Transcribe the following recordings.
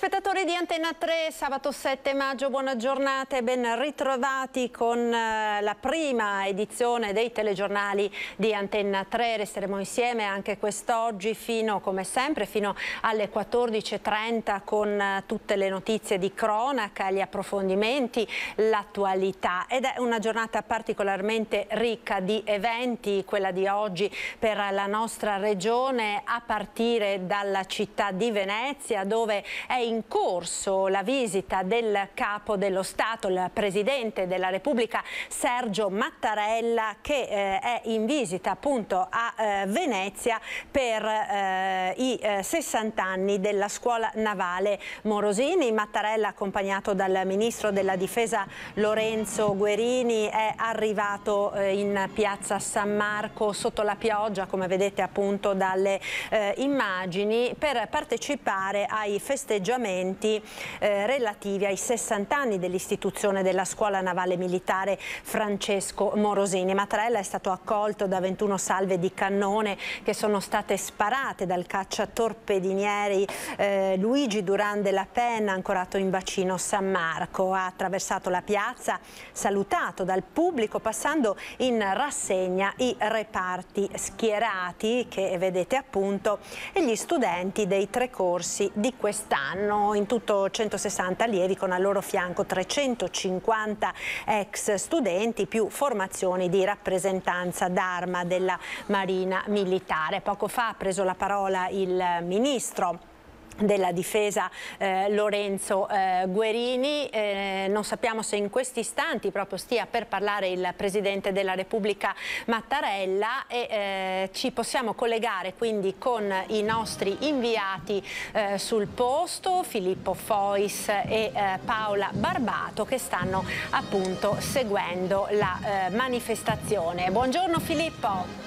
Telespettatori di Antenna 3, sabato 7 maggio, buona giornata e ben ritrovati con la prima edizione dei telegiornali di Antenna 3. Resteremo insieme anche quest'oggi fino, come sempre, fino alle 14:30 con tutte le notizie di cronaca, gli approfondimenti, l'attualità. Ed è una giornata particolarmente ricca di eventi, quella di oggi per la nostra regione, a partire dalla città di Venezia, dove è in corso la visita del Capo dello Stato, il Presidente della Repubblica Sergio Mattarella, che è in visita appunto a Venezia per i 60 anni della Scuola Navale Morosini. Mattarella, accompagnato dal Ministro della Difesa Lorenzo Guerini, è arrivato in piazza San Marco sotto la pioggia, come vedete appunto dalle immagini, per partecipare ai festeggiamenti relativi ai 60 anni dell'istituzione della Scuola Navale Militare Francesco Morosini. Mattarella è stato accolto da 21 salve di cannone che sono state sparate dal cacciatorpedinieri Luigi Duran della Penna, ancorato in bacino San Marco. Ha attraversato la piazza, salutato dal pubblico, passando in rassegna i reparti schierati che vedete appunto e gli studenti dei 3 corsi di quest'anno. In tutto 160 allievi, con al loro fianco 350 ex studenti, più formazioni di rappresentanza d'arma della Marina Militare. Poco fa ha preso la parola il Ministro della Difesa Lorenzo Guerini. Non sappiamo se in questi istanti proprio stia per parlare il Presidente della Repubblica Mattarella, e ci possiamo collegare quindi con i nostri inviati sul posto, Filippo Fois e Paola Barbato, che stanno appunto seguendo la manifestazione. Buongiorno Filippo.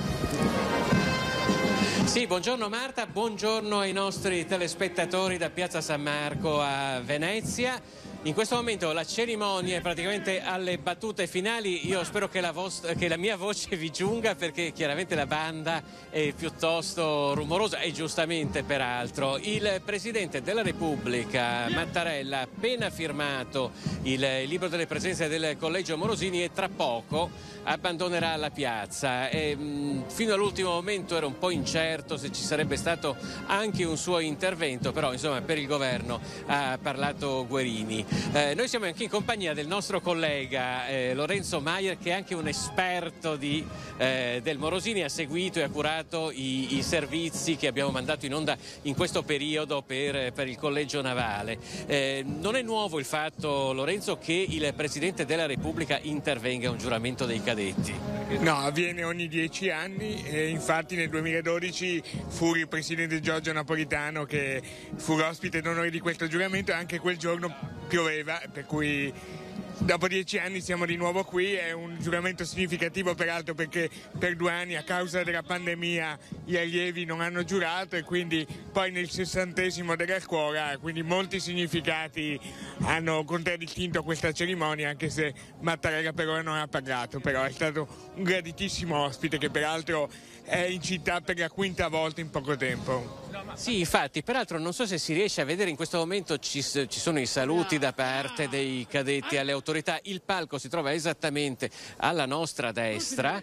Sì, buongiorno Marta, buongiorno ai nostri telespettatori da Piazza San Marco a Venezia. In questo momento la cerimonia è praticamente alle battute finali. Io spero che la mia voce vi giunga, perché chiaramente la banda è piuttosto rumorosa, e giustamente peraltro. Il Presidente della Repubblica Mattarella ha appena firmato il libro delle presenze del Collegio Morosini e tra poco abbandonerà la piazza. Fino all'ultimo momento era un po' incerto se ci sarebbe stato anche un suo intervento, però insomma per il governo ha parlato Guerini. Noi siamo anche in compagnia del nostro collega Lorenzo Maier, che è anche un esperto del Morosini, ha seguito e ha curato i servizi che abbiamo mandato in onda in questo periodo per il Collegio Navale. Non è nuovo il fatto, Lorenzo, che il Presidente della Repubblica intervenga a un giuramento dei cadetti. No, avviene ogni 10 anni e infatti nel 2012 fu il Presidente Giorgio Napolitano che fu l'ospite d'onore di questo giuramento, e anche quel giorno pioveva, per cui dopo 10 anni siamo di nuovo qui. È un giuramento significativo peraltro, perché per 2 anni a causa della pandemia gli allievi non hanno giurato, e quindi poi nel 60° della scuola, quindi molti significati hanno contraddistinto questa cerimonia, anche se Mattarella per ora non ha parlato, però è stato un graditissimo ospite, che peraltro è in città per la 5ª volta in poco tempo. Sì, infatti, peraltro non so se si riesce a vedere, in questo momento ci sono i saluti da parte dei cadetti alle autorità. Il palco si trova esattamente alla nostra destra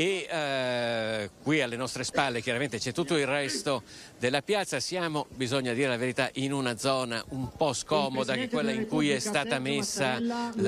e qui alle nostre spalle chiaramente c'è tutto il resto della piazza. Siamo, bisogna dire la verità, in una zona un po' scomoda, che è quella in cui è stata messa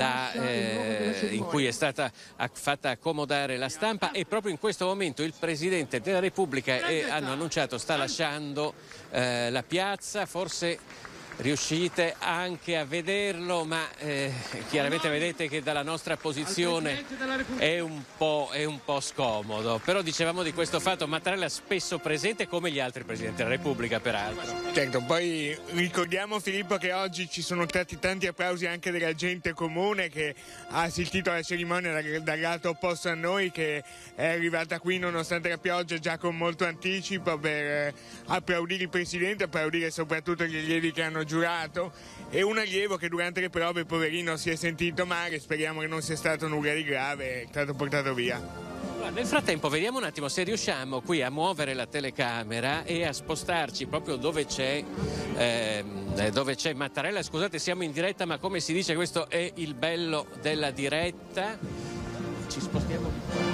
in cui è stata fatta accomodare la stampa, e proprio in questo momento il Presidente della Repubblica, hanno annunciato, sta lasciando la piazza. Forse riuscite anche a vederlo, ma chiaramente vedete che dalla nostra posizione è un po' scomodo. Però dicevamo di questo fatto, Mattarella spesso presente, come gli altri Presidenti della Repubblica peraltro. Certo, poi ricordiamo, Filippo, che oggi ci sono stati tanti applausi anche della gente comune che ha assistito alla cerimonia dal lato opposto a noi, che è arrivata qui nonostante la pioggia già con molto anticipo per applaudire il Presidente, applaudire soprattutto gli allievi che hanno giurato, e un allievo che durante le prove, poverino, si è sentito male. Speriamo che non sia stato nulla di grave, è stato portato via. Allora, nel frattempo vediamo un attimo se riusciamo qui a muovere la telecamera e a spostarci proprio dove c'è Mattarella. Scusate, siamo in diretta, ma come si dice questo è il bello della diretta. Ci spostiamo di qua.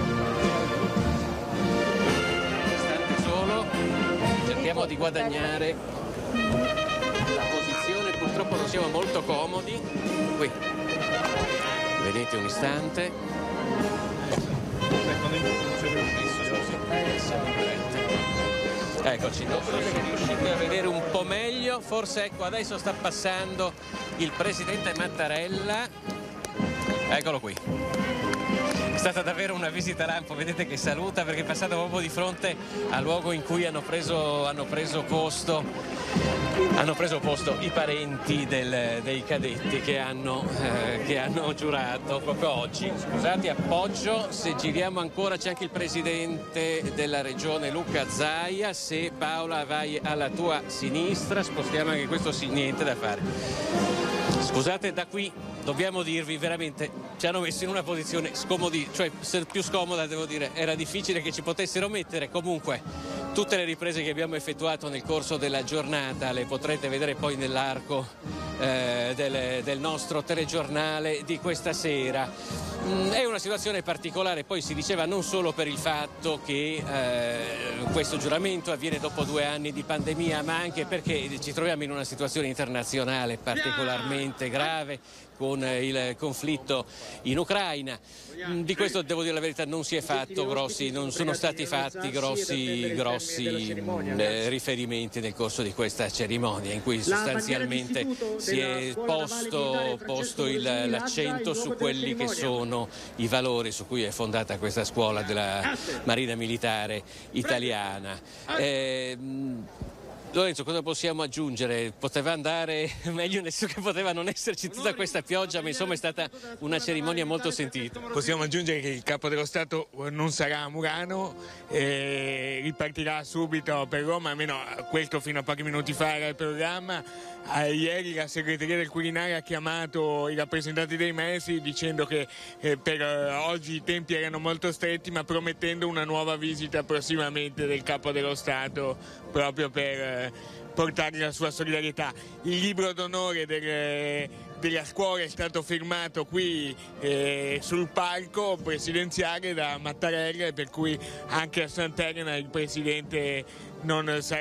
Un istante solo, cerchiamo di guadagnare la posizione, purtroppo non siamo molto comodi. Qui, vedete un istante. Eccoci, non so se riuscite a vedere un po' meglio, forse ecco adesso sta passando il presidente Mattarella, eccolo qui. È stata davvero una visita lampo, vedete che saluta perché è passato proprio di fronte al luogo in cui hanno preso posto i parenti dei cadetti che hanno giurato proprio oggi. Scusate, appoggio, se giriamo ancora c'è anche il presidente della regione Luca Zaia. Se Paola vai alla tua sinistra, spostiamo anche questo, niente da fare. Scusate, da qui dobbiamo dirvi veramente ci hanno messo in una posizione cioè più scomoda, devo dire, era difficile che ci potessero mettere. Comunque tutte le riprese che abbiamo effettuato nel corso della giornata le potrete vedere poi nell'arco del nostro telegiornale di questa sera. È una situazione particolare, poi si diceva non solo per il fatto che questo giuramento avviene dopo 2 anni di pandemia, ma anche perché ci troviamo in una situazione internazionale particolarmente grave con il conflitto in Ucraina. Di questo devo dire la verità, non sono stati fatti grossi riferimenti nel corso di questa cerimonia, in cui sostanzialmente si è posto l'accento su quelli che sono i valori su cui è fondata questa scuola della Marina Militare Italiana. Lorenzo, cosa possiamo aggiungere? Poteva andare meglio, nel senso che poteva non esserci tutta questa pioggia, ma insomma è stata una cerimonia molto sentita. Possiamo aggiungere che il Capo dello Stato non sarà a Murano, ripartirà subito per Roma, almeno questo fino a pochi minuti fa era il programma. Ieri la segreteria del Quirinale ha chiamato i rappresentanti dei maestri dicendo che per oggi i tempi erano molto stretti, ma promettendo una nuova visita prossimamente del Capo dello Stato proprio per portargli la sua solidarietà. Il libro d'onore della scuola è stato firmato qui sul palco presidenziale da Mattarella, per cui anche a Sant'Elena il presidente non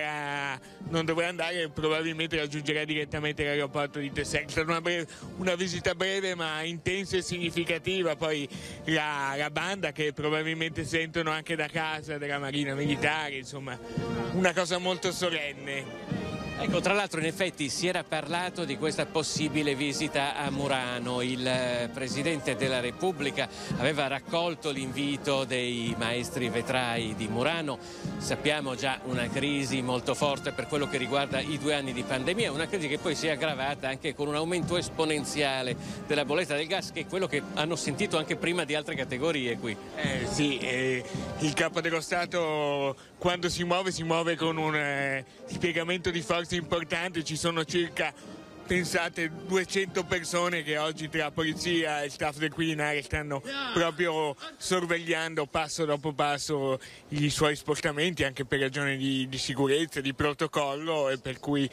dovrà andare, probabilmente raggiungerà direttamente l'aeroporto di Tesserra. È stata una visita breve ma intensa e significativa. Poi la banda che probabilmente sentono anche da casa della Marina Militare, insomma una cosa molto solenne. Ecco, tra l'altro in effetti si era parlato di questa possibile visita a Murano. Il Presidente della Repubblica aveva raccolto l'invito dei maestri vetrai di Murano. Sappiamo già una crisi molto forte per quello che riguarda i 2 anni di pandemia, una crisi che poi si è aggravata anche con un aumento esponenziale della bolletta del gas, che è quello che hanno sentito anche prima di altre categorie qui. Sì, il Capo dello Stato quando si muove con un spiegamento di forze importante. Ci sono circa, pensate, 200 persone che oggi tra polizia e staff del Quirinale stanno proprio sorvegliando passo dopo passo i suoi spostamenti, anche per ragioni di sicurezza, di protocollo, e per cui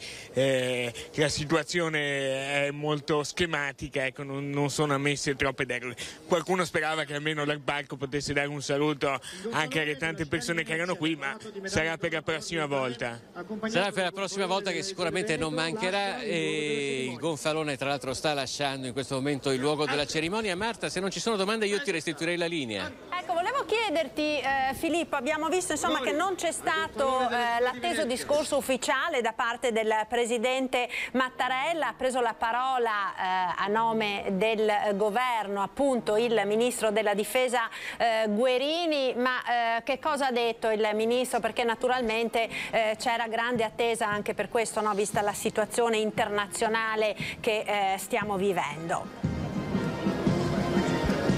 la situazione è molto schematica, ecco, non sono ammesse troppe deroghe. Qualcuno sperava che almeno dal palco potesse dare un saluto anche alle tante persone che erano qui, ma sarà per la prossima volta. Sarà per la prossima volta, che sicuramente non mancherà. Il gonfalone tra l'altro sta lasciando in questo momento il luogo della cerimonia. Marta, se non ci sono domande io ti restituirei la linea. Ecco, volevo chiederti Filippo, abbiamo visto insomma che non c'è stato l'atteso discorso ufficiale da parte del Presidente Mattarella. Ha preso la parola a nome del governo appunto il Ministro della Difesa Guerini, ma che cosa ha detto il Ministro? Perché naturalmente c'era grande attesa anche per questo, no? Vista la situazione internazionale che stiamo vivendo.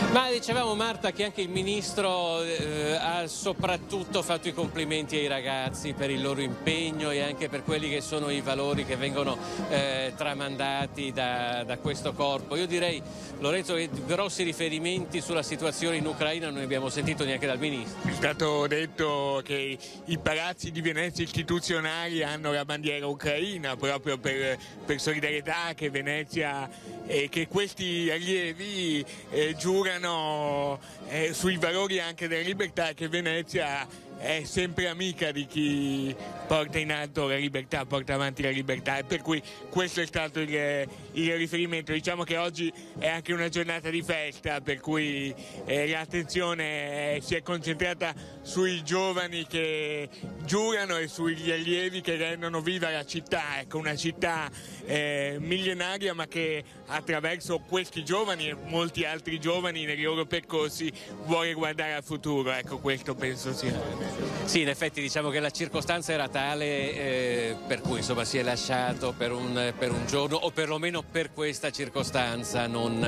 Ma dicevamo, Marta, che anche il Ministro ha soprattutto fatto i complimenti ai ragazzi per il loro impegno e anche per quelli che sono i valori che vengono tramandati da questo corpo. Io direi, Lorenzo, che grossi riferimenti sulla situazione in Ucraina non ne abbiamo sentito neanche dal Ministro. È stato detto che i palazzi di Venezia istituzionali hanno la bandiera ucraina proprio per solidarietà, che Venezia e che questi allievi giurano sui valori anche della libertà, e che Venezia è sempre amica di chi porta in alto la libertà, porta avanti la libertà, e per cui questo è stato il riferimento. Diciamo che oggi è anche una giornata di festa, per cui l'attenzione si è concentrata sui giovani che giurano e sugli allievi che rendono viva la città, ecco, una città millenaria, ma che attraverso questi giovani e molti altri giovani nei loro percorsi vuole guardare al futuro. Ecco, questo penso sia. Sì, in effetti diciamo che la circostanza era tale per cui insomma si è lasciato per un giorno, o perlomeno per questa circostanza, non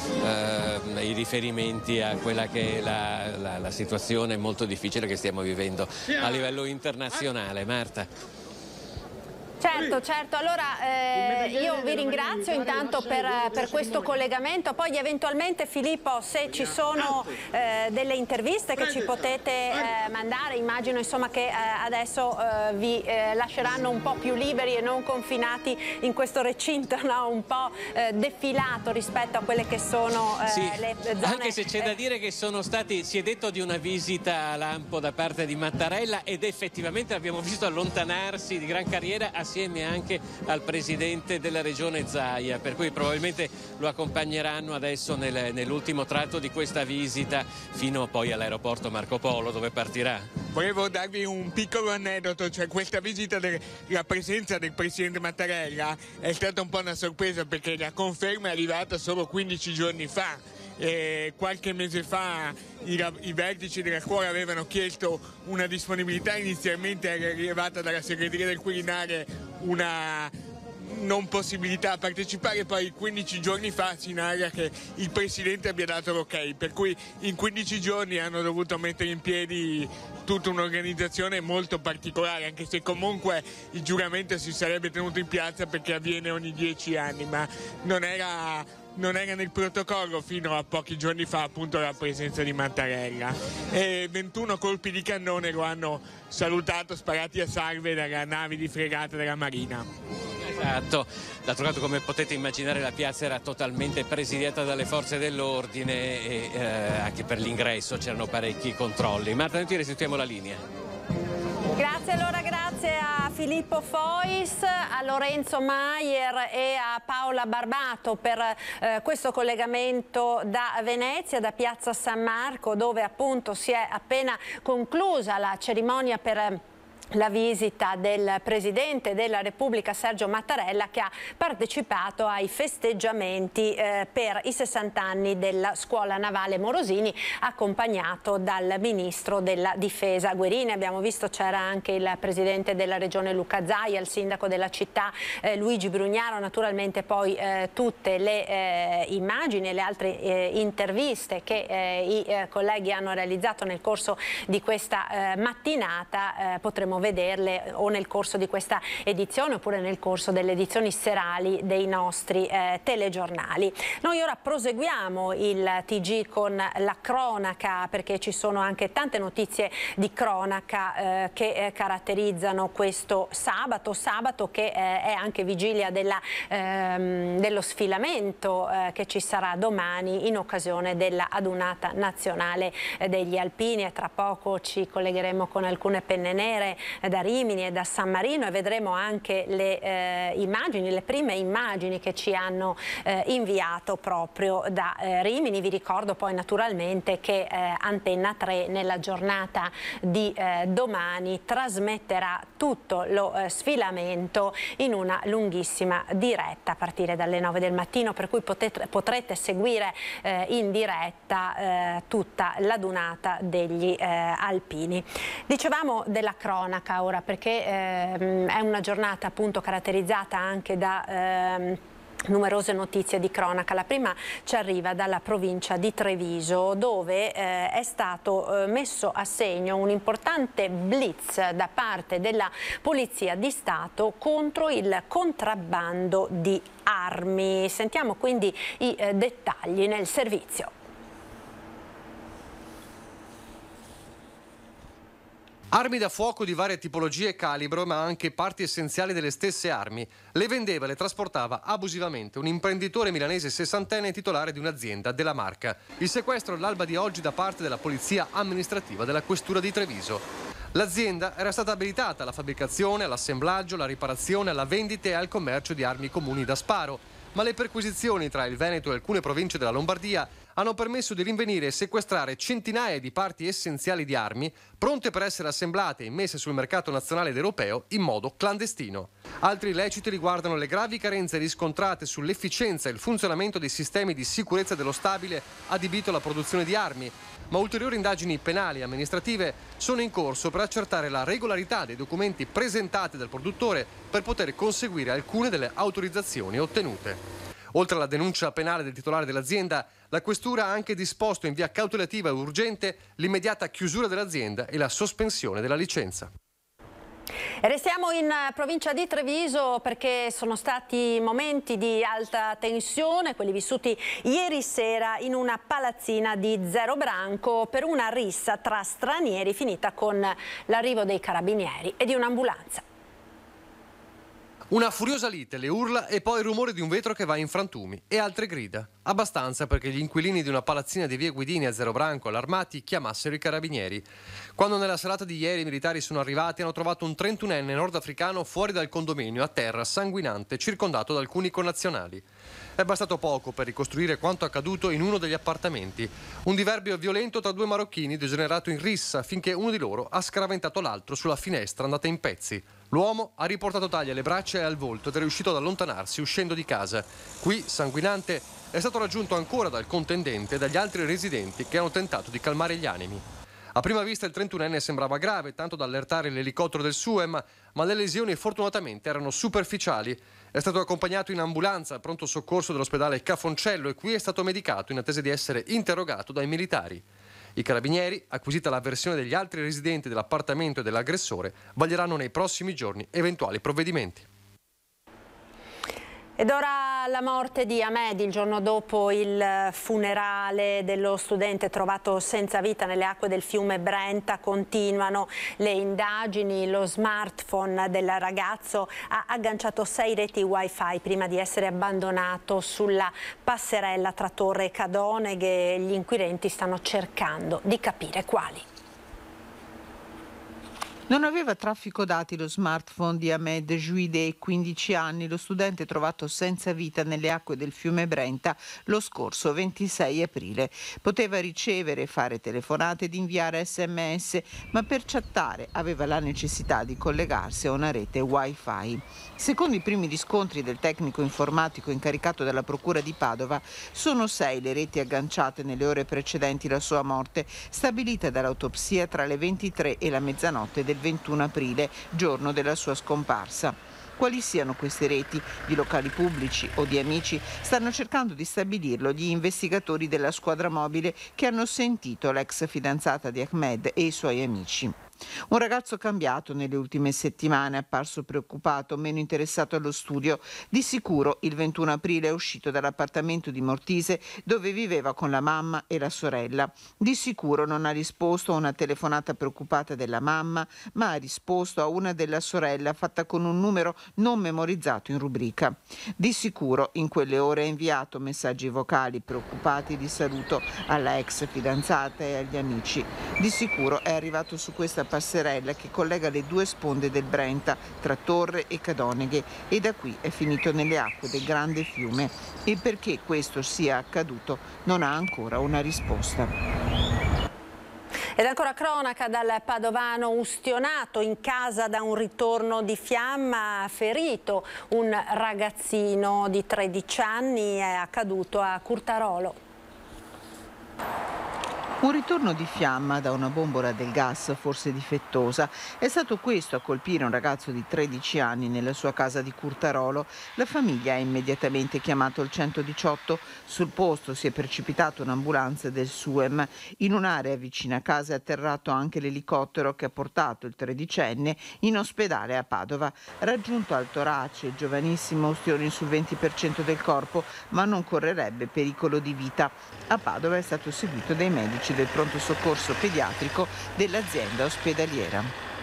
i riferimenti a quella che è la situazione molto difficile che stiamo vivendo a livello internazionale. Marta. Certo, allora io vi ringrazio intanto per questo collegamento, poi eventualmente Filippo, se ci sono delle interviste che ci potete mandare, immagino insomma che adesso vi lasceranno un po' più liberi e non confinati in questo recinto, no? Un po' defilato rispetto a quelle che sono le zone. Anche se c'è da dire che si è detto di una visita a Lampo da parte di Mattarella, ed effettivamente l'abbiamo visto allontanarsi di gran carriera assieme anche al presidente della regione Zaia, per cui probabilmente lo accompagneranno adesso nell'ultimo tratto di questa visita fino poi all'aeroporto Marco Polo, dove partirà. Volevo darvi un piccolo aneddoto, cioè questa visita, la presenza del presidente Mattarella è stata un po' una sorpresa, perché la conferma è arrivata solo 15 giorni fa. Qualche mese fa i vertici della scuola avevano chiesto una disponibilità, inizialmente era arrivata dalla segreteria del Quirinale una non possibilità a partecipare, poi 15 giorni fa si narra che il Presidente abbia dato l'ok, per cui in 15 giorni hanno dovuto mettere in piedi tutta un'organizzazione molto particolare, anche se comunque il giuramento si sarebbe tenuto in piazza perché avviene ogni 10 anni, ma non era nel protocollo fino a pochi giorni fa, appunto, la presenza di Mattarella. 21 colpi di cannone lo hanno salutato, sparati a salve dalle navi di fregata della Marina. Esatto, d'altro canto, come potete immaginare, la piazza era totalmente presidiata dalle forze dell'ordine e anche per l'ingresso c'erano parecchi controlli. Marta, noi ti restituiamo la linea. Grazie, allora grazie a Filippo Fois, a Lorenzo Maier e a Paola Barbato per questo collegamento da Venezia, da Piazza San Marco, dove appunto si è appena conclusa la cerimonia per la visita del Presidente della Repubblica Sergio Mattarella, che ha partecipato ai festeggiamenti per i 60 anni della Scuola Navale Morosini, accompagnato dal Ministro della Difesa Guerini. Abbiamo visto c'era anche il Presidente della Regione Luca Zaia, il Sindaco della città Luigi Brugnaro, naturalmente poi tutte le immagini e le altre interviste che i colleghi hanno realizzato nel corso di questa mattinata potremo vederle o nel corso di questa edizione oppure nel corso delle edizioni serali dei nostri telegiornali. Noi ora proseguiamo il TG con la cronaca, perché ci sono anche tante notizie di cronaca che caratterizzano questo sabato che è anche vigilia dello sfilamento che ci sarà domani in occasione della adunata nazionale degli alpini, e tra poco ci collegheremo con alcune penne nere da Rimini e da San Marino e vedremo anche le immagini, le prime immagini che ci hanno inviato proprio da Rimini. Vi ricordo poi naturalmente che Antenna 3 nella giornata di domani trasmetterà tutto lo sfilamento in una lunghissima diretta a partire dalle 9 del mattino, per cui potrete seguire in diretta tutta l'adunata degli alpini. Dicevamo della cronaca ora, perché è una giornata appunto caratterizzata anche da Numerose notizie di cronaca. La prima ci arriva dalla provincia di Treviso, dove è stato messo a segno un importante blitz da parte della Polizia di Stato contro il contrabbando di armi. Sentiamo quindi i dettagli nel servizio. Armi da fuoco di varie tipologie e calibro, ma anche parti essenziali delle stesse armi. Le vendeva e le trasportava abusivamente un imprenditore milanese sessantenne titolare di un'azienda della Marca. Il sequestro all'alba di oggi da parte della polizia amministrativa della questura di Treviso. L'azienda era stata abilitata alla fabbricazione, all'assemblaggio, alla riparazione, alla vendita e al commercio di armi comuni da sparo. Ma le perquisizioni tra il Veneto e alcune province della Lombardia hanno permesso di rinvenire e sequestrare centinaia di parti essenziali di armi pronte per essere assemblate e messe sul mercato nazionale ed europeo in modo clandestino. Altri illeciti riguardano le gravi carenze riscontrate sull'efficienza e il funzionamento dei sistemi di sicurezza dello stabile adibito alla produzione di armi, ma ulteriori indagini penali e amministrative sono in corso per accertare la regolarità dei documenti presentati dal produttore per poter conseguire alcune delle autorizzazioni ottenute. Oltre alla denuncia penale del titolare dell'azienda, la questura ha anche disposto in via cautelativa e urgente l'immediata chiusura dell'azienda e la sospensione della licenza. Restiamo in provincia di Treviso perché sono stati momenti di alta tensione, quelli vissuti ieri sera in una palazzina di Zero Branco per una rissa tra stranieri finita con l'arrivo dei carabinieri e di un'ambulanza. Una furiosa lite, le urla e poi il rumore di un vetro che va in frantumi e altre grida. Abbastanza perché gli inquilini di una palazzina di via Guidini a Zero Branco, allarmati, chiamassero i carabinieri. Quando nella serata di ieri i militari sono arrivati, hanno trovato un 31enne nordafricano fuori dal condominio, a terra, sanguinante, circondato da alcuni connazionali. È bastato poco per ricostruire quanto accaduto in uno degli appartamenti. Un diverbio violento tra due marocchini degenerato in rissa finché uno di loro ha scaraventato l'altro sulla finestra andata in pezzi. L'uomo ha riportato taglie alle braccia e al volto ed è riuscito ad allontanarsi uscendo di casa. Qui, sanguinante, è stato raggiunto ancora dal contendente e dagli altri residenti che hanno tentato di calmare gli animi. A prima vista il 31enne sembrava grave, tanto da allertare l'elicottero del SUEM, ma le lesioni fortunatamente erano superficiali. È stato accompagnato in ambulanza al pronto soccorso dell'ospedale Cafoncello e qui è stato medicato in attesa di essere interrogato dai militari. I carabinieri, acquisita la versione degli altri residenti dell'appartamento e dell'aggressore, vaglieranno nei prossimi giorni eventuali provvedimenti. Ed ora la morte di Ahmed, il giorno dopo il funerale dello studente trovato senza vita nelle acque del fiume Brenta. Continuano le indagini. Lo smartphone del ragazzo ha agganciato 6 reti wifi prima di essere abbandonato sulla passerella tra Torre e Cadoneghe. Gli inquirenti stanno cercando di capire quali. Non aveva traffico dati lo smartphone di Ahmed Juide, 15 anni, lo studente trovato senza vita nelle acque del fiume Brenta lo scorso 26 aprile. Poteva ricevere, fare telefonate ed inviare SMS, ma per chattare aveva la necessità di collegarsi a una rete wifi. Secondo i primi riscontri del tecnico informatico incaricato dalla Procura di Padova, sono 6 le reti agganciate nelle ore precedenti la sua morte, stabilita dall'autopsia tra le 23 e la mezzanotte del 21 aprile, giorno della sua scomparsa. Quali siano queste reti, di locali pubblici o di amici, stanno cercando di stabilirlo gli investigatori della squadra mobile che hanno sentito l'ex fidanzata di Ahmed e i suoi amici. Un ragazzo cambiato nelle ultime settimane, apparso preoccupato, meno interessato allo studio. Di sicuro il 21 aprile è uscito dall'appartamento di Mortise dove viveva con la mamma e la sorella. Di sicuro non ha risposto a una telefonata preoccupata della mamma, ma ha risposto a una della sorella fatta con un numero non memorizzato in rubrica. Di sicuro in quelle ore ha inviato messaggi vocali preoccupati di saluto alla ex fidanzata e agli amici. Di sicuro è arrivato su questa passerella che collega le due sponde del Brenta tra Torre e Cadoneghe e da qui è finito nelle acque del grande fiume, e perché questo sia accaduto non ha ancora una risposta. Ed ancora cronaca dal padovano ustionato in casa da un ritorno di fiamma, ferito un ragazzino di 13 anni, è accaduto a Curtarolo. Un ritorno di fiamma da una bombola del gas, forse difettosa. È stato questo a colpire un ragazzo di 13 anni nella sua casa di Curtarolo. La famiglia ha immediatamente chiamato il 118. Sul posto si è precipitata un'ambulanza del SUEM. In un'area vicina a casa è atterrato anche l'elicottero che ha portato il 13enne in ospedale a Padova. Raggiunto al torace, giovanissimo, ustioni sul 20% del corpo, ma non correrebbe pericolo di vita. A Padova è stato seguito dai medici del pronto soccorso pediatrico dell'azienda ospedaliera.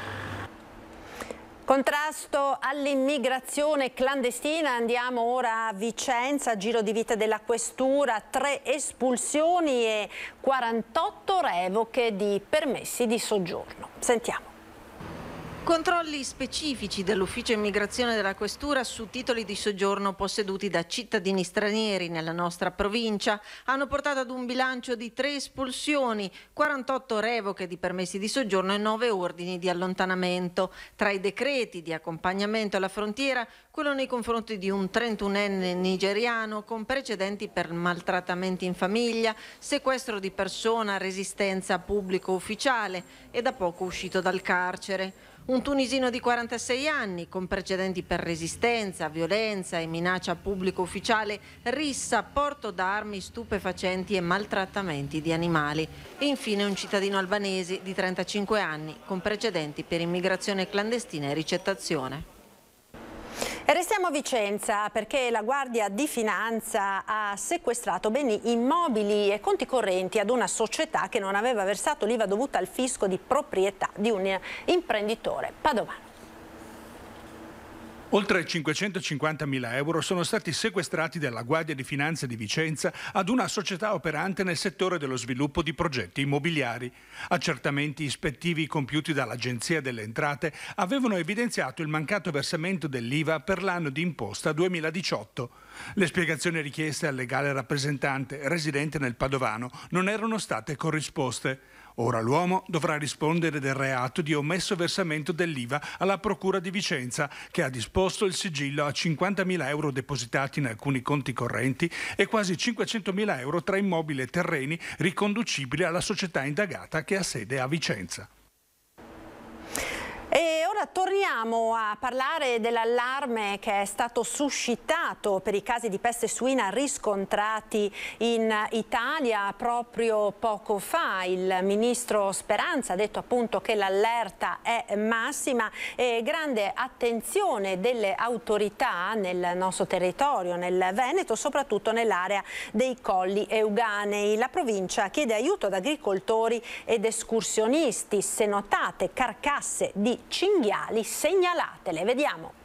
Contrasto all'immigrazione clandestina, andiamo ora a Vicenza, giro di vita della questura, 3 espulsioni e 48 revoche di permessi di soggiorno. Sentiamo. Controlli specifici dell'ufficio immigrazione della questura su titoli di soggiorno posseduti da cittadini stranieri nella nostra provincia hanno portato ad un bilancio di 3 espulsioni, 48 revoche di permessi di soggiorno e 9 ordini di allontanamento. Tra i decreti di accompagnamento alla frontiera, quello nei confronti di un 31enne nigeriano con precedenti per maltrattamenti in famiglia, sequestro di persona, resistenza pubblico ufficiale e da poco uscito dal carcere. Un tunisino di 46 anni con precedenti per resistenza, violenza e minaccia a pubblico ufficiale, rissa, porto d'armi, stupefacenti e maltrattamenti di animali. E infine un cittadino albanese di 35 anni con precedenti per immigrazione clandestina e ricettazione. E restiamo a Vicenza perché la Guardia di Finanza ha sequestrato beni immobili e conti correnti ad una società che non aveva versato l'IVA dovuta al fisco di proprietà di un imprenditore padovano. Oltre 550.000 euro sono stati sequestrati dalla Guardia di Finanza di Vicenza ad una società operante nel settore dello sviluppo di progetti immobiliari. Accertamenti ispettivi compiuti dall'Agenzia delle Entrate avevano evidenziato il mancato versamento dell'IVA per l'anno di imposta 2018. Le spiegazioni richieste al legale rappresentante residente nel Padovano non erano state corrisposte. Ora l'uomo dovrà rispondere del reato di omesso versamento dell'IVA alla Procura di Vicenza, che ha disposto il sigillo a 50.000 euro depositati in alcuni conti correnti e quasi 500.000 euro tra immobili e terreni riconducibili alla società indagata che ha sede a Vicenza. E ora torniamo a parlare dell'allarme che è stato suscitato per i casi di peste suina riscontrati in Italia proprio poco fa. Il ministro Speranza ha detto appunto che l'allerta è massima e grande attenzione delle autorità nel nostro territorio, nel Veneto, soprattutto nell'area dei Colli Euganei. La provincia chiede aiuto ad agricoltori ed escursionisti. Se notate carcasse di cinghiali, segnalatele. Vediamo.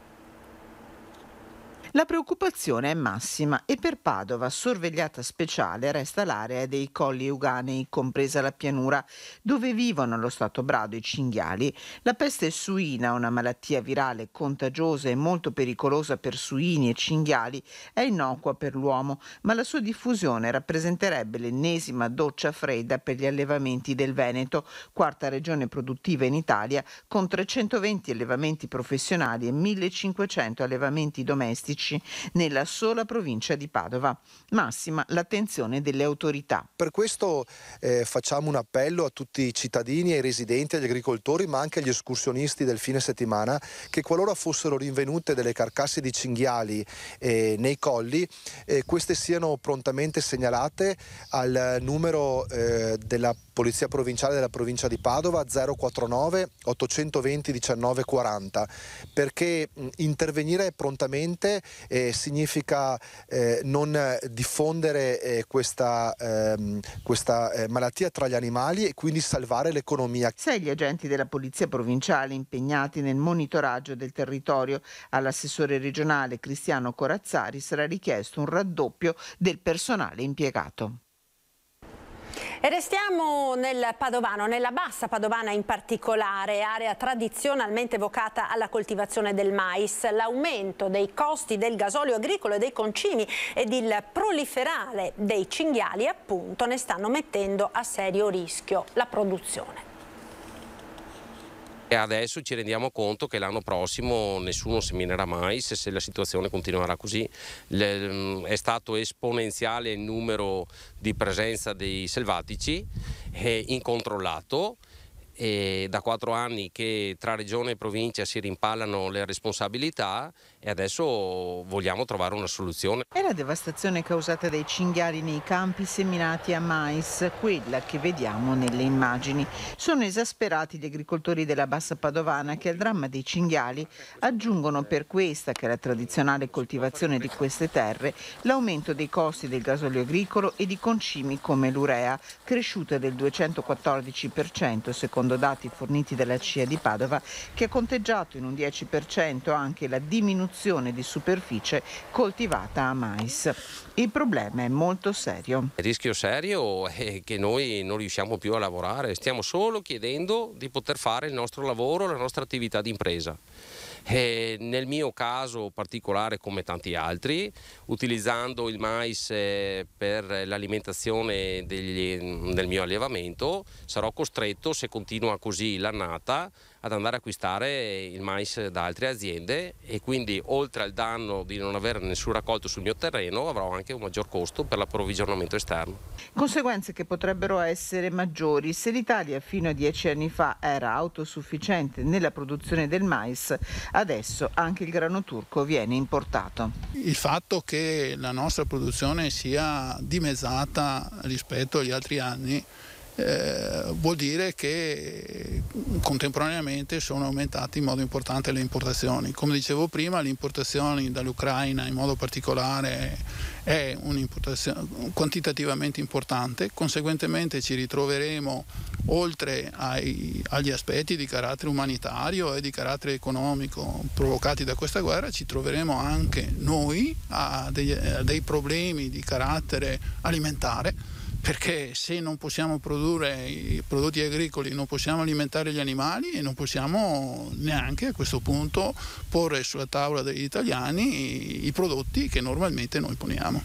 La preoccupazione è massima e per Padova, sorvegliata speciale, resta l'area dei Colli Euganei, compresa la pianura, dove vivono allo stato brado i cinghiali. La peste suina, una malattia virale contagiosa e molto pericolosa per suini e cinghiali, è innocua per l'uomo, ma la sua diffusione rappresenterebbe l'ennesima doccia fredda per gli allevamenti del Veneto, quarta regione produttiva in Italia, con 320 allevamenti professionali e 1.500 allevamenti domestici nella sola provincia di Padova. Massima l'attenzione delle autorità. Per questo facciamo un appello a tutti i cittadini, ai residenti, agli agricoltori, ma anche agli escursionisti del fine settimana, che qualora fossero rinvenute delle carcasse di cinghiali nei colli, queste siano prontamente segnalate al numero della Polizia Provinciale della provincia di Padova 049 820 19 40, perché intervenire prontamente significa non diffondere questa malattia tra gli animali e quindi salvare l'economia. 6 gli agenti della Polizia Provinciale impegnati nel monitoraggio del territorio. All'assessore regionale Cristiano Corazzari sarà richiesto un raddoppio del personale impiegato. E restiamo nel Padovano, nella bassa padovana in particolare, area tradizionalmente vocata alla coltivazione del mais. L'aumento dei costi del gasolio agricolo e dei concimi ed il proliferare dei cinghiali appunto ne stanno mettendo a serio rischio la produzione. E adesso ci rendiamo conto che l'anno prossimo nessuno seminerà mais se la situazione continuerà così. È stato esponenziale il numero di presenza dei selvatici, incontrollato. E da 4 anni che tra regione e provincia si rimpallano le responsabilità e adesso vogliamo trovare una soluzione. È la devastazione causata dai cinghiali nei campi seminati a mais, quella che vediamo nelle immagini. Sono esasperati gli agricoltori della Bassa Padovana che al dramma dei cinghiali aggiungono, per questa che è la tradizionale coltivazione di queste terre, l'aumento dei costi del gasolio agricolo e di concimi come l'urea, cresciuta del 214% secondo dati forniti dalla CIA di Padova, che ha conteggiato in un 10% anche la diminuzione di superficie coltivata a mais. Il problema è molto serio. Il rischio serio è che noi non riusciamo più a lavorare, stiamo solo chiedendo di poter fare il nostro lavoro, la nostra attività di impresa. Nel mio caso particolare, come tanti altri, utilizzando il mais per l'alimentazione del mio allevamento, sarò costretto, se continua così l'annata, ad andare a acquistare il mais da altre aziende e quindi, oltre al danno di non avere nessun raccolto sul mio terreno, avrò anche un maggior costo per l'approvvigionamento esterno. Conseguenze che potrebbero essere maggiori. Se l'Italia fino a 10 anni fa era autosufficiente nella produzione del mais, adesso anche il grano turco viene importato. Il fatto che la nostra produzione sia dimezzata rispetto agli altri anni vuol dire che contemporaneamente sono aumentate in modo importante le importazioni. Come dicevo prima, le importazioni dall'Ucraina in modo particolare è un'importazione quantitativamente importante, conseguentemente ci ritroveremo, oltre agli aspetti di carattere umanitario e di carattere economico provocati da questa guerra, ci troveremo anche noi a dei problemi di carattere alimentare, perché se non possiamo produrre i prodotti agricoli non possiamo alimentare gli animali e non possiamo neanche a questo punto porre sulla tavola degli italiani i prodotti che normalmente noi poniamo.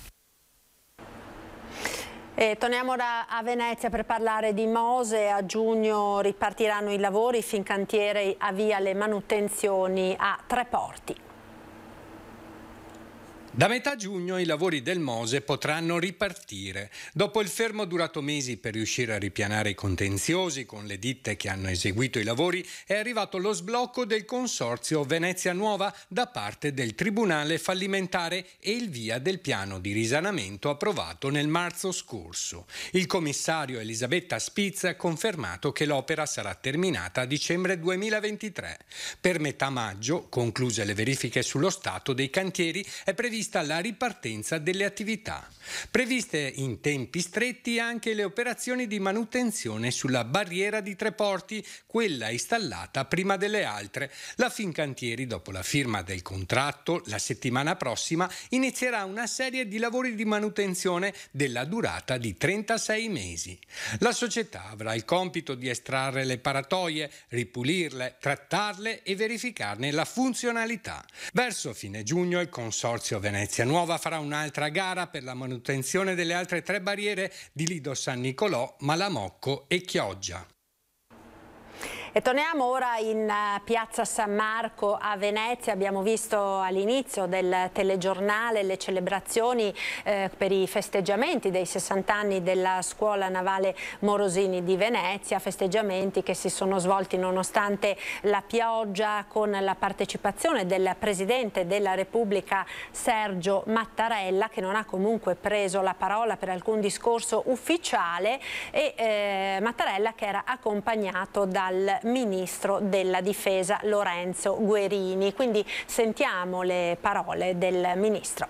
Torniamo ora a Venezia per parlare di Mose. A giugno ripartiranno i lavori, Fincantieri avvia le manutenzioni a 3 porti. Da metà giugno i lavori del Mose potranno ripartire. Dopo il fermo durato mesi per riuscire a ripianare i contenziosi con le ditte che hanno eseguito i lavori, è arrivato lo sblocco del consorzio Venezia Nuova da parte del Tribunale fallimentare e il via del piano di risanamento approvato nel marzo scorso. Il commissario Elisabetta Spitz ha confermato che l'opera sarà terminata a dicembre 2023. Per metà maggio, concluse le verifiche sullo stato dei cantieri, è prevista la ripartenza delle attività. Previste in tempi stretti anche le operazioni di manutenzione sulla barriera di Tre Porti, quella installata prima delle altre. La Fincantieri, dopo la firma del contratto, la settimana prossima inizierà una serie di lavori di manutenzione della durata di 36 mesi. La società avrà il compito di estrarre le paratoie, ripulirle, trattarle e verificarne la funzionalità. Verso fine giugno il consorzio Venezia Nuova farà un'altra gara per la manutenzione delle altre 3 barriere di Lido San Nicolò, Malamocco e Chioggia. E torniamo ora in piazza San Marco a Venezia. Abbiamo visto all'inizio del telegiornale le celebrazioni per i festeggiamenti dei 60 anni della Scuola Navale Morosini di Venezia, festeggiamenti che si sono svolti nonostante la pioggia, con la partecipazione del Presidente della Repubblica Sergio Mattarella, che non ha comunque preso la parola per alcun discorso ufficiale, e Mattarella che era accompagnato dal Ministro della Difesa Lorenzo Guerini. Quindi sentiamo le parole del Ministro.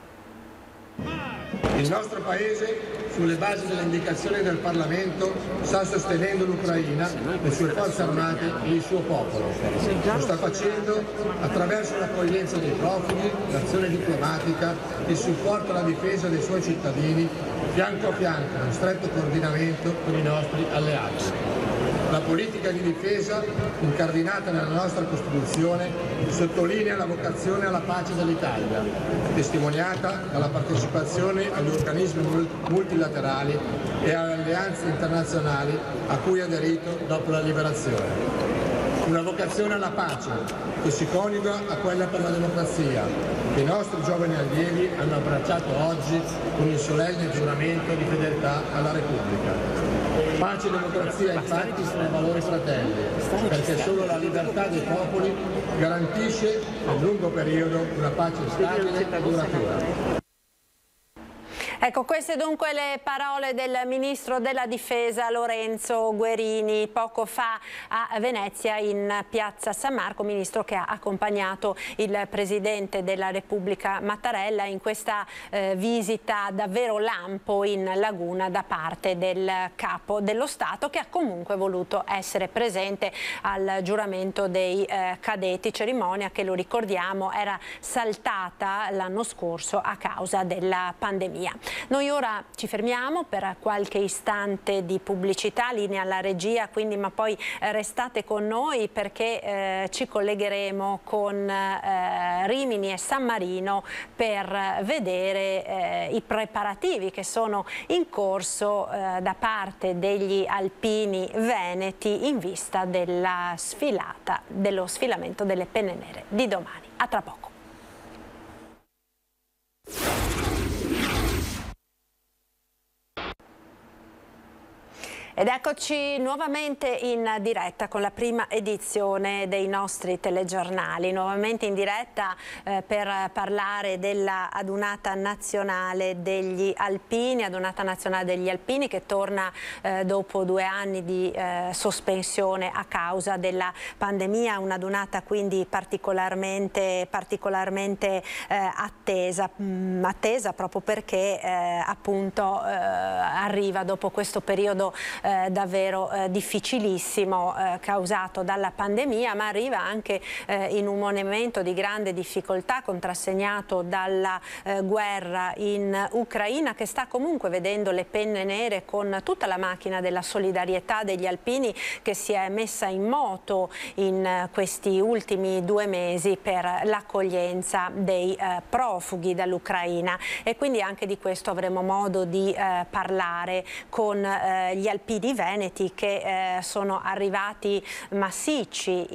Il nostro Paese, sulle basi delle indicazioni del Parlamento, sta sostenendo l'Ucraina, le sue forze armate e il suo popolo. Lo sta facendo attraverso l'accoglienza dei profughi, l'azione diplomatica, il supporto alla difesa dei suoi cittadini, fianco a fianco, in stretto coordinamento con i nostri alleati. La politica di difesa, incardinata nella nostra Costituzione, sottolinea la vocazione alla pace dell'Italia, testimoniata dalla partecipazione agli organismi multilaterali e alle alleanze internazionali a cui ha aderito dopo la liberazione. una vocazione alla pace che si coniuga a quella per la democrazia, che i nostri giovani allievi hanno abbracciato oggi con il solenne giuramento di fedeltà alla Repubblica. Pace e democrazia infatti sono valori fratelli, perché solo la libertà dei popoli garantisce nel lungo periodo una pace stabile e duratura. Ecco, queste dunque le parole del Ministro della Difesa Lorenzo Guerini poco fa a Venezia in piazza San Marco, ministro che ha accompagnato il Presidente della Repubblica Mattarella in questa visita davvero lampo in laguna da parte del Capo dello Stato, che ha comunque voluto essere presente al giuramento dei cadetti, cerimonia che, lo ricordiamo, era saltata l'anno scorso a causa della pandemia. Noi ora ci fermiamo per qualche istante di pubblicità, linea alla regia, quindi, ma poi restate con noi perché ci collegheremo con Rimini e San Marino per vedere i preparativi che sono in corso da parte degli alpini veneti in vista dello sfilamento delle penne nere di domani. A tra poco. Ed eccoci nuovamente in diretta con la prima edizione dei nostri telegiornali, nuovamente in diretta per parlare della adunata nazionale degli alpini, che torna dopo 2 anni di sospensione a causa della pandemia, un'adunata quindi particolarmente attesa proprio perché appunto arriva dopo questo periodo davvero difficilissimo causato dalla pandemia, ma arriva anche in un momento di grande difficoltà contrassegnato dalla guerra in Ucraina, che sta comunque vedendo le penne nere con tutta la macchina della solidarietà degli alpini che si è messa in moto in questi ultimi 2 mesi per l'accoglienza dei profughi dall'Ucraina, e quindi anche di questo avremo modo di parlare con gli alpini veneti che sono arrivati massicci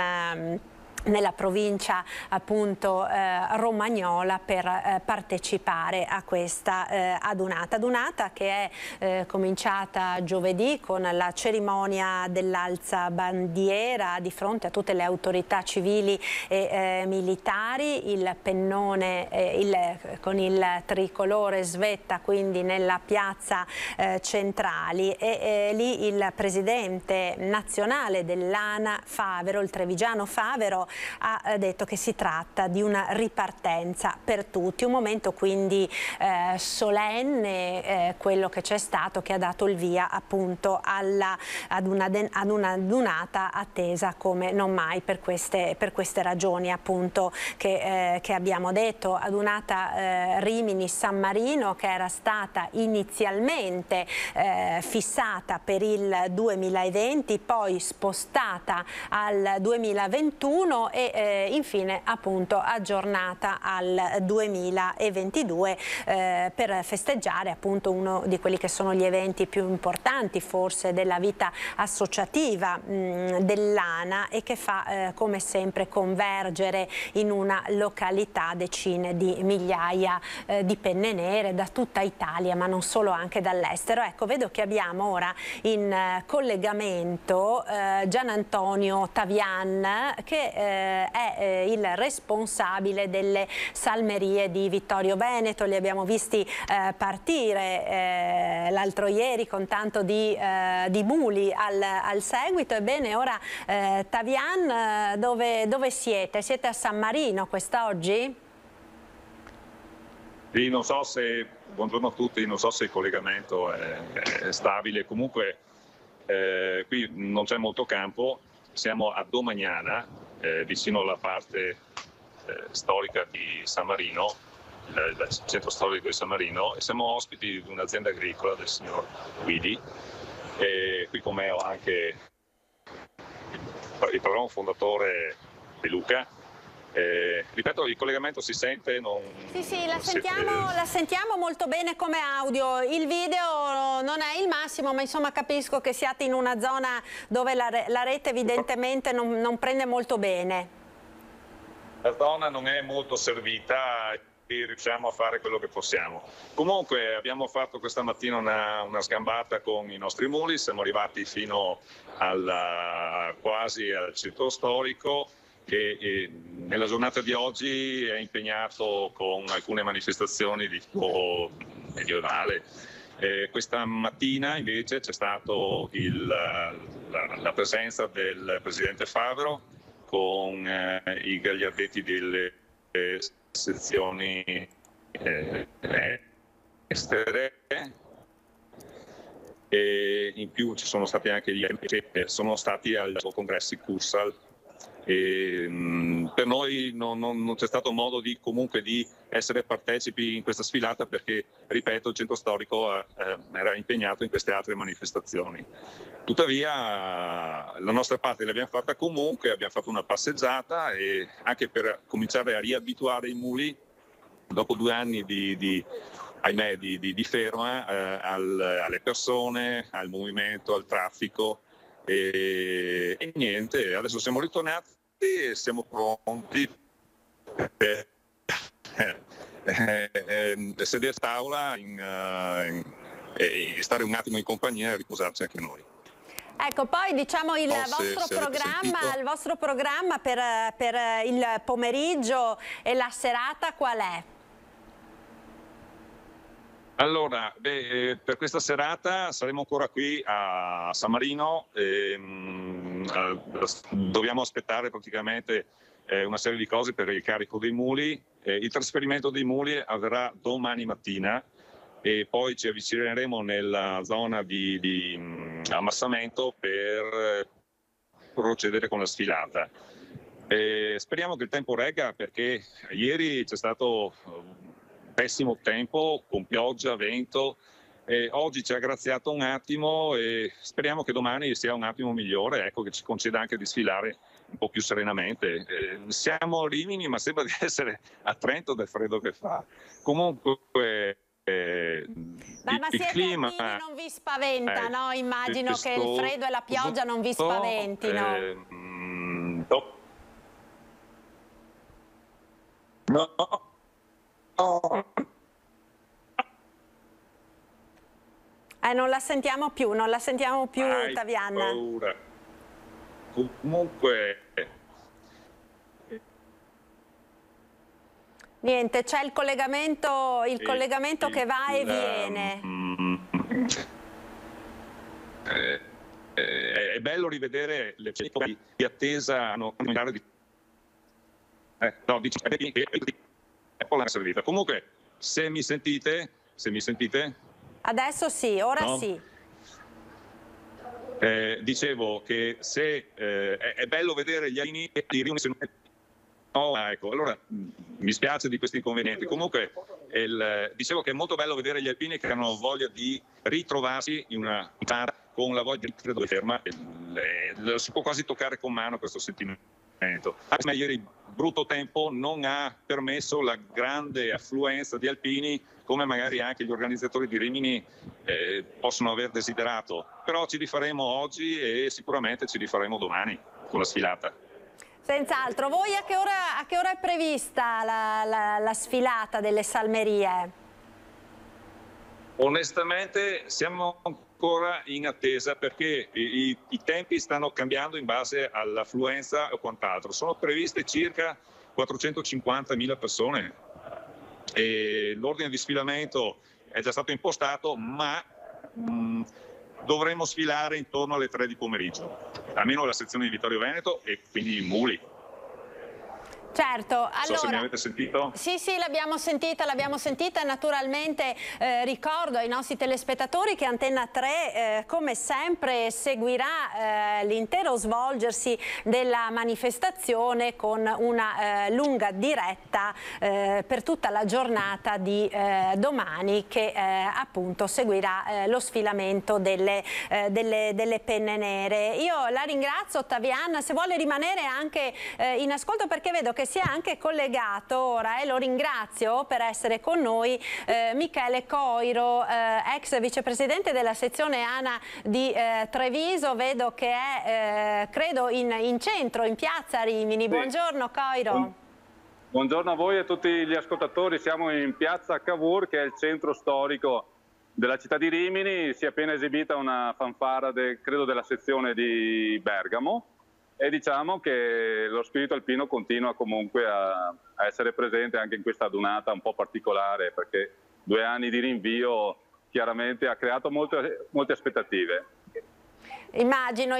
nella provincia appunto romagnola per partecipare a questa adunata che è cominciata giovedì con la cerimonia dell'alza bandiera di fronte a tutte le autorità civili e militari, il pennone con il tricolore svetta quindi nella piazza centrali, e lì il presidente nazionale dell'ANA Favero, il trevigiano Favero, ha detto che si tratta di una ripartenza per tutti, un momento quindi solenne, quello che c'è stato, che ha dato il via appunto ad una adunata attesa come non mai per queste ragioni appunto che abbiamo detto. Adunata Rimini San Marino, che era stata inizialmente fissata per il 2020, poi spostata al 2021 e infine appunto aggiornata al 2022 per festeggiare appunto uno di quelli che sono gli eventi più importanti forse della vita associativa dell'ANA, e che fa come sempre convergere in una località decine di migliaia di penne nere da tutta Italia, ma non solo, anche dall'estero. Ecco, vedo che abbiamo ora in collegamento Gian Antonio Tavian, che è il responsabile delle salmerie di Vittorio Veneto. Li abbiamo visti partire l'altro ieri con tanto di muli al seguito. Ebbene, ora Tavian, dove siete? Siete a San Marino quest'oggi? Sì, non so se, buongiorno a tutti, non so se il collegamento è stabile, comunque qui non c'è molto campo, siamo a Domagnana, vicino alla parte storica di San Marino, il centro storico di San Marino, e siamo ospiti di un'azienda agricola del signor Guidi, e qui con me ho anche il padrone fondatore De Luca, Ripeto, il collegamento si sente? Sì, la sentiamo molto bene come audio. Il video non è il massimo, ma insomma capisco che siate in una zona dove la rete evidentemente non prende molto bene. La zona non è molto servita e riusciamo a fare quello che possiamo. Comunque abbiamo fatto questa mattina una sgambata con i nostri muli, siamo arrivati fino quasi al centro storico, che nella giornata di oggi è impegnato con alcune manifestazioni di tipo medievale. Questa mattina invece c'è stata la presenza del presidente Favero con i gagliardetti delle sezioni estere, e in più ci sono stati anche gli che sono stati al congresso Cursal. Per noi non c'è stato modo comunque di essere partecipi in questa sfilata perché, ripeto, il centro storico era impegnato in queste altre manifestazioni. Tuttavia la nostra parte l'abbiamo fatta comunque, abbiamo fatto una passeggiata, e anche per cominciare a riabituare i muli dopo 2 anni di ferma alle persone, al movimento, al traffico. E niente, adesso siamo ritornati e siamo pronti per sedere a tavola e stare un attimo in compagnia e riposarci anche noi. Ecco, poi diciamo il vostro programma per il pomeriggio e la serata qual è? Allora, per questa serata saremo ancora qui a San Marino, dobbiamo aspettare praticamente una serie di cose per il carico dei muli. Il trasferimento dei muli avverrà domani mattina e poi ci avvicineremo nella zona di ammassamento per procedere con la sfilata. Speriamo che il tempo regga, perché ieri c'è stato pessimo tempo con pioggia, vento, oggi ci ha graziato un attimo e speriamo che domani sia un attimo migliore, ecco, che ci conceda anche di sfilare un po' più serenamente. Siamo a Rimini, ma sembra di essere a Trento del freddo che fa. Comunque ma il clima a Rimini non vi spaventa, no? Immagino che il freddo e la pioggia non vi spaventino. No. Non la sentiamo più, Tavianna. Paura. Comunque niente, c'è il collegamento che va e viene. È bello rivedere le persone di attesa servita. Comunque, se mi sentite? Adesso sì, ora no? Sì. Dicevo che è bello vedere gli alpini di riunione. Oh, ecco, allora mi spiace di questi inconvenienti. Comunque dicevo che è molto bello vedere gli alpini che hanno voglia di ritrovarsi in una gara con la voglia di essere dove ferma. Si può quasi toccare con mano questo sentimento. Anche se ieri il brutto tempo non ha permesso la grande affluenza di alpini come magari anche gli organizzatori di Rimini possono aver desiderato. Però ci rifaremo oggi e sicuramente ci rifaremo domani con la sfilata. Senz'altro. Voi a che ora è prevista la sfilata delle salmerie? Onestamente siamo ancora in attesa, perché i tempi stanno cambiando in base all'affluenza o quant'altro. Sono previste circa 450.000 persone e l'ordine di sfilamento è già stato impostato, ma dovremo sfilare intorno alle 3 di pomeriggio, almeno la sezione di Vittorio Veneto e quindi i muli. Certo, allora, non so se mi avete sentito. Sì, l'abbiamo sentita e naturalmente ricordo ai nostri telespettatori che Antenna 3 come sempre seguirà l'intero svolgersi della manifestazione con una lunga diretta per tutta la giornata di domani, che appunto seguirà lo sfilamento delle penne nere. Io la ringrazio, Tavianna, se vuole rimanere anche in ascolto, perché vedo che che si è anche collegato ora, e lo ringrazio per essere con noi, Michele Coiro, ex vicepresidente della sezione ANA di Treviso. Vedo che è, credo, in centro, in piazza Rimini. Sì. Buongiorno Coiro. Buongiorno a voi e a tutti gli ascoltatori. Siamo in piazza Cavour, che è il centro storico della città di Rimini. Si è appena esibita una fanfara, credo, della sezione di Bergamo, e diciamo che lo spirito alpino continua comunque a essere presente anche in questa adunata un po' particolare, perché 2 anni di rinvio chiaramente ha creato molte aspettative. Immagino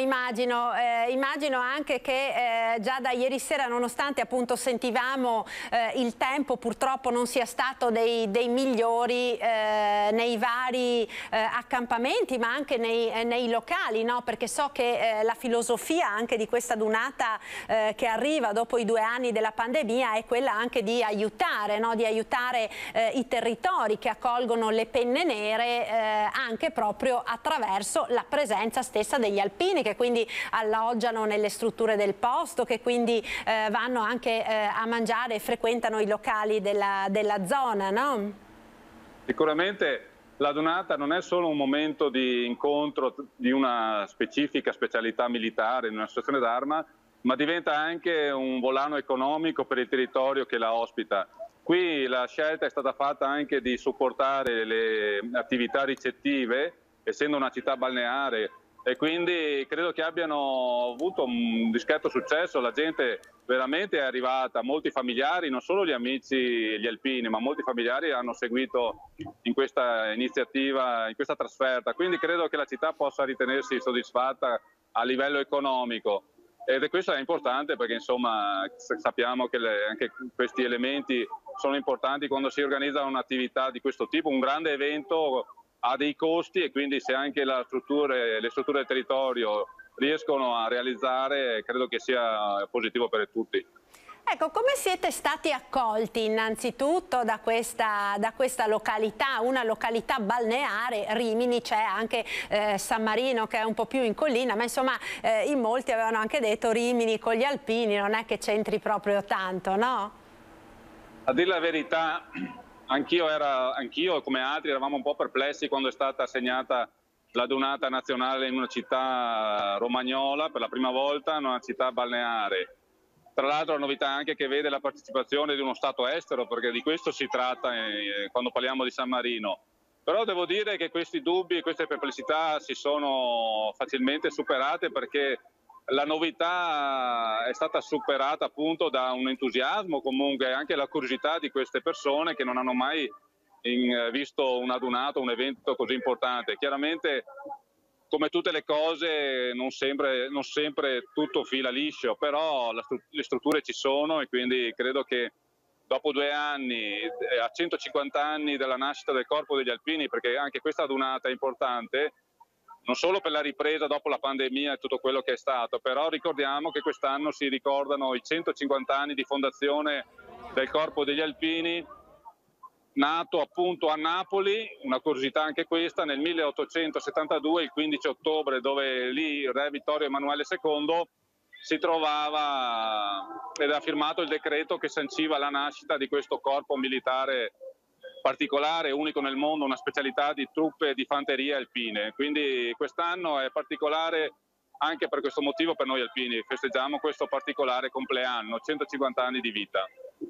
anche che già da ieri sera, nonostante appunto sentivamo il tempo purtroppo non sia stato dei migliori nei vari accampamenti, ma anche nei locali, no? Perché so che la filosofia anche di questa adunata che arriva dopo i 2 anni della pandemia è quella anche di aiutare, no? Di aiutare i territori che accolgono le penne nere anche proprio attraverso la presenza stessa degli alpini, che quindi alloggiano nelle strutture del posto, che quindi vanno anche a mangiare e frequentano i locali della zona, no? Sicuramente l'adunata non è solo un momento di incontro di una specifica specialità militare in una stazione d'arma, ma diventa anche un volano economico per il territorio che la ospita. Qui la scelta è stata fatta anche di supportare le attività ricettive, essendo una città balneare, e quindi credo che abbiano avuto un discreto successo. La gente veramente è arrivata, molti familiari, non solo gli amici, gli alpini, ma molti familiari hanno seguito in questa iniziativa, in questa trasferta, quindi credo che la città possa ritenersi soddisfatta a livello economico, ed questo è importante perché insomma sappiamo che anche questi elementi sono importanti quando si organizza un'attività di questo tipo. Un grande evento ha dei costi, e quindi se anche le strutture del territorio riescono a realizzare, credo che sia positivo per tutti. Ecco, come siete stati accolti innanzitutto da questa località, una località balneare? Rimini, c'è anche San Marino che è un po' più in collina, ma insomma in molti avevano anche detto Rimini con gli alpini non è che c'entri proprio tanto, no? A dire la verità, anch'io come altri eravamo un po' perplessi quando è stata assegnata l'adunata nazionale in una città romagnola per la prima volta, in una città balneare. Tra l'altro la novità anche che vede la partecipazione di uno Stato estero, perché di questo si tratta quando parliamo di San Marino. Però devo dire che questi dubbi e queste perplessità si sono facilmente superate, perché la novità è stata superata appunto da un entusiasmo, comunque anche la curiosità di queste persone che non hanno mai visto un adunato, un evento così importante. Chiaramente, come tutte le cose, non sempre tutto fila liscio, però le strutture ci sono, e quindi credo che dopo 2 anni, a 150 anni dalla nascita del Corpo degli Alpini, perché anche questa adunata è importante, non solo per la ripresa dopo la pandemia e tutto quello che è stato, però ricordiamo che quest'anno si ricordano i 150 anni di fondazione del Corpo degli Alpini, nato appunto a Napoli, una curiosità anche questa, nel 1872, il 15 ottobre, dove lì il re Vittorio Emanuele II si trovava ed ha firmato il decreto che sanciva la nascita di questo corpo militare particolare, unico nel mondo, una specialità di truppe di fanteria alpine. Quindi quest'anno è particolare anche per questo motivo per noi alpini, festeggiamo questo particolare compleanno, 150 anni di vita.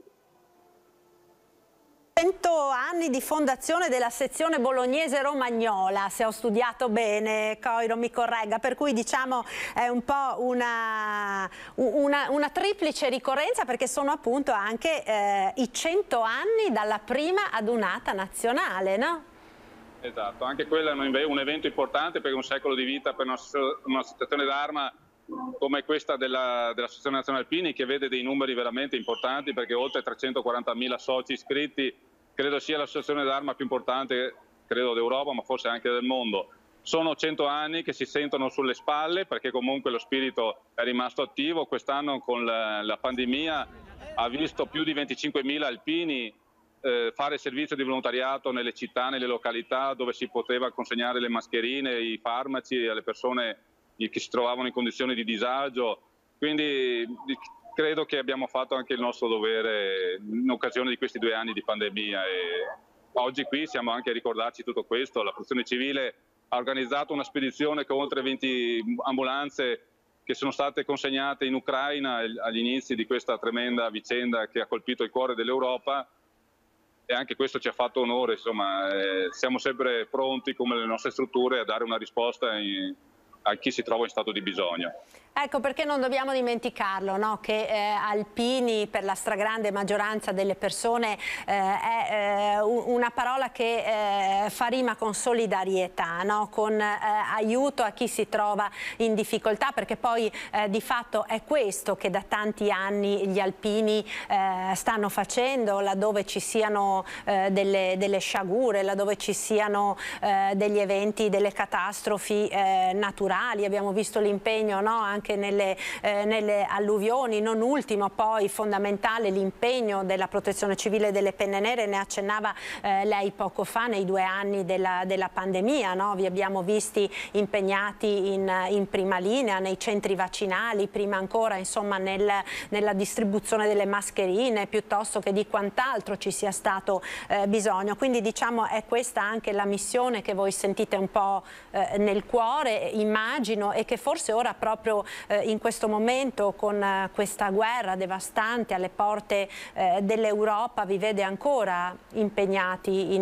100 anni di fondazione della sezione bolognese romagnola, se ho studiato bene, Coiro mi corregga, per cui diciamo è un po' una triplice ricorrenza, perché sono appunto anche i 100 anni dalla prima adunata nazionale, no? Esatto, anche quello è un evento importante, perché un secolo di vita per un'associazione d'arma come questa dell'Associazione Nazionale Alpini, che vede dei numeri veramente importanti, perché oltre 340.000 soci iscritti, credo sia l'associazione d'arma più importante, credo d'Europa, ma forse anche del mondo. Sono 100 anni che si sentono sulle spalle, perché comunque lo spirito è rimasto attivo. Quest'anno con la pandemia ha visto più di 25.000 alpini fare servizio di volontariato nelle città, nelle località dove si poteva consegnare le mascherine, i farmaci alle persone che si trovavano in condizioni di disagio. Quindi credo che abbiamo fatto anche il nostro dovere in occasione di questi 2 anni di pandemia e oggi qui siamo anche a ricordarci tutto questo. La Protezione Civile ha organizzato una spedizione con oltre 20 ambulanze che sono state consegnate in Ucraina agli inizi di questa tremenda vicenda che ha colpito il cuore dell'Europa e anche questo ci ha fatto onore, insomma, siamo sempre pronti come le nostre strutture a dare una risposta a chi si trova in stato di bisogno. Ecco perché non dobbiamo dimenticarlo, no? Che Alpini per la stragrande maggioranza delle persone è una parola che fa rima con solidarietà, no? Con aiuto a chi si trova in difficoltà, perché poi di fatto è questo che da tanti anni gli alpini stanno facendo, laddove ci siano delle sciagure, laddove ci siano degli eventi, delle catastrofi naturali. Abbiamo visto l'impegno, no? Anche nelle alluvioni, non ultimo poi fondamentale l'impegno della Protezione Civile delle Penne Nere, ne accennava lei poco fa, nei 2 anni della pandemia, no? Vi abbiamo visti impegnati in prima linea, nei centri vaccinali, prima ancora insomma nella distribuzione delle mascherine, piuttosto che di quant'altro ci sia stato bisogno. Quindi diciamo è questa anche la missione che voi sentite un po' nel cuore, immagino, e che forse ora proprio in questo momento con questa guerra devastante alle porte dell'Europa vi vede ancora impegnati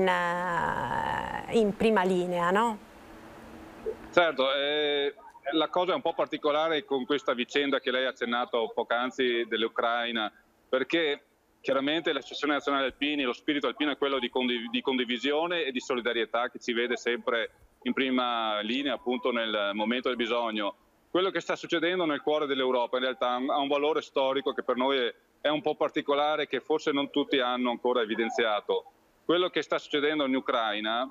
in prima linea, no? Certo, la cosa è un po' particolare con questa vicenda che lei ha accennato poc'anzi dell'Ucraina, perché chiaramente l'Associazione Nazionale Alpini, lo spirito alpino è quello di condivisione e di solidarietà che ci vede sempre in prima linea appunto nel momento del bisogno. Quello che sta succedendo nel cuore dell'Europa in realtà ha un valore storico che per noi è un po' particolare, che forse non tutti hanno ancora evidenziato. Quello che sta succedendo in Ucraina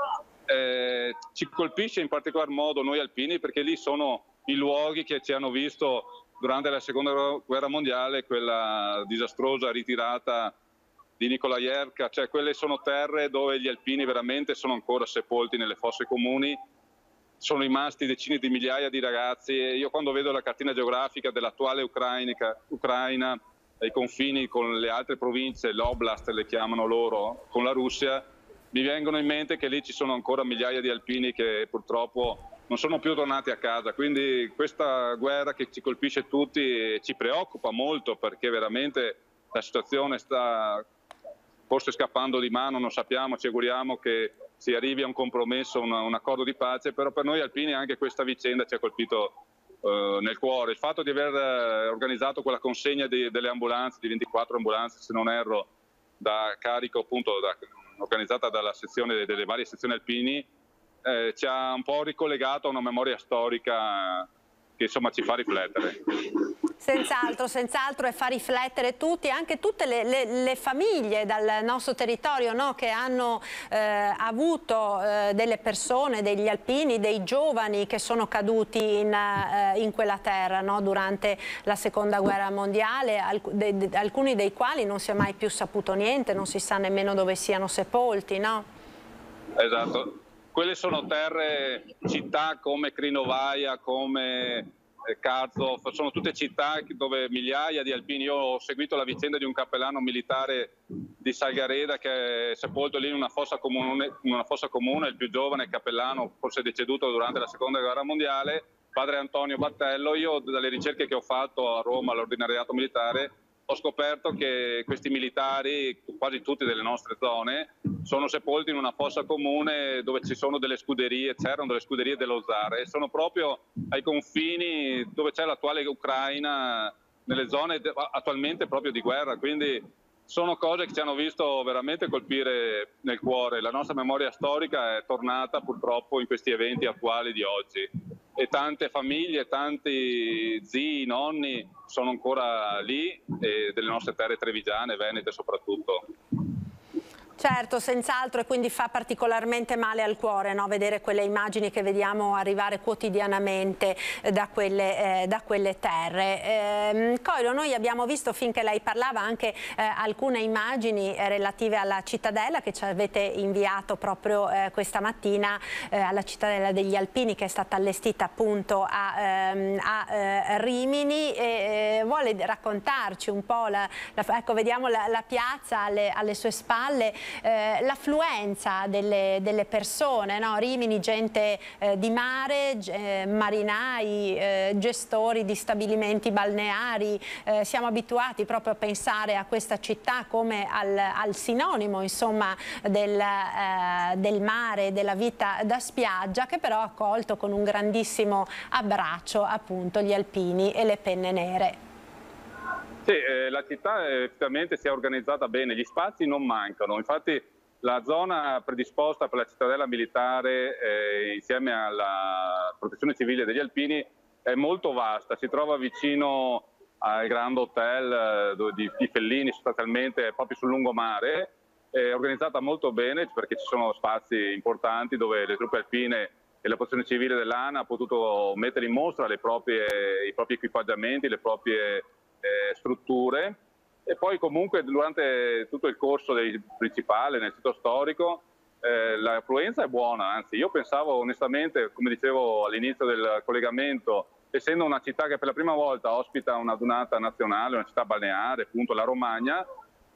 ci colpisce in particolar modo noi alpini, perché lì sono i luoghi che ci hanno visto durante la Seconda Guerra Mondiale, quella disastrosa ritirata di Nikolaevka, cioè quelle sono terre dove gli alpini veramente sono ancora sepolti nelle fosse comuni. Sono rimasti decine di migliaia di ragazzi e io quando vedo la cartina geografica dell'attuale Ucraina, ai confini con le altre province, l'Oblast le chiamano loro, con la Russia, mi vengono in mente che lì ci sono ancora migliaia di alpini che purtroppo non sono più tornati a casa. Quindi questa guerra che ci colpisce tutti ci preoccupa molto, perché veramente la situazione sta forse scappando di mano, non sappiamo, ci auguriamo che si arrivi a un compromesso, un accordo di pace, però per noi alpini anche questa vicenda ci ha colpito nel cuore. Il fatto di aver organizzato quella consegna delle ambulanze, di 24 ambulanze se non erro, da carico appunto organizzata dalla sezione delle varie sezioni alpini, ci ha un po' ricollegato a una memoria storica che insomma ci fa riflettere. Senz'altro, senz'altro, e fa riflettere tutti, anche tutte le famiglie dal nostro territorio, no? Che hanno avuto delle persone, degli alpini, dei giovani che sono caduti in quella terra, no? Durante la Seconda Guerra Mondiale, alcuni dei quali non si è mai più saputo niente, non si sa nemmeno dove siano sepolti, no? Esatto. Quelle sono terre, città come Krinovaia, come Kharkov, sono tutte città dove migliaia di alpini. Io ho seguito la vicenda di un cappellano militare di Salgareda che è sepolto lì in una fossa comune, il più giovane cappellano, forse deceduto durante la Seconda Guerra Mondiale, padre Antonio Battello. Io dalle ricerche che ho fatto a Roma all'ordinariato militare ho scoperto che questi militari, quasi tutti delle nostre zone, sono sepolti in una fossa comune dove ci sono delle scuderie, c'erano delle scuderie dello Zar, e sono proprio ai confini dove c'è l'attuale Ucraina, nelle zone attualmente proprio di guerra. Quindi sono cose che ci hanno visto veramente colpire nel cuore. La nostra memoria storica è tornata purtroppo in questi eventi attuali di oggi, e tante famiglie, tanti zii, nonni sono ancora lì, e delle nostre terre trevigiane, venete soprattutto. Certo, senz'altro, e quindi fa particolarmente male al cuore, no? Vedere quelle immagini che vediamo arrivare quotidianamente da quelle terre. Coiro, noi abbiamo visto, finché lei parlava, anche alcune immagini relative alla cittadella che ci avete inviato proprio questa mattina, alla cittadella degli Alpini, che è stata allestita appunto a Rimini, e vuole raccontarci un po', ecco, vediamo la piazza alle sue spalle, l'affluenza delle persone, no? Rimini, gente di mare, marinai, gestori di stabilimenti balneari. Siamo abituati proprio a pensare a questa città come al sinonimo, insomma, del mare, della vita da spiaggia, che però ha accolto con un grandissimo abbraccio appunto gli alpini e le penne nere. Sì, la città effettivamente si è organizzata bene, gli spazi non mancano, infatti la zona predisposta per la cittadella militare insieme alla protezione civile degli Alpini è molto vasta, si trova vicino al Grand Hotel di Fellini, sostanzialmente proprio sul lungomare, è organizzata molto bene perché ci sono spazi importanti dove le truppe alpine e la protezione civile dell'ANA ha potuto mettere in mostra i propri equipaggiamenti, le proprie strutture, e poi comunque durante tutto il corso principale nel sito storico l'affluenza è buona, anzi io pensavo onestamente, come dicevo all'inizio del collegamento, essendo una città che per la prima volta ospita una dunata nazionale, una città balneare, appunto la Romagna,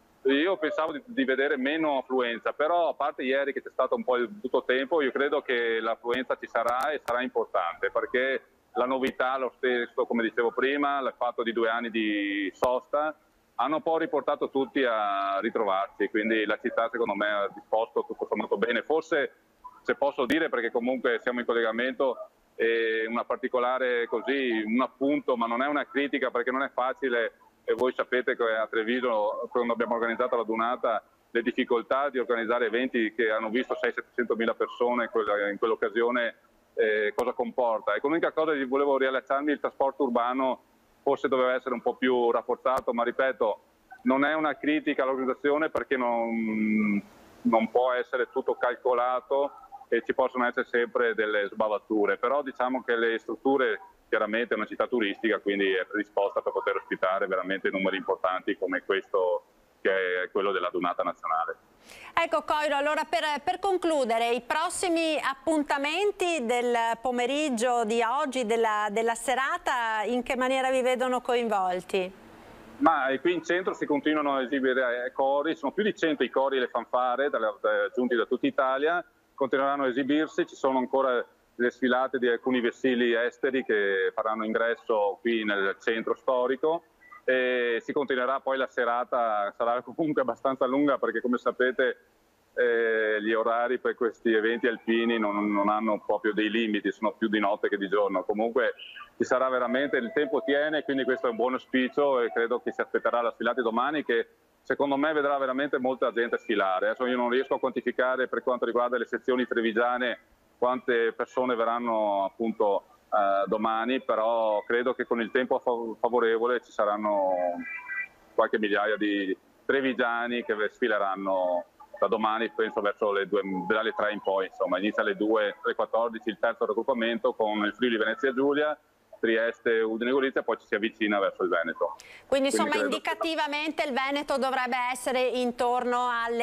io pensavo di vedere meno affluenza, però a parte ieri che c'è stato un po' di tutto tempo, io credo che l'affluenza ci sarà e sarà importante, perché la novità, lo stesso, come dicevo prima, il fatto di 2 anni di sosta, hanno un po' riportato tutti a ritrovarsi, quindi la città secondo me ha disposto tutto sommato bene. Forse, se posso dire, perché comunque siamo in collegamento, una particolare così, un appunto, ma non è una critica perché non è facile, e voi sapete che a Treviso, quando abbiamo organizzato la Dunata, le difficoltà di organizzare eventi che hanno visto 600-700 mila persone in quell'occasione, cosa comporta. E l'unica cosa che volevo riallacciarmi, il trasporto urbano forse doveva essere un po' più rafforzato, ma ripeto, non è una critica all'organizzazione perché non può essere tutto calcolato e ci possono essere sempre delle sbavature, però diciamo che le strutture, chiaramente è una città turistica, quindi è predisposta per poter ospitare veramente numeri importanti come questo, che è quello della Dunata nazionale. Ecco Coiro, allora per concludere, i prossimi appuntamenti del pomeriggio di oggi, della serata, in che maniera vi vedono coinvolti? Ma qui in centro si continuano a esibire cori, sono più di 100 i cori e le fanfare giunti da tutta Italia, continueranno a esibirsi, ci sono ancora le sfilate di alcuni vessilli esteri che faranno ingresso qui nel centro storico. E si continuerà poi la serata, sarà comunque abbastanza lunga perché come sapete gli orari per questi eventi alpini non hanno proprio dei limiti, sono più di notte che di giorno. Comunque ci sarà veramente, il tempo tiene, quindi questo è un buon auspicio e credo che si aspetterà la sfilata domani, che secondo me vedrà veramente molta gente sfilare. Adesso io non riesco a quantificare per quanto riguarda le sezioni trevigiane quante persone verranno appunto domani, però credo che con il tempo favorevole ci saranno qualche migliaia di trevigiani che sfileranno da domani, penso verso dalle 3 in poi, insomma inizia alle 2, alle 14 il terzo raggruppamento con il Friuli Venezia Giulia, Trieste, Udine Gorizia, e poi ci si avvicina verso il Veneto. Quindi insomma indicativamente il Veneto dovrebbe essere intorno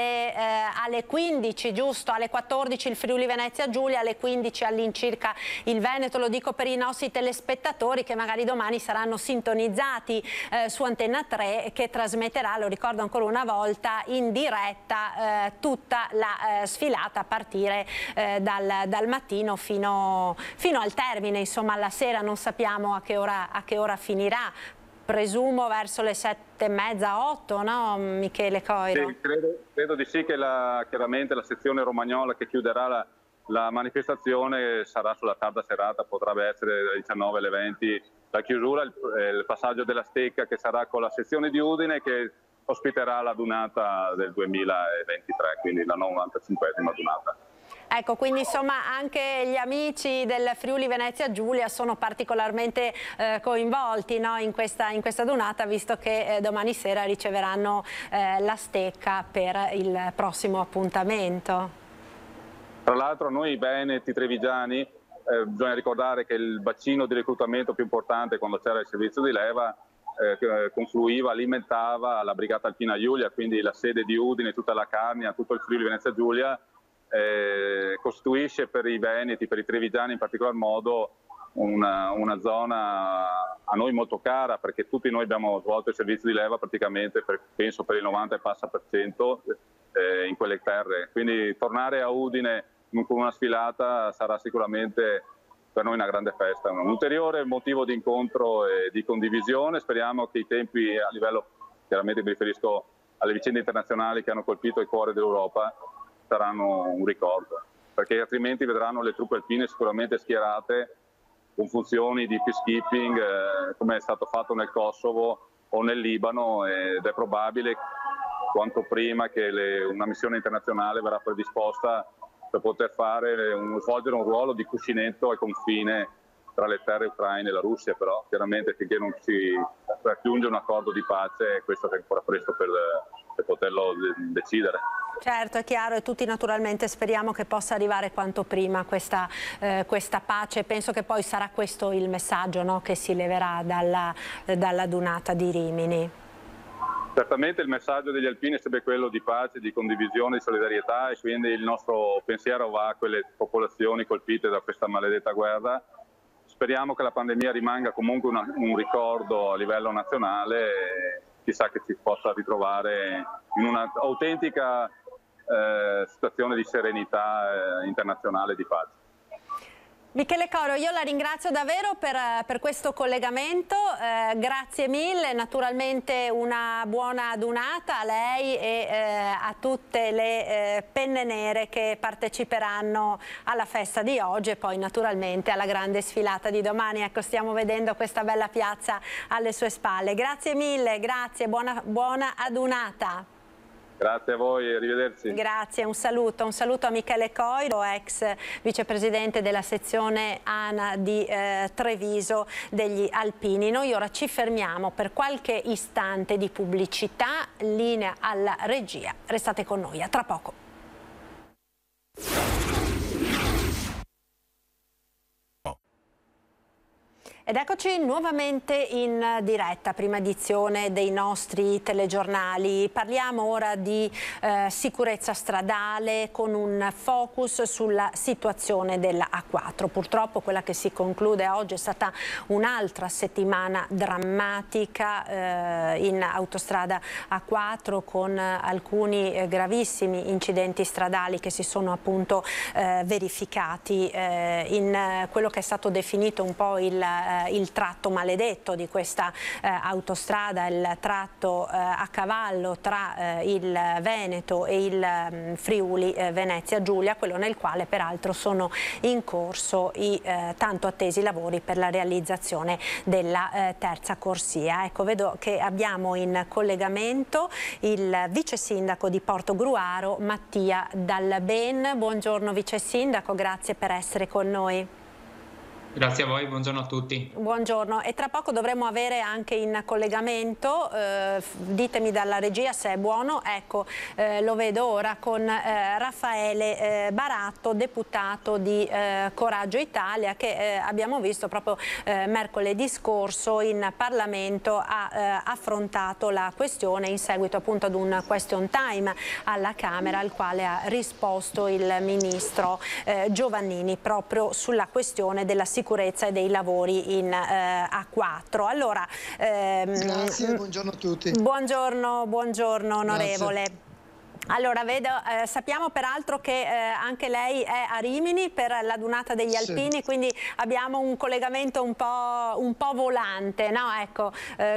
alle 15, giusto? Alle 14 il Friuli Venezia Giulia, alle 15 all'incirca il Veneto. Lo dico per i nostri telespettatori che magari domani saranno sintonizzati su Antenna 3, che trasmetterà, lo ricordo ancora una volta, in diretta tutta la sfilata a partire dal mattino fino al termine, insomma alla sera. Non sappiamo a che ora finirà, presumo verso le 7:30, 8, no Michele Coiro? Sì, credo di sì, che chiaramente la sezione romagnola che chiuderà la manifestazione sarà sulla tarda serata, potrebbe essere dalle 19 alle 20 la chiusura, il passaggio della stecca che sarà con la sezione di Udine che ospiterà la Dunata del 2023, quindi la 95esima Dunata. Ecco, quindi insomma anche gli amici del Friuli Venezia Giulia sono particolarmente coinvolti, no, in questa adunata, visto che domani sera riceveranno la stecca per il prossimo appuntamento. Tra l'altro noi veneti, trevigiani, bisogna ricordare che il bacino di reclutamento più importante quando c'era il servizio di leva confluiva, alimentava la Brigata Alpina Giulia, quindi la sede di Udine, tutta la Carnia, tutto il Friuli Venezia Giulia, costituisce per i veneti, per i trevigiani in particolar modo, una zona a noi molto cara, perché tutti noi abbiamo svolto il servizio di leva praticamente penso per il 90% in quelle terre, quindi tornare a Udine con una sfilata sarà sicuramente per noi una grande festa, un ulteriore motivo di incontro e di condivisione. Speriamo che i tempi a livello, chiaramente mi riferisco alle vicende internazionali che hanno colpito il cuore dell'Europa, saranno un ricordo, perché altrimenti vedranno le truppe alpine sicuramente schierate con funzioni di peacekeeping come è stato fatto nel Kosovo o nel Libano, ed è probabile quanto prima che una missione internazionale verrà predisposta per poter svolgere un ruolo di cuscinetto al confine tra le terre ucraine e la Russia, però chiaramente finché non si raggiunge un accordo di pace, questo è ancora presto per poterlo decidere. Certo, è chiaro, e tutti naturalmente speriamo che possa arrivare quanto prima questa pace. Penso che poi sarà questo il messaggio, no, che si leverà dalla dunata di Rimini. Certamente il messaggio degli alpini è sempre quello di pace, di condivisione, di solidarietà, e quindi il nostro pensiero va a quelle popolazioni colpite da questa maledetta guerra. Speriamo che la pandemia rimanga comunque un ricordo a livello nazionale e chissà che ci possa ritrovare in una autentica situazione di serenità internazionale e di pace. Michele Coro, io la ringrazio davvero per questo collegamento, grazie mille, naturalmente una buona adunata a lei e a tutte le penne nere che parteciperanno alla festa di oggi e poi naturalmente alla grande sfilata di domani. Ecco, stiamo vedendo questa bella piazza alle sue spalle. Grazie mille, grazie, buona adunata. Grazie a voi, arrivederci. Grazie, un saluto a Michele Coiro, ex vicepresidente della sezione ANA di Treviso degli Alpini. Noi ora ci fermiamo per qualche istante di pubblicità, linea alla regia. Restate con noi, a tra poco. Ed eccoci nuovamente in diretta, prima edizione dei nostri telegiornali. Parliamo ora di sicurezza stradale con un focus sulla situazione della A4. Purtroppo quella che si conclude oggi è stata un'altra settimana drammatica in autostrada A4 con alcuni gravissimi incidenti stradali che si sono appunto verificati in quello che è stato definito un po' il tratto maledetto di questa autostrada, il tratto a cavallo tra il Veneto e il Friuli Venezia Giulia, quello nel quale peraltro sono in corso i tanto attesi lavori per la realizzazione della terza corsia. Ecco, vedo che abbiamo in collegamento il vice sindaco di Portogruaro, Mattia Dalben. Buongiorno vice sindaco, grazie per essere con noi. Grazie a voi, buongiorno a tutti. Buongiorno, e tra poco dovremo avere anche in collegamento, ditemi dalla regia se è buono, ecco, lo vedo ora con Raffaele Baratto, deputato di Coraggio Italia, che abbiamo visto proprio mercoledì scorso in Parlamento ha affrontato la questione in seguito appunto ad un question time alla Camera, al quale ha risposto il ministro Giovannini proprio sulla questione della sicurezza e dei lavori in A4. Allora, grazie, buongiorno a tutti. Buongiorno onorevole. Grazie. Allora, vedo, sappiamo peraltro che anche lei è a Rimini per l'adunata degli Alpini, sì. Quindi abbiamo un collegamento un po' volante, no? Ecco,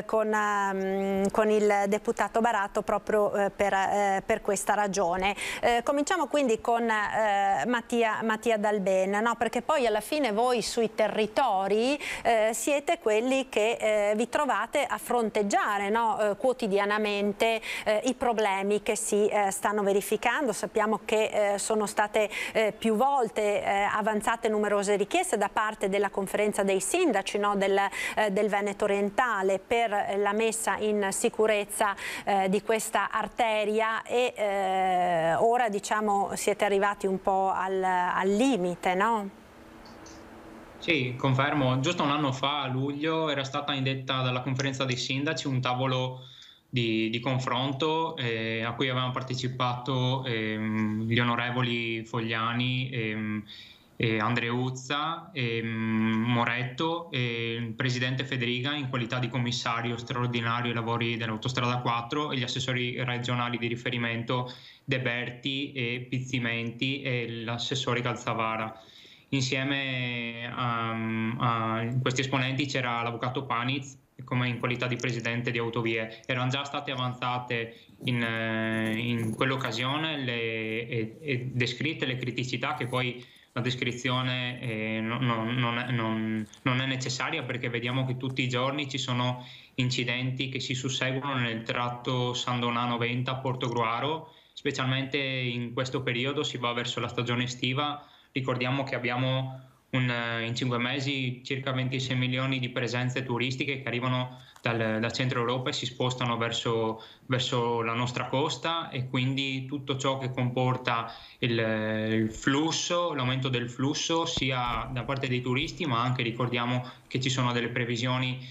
con il deputato Baratto proprio per questa ragione. Cominciamo quindi con Mattia Dalben, no? Perché poi alla fine voi sui territori siete quelli che vi trovate a fronteggiare, no? Quotidianamente i problemi che si stanno verificando. Sappiamo che sono state più volte avanzate numerose richieste da parte della conferenza dei sindaci, no, del Veneto orientale per la messa in sicurezza di questa arteria e ora diciamo siete arrivati un po' al limite, no? Sì, confermo. Giusto un anno fa, a luglio, era stata indetta dalla conferenza dei sindaci un tavolo di confronto a cui avevano partecipato gli onorevoli Fogliani, Andreuzza, Moretto e il presidente Federica in qualità di commissario straordinario ai lavori dell'autostrada 4 e gli assessori regionali di riferimento De Berti e Pizzimenti e l'assessore Calzavara. Insieme a questi esponenti c'era l'avvocato Paniz come in qualità di presidente di Autovie. Erano già state avanzate in quell'occasione e descritte le criticità, che poi la descrizione non è necessaria, perché vediamo che tutti i giorni ci sono incidenti che si susseguono nel tratto Sandonà-Noventa a Portogruaro, specialmente in questo periodo si va verso la stagione estiva. Ricordiamo che abbiamo in 5 mesi circa 26 milioni di presenze turistiche che arrivano dal centro Europa e si spostano verso la nostra costa, e quindi tutto ciò che comporta il flusso, l'aumento del flusso sia da parte dei turisti, ma anche ricordiamo che ci sono delle previsioni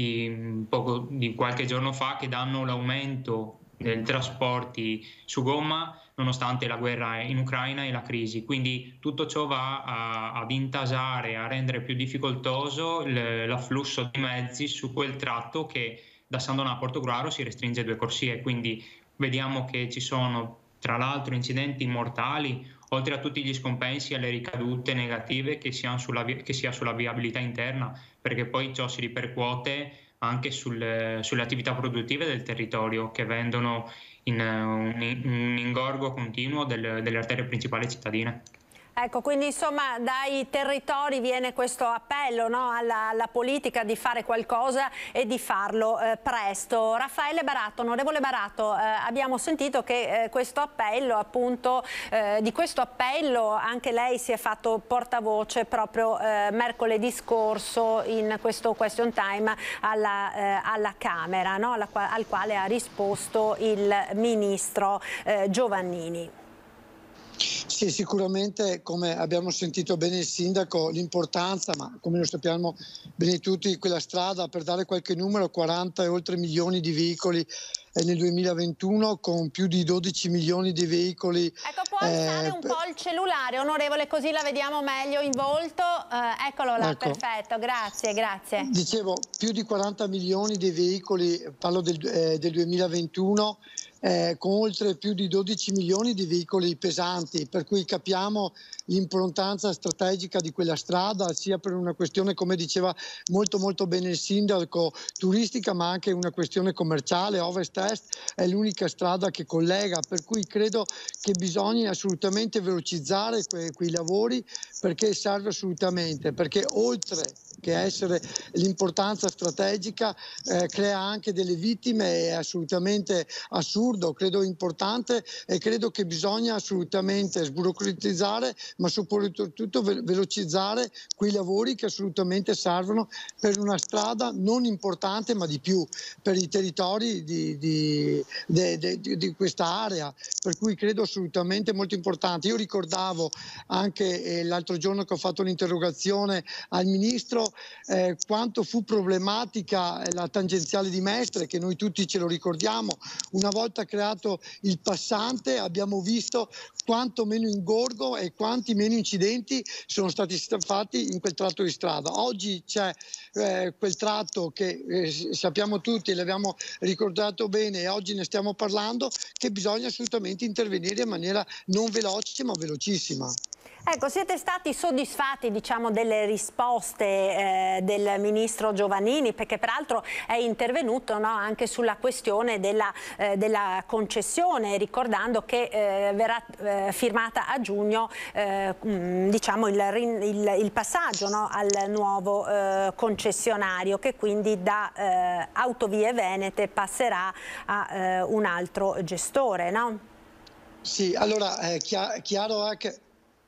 di qualche giorno fa che danno l'aumento dei trasporti su gomma nonostante la guerra in Ucraina e la crisi. Quindi tutto ciò va ad intasare, a rendere più difficoltoso l'afflusso di mezzi su quel tratto che da Sandonà a Portogruaro si restringe 2 corsie. Quindi vediamo che ci sono tra l'altro incidenti mortali, oltre a tutti gli scompensi e alle ricadute negative che si ha sulla viabilità interna, perché poi ciò si ripercuote anche sulle attività produttive del territorio, che vendono in un ingorgo continuo delle arterie principali cittadine. Ecco, quindi insomma dai territori viene questo appello, no, alla politica di fare qualcosa e di farlo presto. Raffaele Barato, onorevole Barato, abbiamo sentito che questo appello, appunto, di questo appello anche lei si è fatto portavoce proprio mercoledì scorso in questo question time alla Camera, no, al quale ha risposto il ministro Giovannini. Sì, sicuramente, come abbiamo sentito bene il sindaco, l'importanza, ma come lo sappiamo bene tutti, quella strada, per dare qualche numero, 40 e oltre milioni di veicoli nel 2021, con più di 12 milioni di veicoli. Ecco, può alzare un po' il cellulare, onorevole, così la vediamo meglio in volto. Eccolo là, ecco. Perfetto, grazie, grazie. Dicevo, più di 40 milioni di veicoli, parlo del 2021, con oltre più di 12 milioni di veicoli pesanti, per cui capiamo l'importanza strategica di quella strada, sia per una questione, come diceva molto molto bene il sindaco, turistica, ma anche una questione commerciale. Ovest-Est è l'unica strada che collega, per cui credo che bisogna assolutamente velocizzare quei lavori, perché serve assolutamente, perché oltre che essere l'importanza strategica crea anche delle vittime, è assolutamente assurdo, credo importante, e credo che bisogna assolutamente sburocratizzare, ma soprattutto velocizzare quei lavori che assolutamente servono per una strada non importante ma di più per i territori di questa area, per cui credo assolutamente molto importante. Io ricordavo anche l'altro giorno che ho fatto un'interrogazione al ministro quanto fu problematica la tangenziale di Mestre, che noi tutti ce lo ricordiamo. Una volta creato il passante abbiamo visto quanto meno ingorgo e quanti meno incidenti sono stati fatti in quel tratto di strada. Oggi c'è quel tratto che sappiamo tutti, l'abbiamo ricordato bene e oggi ne stiamo parlando, che bisogna assolutamente intervenire in maniera non veloce ma velocissima. Ecco, siete stati soddisfatti, diciamo, delle risposte del ministro Giovannini, perché peraltro è intervenuto, no, anche sulla questione della concessione, ricordando che verrà firmata a giugno diciamo il passaggio, no, al nuovo concessionario, che quindi da Autovie Venete passerà a un altro gestore, no? Sì, allora chiaro è che...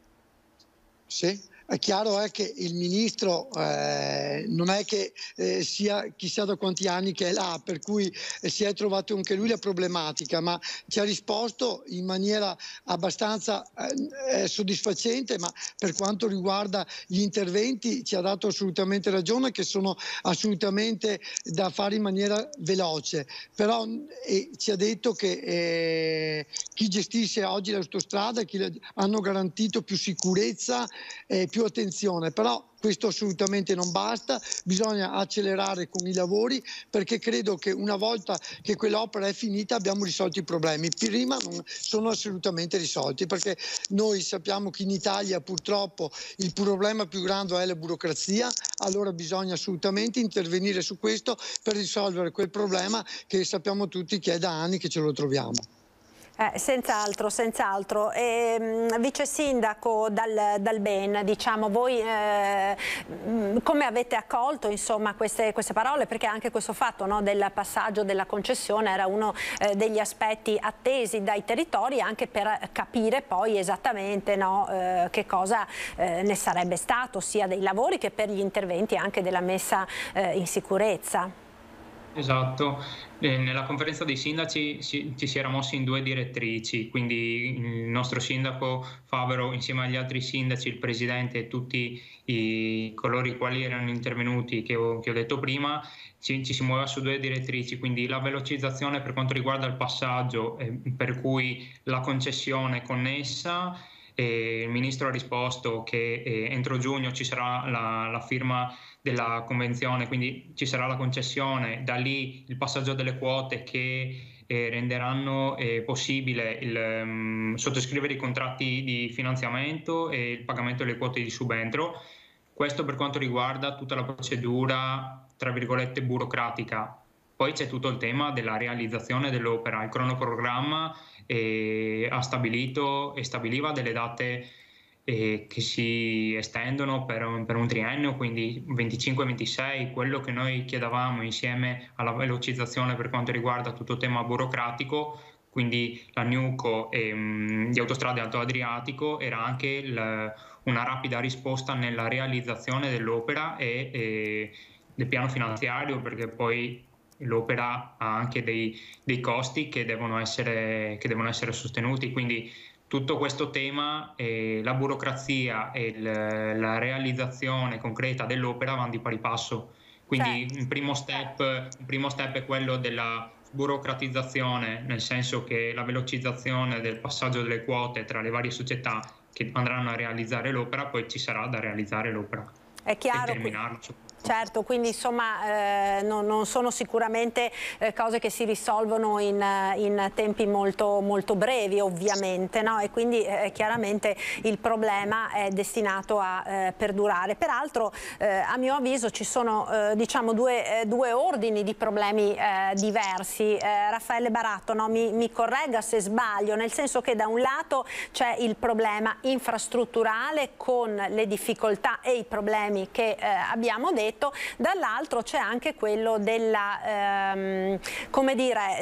Sì? È chiaro che il ministro non è che sia chissà da quanti anni che è là, per cui si è trovato anche lui la problematica, ma ci ha risposto in maniera abbastanza soddisfacente, ma per quanto riguarda gli interventi ci ha dato assolutamente ragione, che sono assolutamente da fare in maniera veloce, però ci ha detto che chi gestisce oggi l'autostrada hanno garantito più sicurezza, più attenzione, però questo assolutamente non basta, bisogna accelerare con i lavori, perché credo che una volta che quell'opera è finita abbiamo risolto i problemi. Prima non sono assolutamente risolti, perché noi sappiamo che in Italia purtroppo il problema più grande è la burocrazia, allora bisogna assolutamente intervenire su questo per risolvere quel problema che sappiamo tutti che è da anni che ce lo troviamo. Senz'altro, senz'altro. Vice Sindaco dal Ben, diciamo, voi come avete accolto insomma queste parole? Perché anche questo fatto, no, del passaggio della concessione era uno degli aspetti attesi dai territori, anche per capire poi esattamente, no, che cosa ne sarebbe stato, sia dei lavori che per gli interventi anche della messa in sicurezza. Esatto, nella conferenza dei sindaci ci si era mossi in due direttrici, quindi il nostro sindaco Favero insieme agli altri sindaci, il presidente e tutti coloro i quali erano intervenuti che ho detto prima, ci si muoveva su due direttrici, quindi la velocizzazione per quanto riguarda il passaggio, per cui la concessione connessa. Il ministro ha risposto che entro giugno ci sarà la firma della convenzione, quindi ci sarà la concessione, da lì il passaggio delle quote che renderanno possibile il sottoscrivere i contratti di finanziamento e il pagamento delle quote di subentro. Questo per quanto riguarda tutta la procedura, tra virgolette, burocratica. Poi c'è tutto il tema della realizzazione dell'opera. Il cronoprogramma ha stabilito e stabiliva delle date che si estendono per un triennio, quindi 25-26, quello che noi chiedevamo insieme alla velocizzazione per quanto riguarda tutto il tema burocratico, quindi la NUCO di Autostrade Alto Adriatico, era anche una rapida risposta nella realizzazione dell'opera e del piano finanziario, perché poi l'opera ha anche dei costi che devono essere sostenuti, quindi tutto questo tema, la burocrazia e la realizzazione concreta dell'opera vanno di pari passo. Quindi un primo step è quello della burocratizzazione, nel senso che la velocizzazione del passaggio delle quote tra le varie società che andranno a realizzare l'opera, poi ci sarà da realizzare l'opera. È chiaro. E terminarlo. Certo, quindi insomma non sono sicuramente cose che si risolvono in tempi molto, molto brevi, ovviamente, no? E quindi chiaramente il problema è destinato a perdurare. Peraltro a mio avviso ci sono diciamo due ordini di problemi diversi. Raffaele Baratto, no? mi corregga se sbaglio, nel senso che da un lato c'è il problema infrastrutturale con le difficoltà e i problemi che abbiamo detto, dall'altro c'è anche quello della, come dire,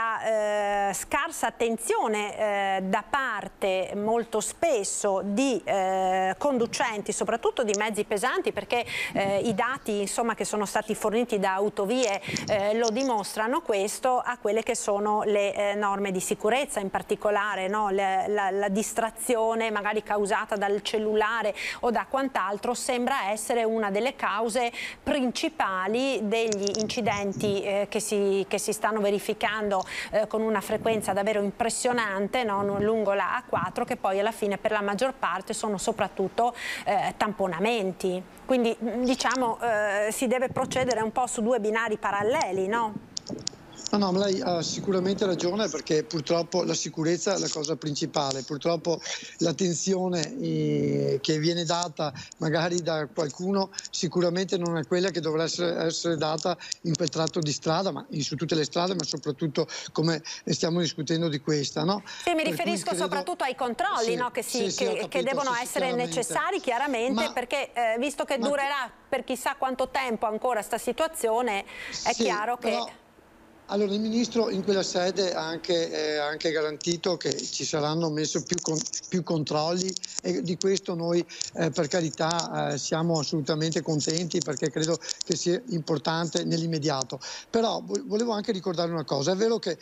della scarsa attenzione da parte molto spesso di conducenti, soprattutto di mezzi pesanti, perché i dati insomma, che sono stati forniti da Autovie lo dimostrano questo, a quelle che sono le norme di sicurezza, in particolare, no? la distrazione magari causata dal cellulare o da quant'altro sembra essere una delle cause principali degli incidenti che si stanno verificando con una frequenza davvero impressionante, no? Lungo la A4, che poi alla fine per la maggior parte sono soprattutto tamponamenti. Quindi diciamo si deve procedere un po' su due binari paralleli, no? No, ma lei ha sicuramente ragione, perché purtroppo la sicurezza è la cosa principale. Purtroppo l'attenzione che viene data magari da qualcuno sicuramente non è quella che dovrà essere data in quel tratto di strada, ma su tutte le strade, ma soprattutto come stiamo discutendo di questa, no? Sì, mi riferisco soprattutto ai controlli, sì, no? che devono essere necessari chiaramente, perché visto che durerà per chissà quanto tempo ancora sta situazione, è chiaro che... Allora, il Ministro in quella sede ha anche garantito che ci saranno messi più controlli, e di questo noi per carità siamo assolutamente contenti, perché credo che sia importante nell'immediato. Però volevo anche ricordare una cosa: è vero che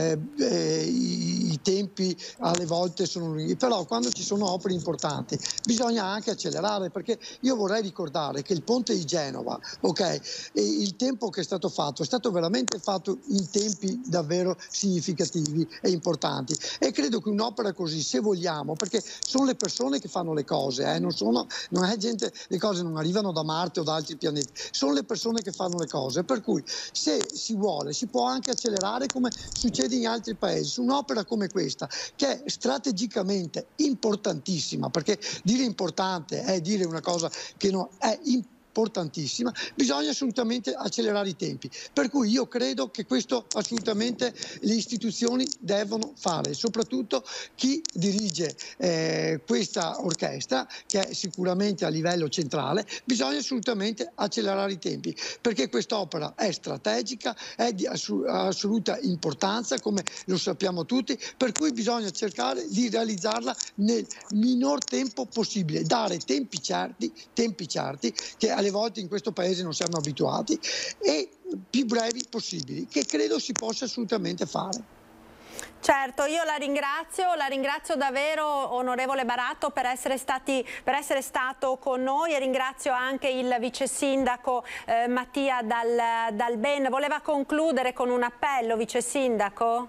i tempi alle volte sono lunghi, però quando ci sono opere importanti bisogna anche accelerare, perché io vorrei ricordare che il ponte di Genova, il tempo che è stato veramente fatto in tempi davvero significativi e importanti, e credo che un'opera così, se vogliamo, perché sono le persone che fanno le cose, non è gente, le cose non arrivano da Marte o da altri pianeti, sono le persone che fanno le cose, per cui se si vuole si può anche accelerare, come succede in altri paesi, su un'opera come questa che è strategicamente importantissima, perché dire importante è dire una cosa che non è importantissima, bisogna assolutamente accelerare i tempi, per cui io credo che questo assolutamente le istituzioni devono fare, soprattutto chi dirige questa orchestra, che è sicuramente a livello centrale. Bisogna assolutamente accelerare i tempi, perché quest'opera è strategica, è di assoluta importanza, come lo sappiamo tutti, per cui bisogna cercare di realizzarla nel minor tempo possibile, dare tempi certi che alle volte in questo paese non siamo abituati, e più brevi possibili, che credo si possa assolutamente fare. Certo, io la ringrazio davvero, onorevole Baratto, per essere stato con noi, e ringrazio anche il vice sindaco Mattia Dal Ben. Voleva concludere con un appello, vice sindaco?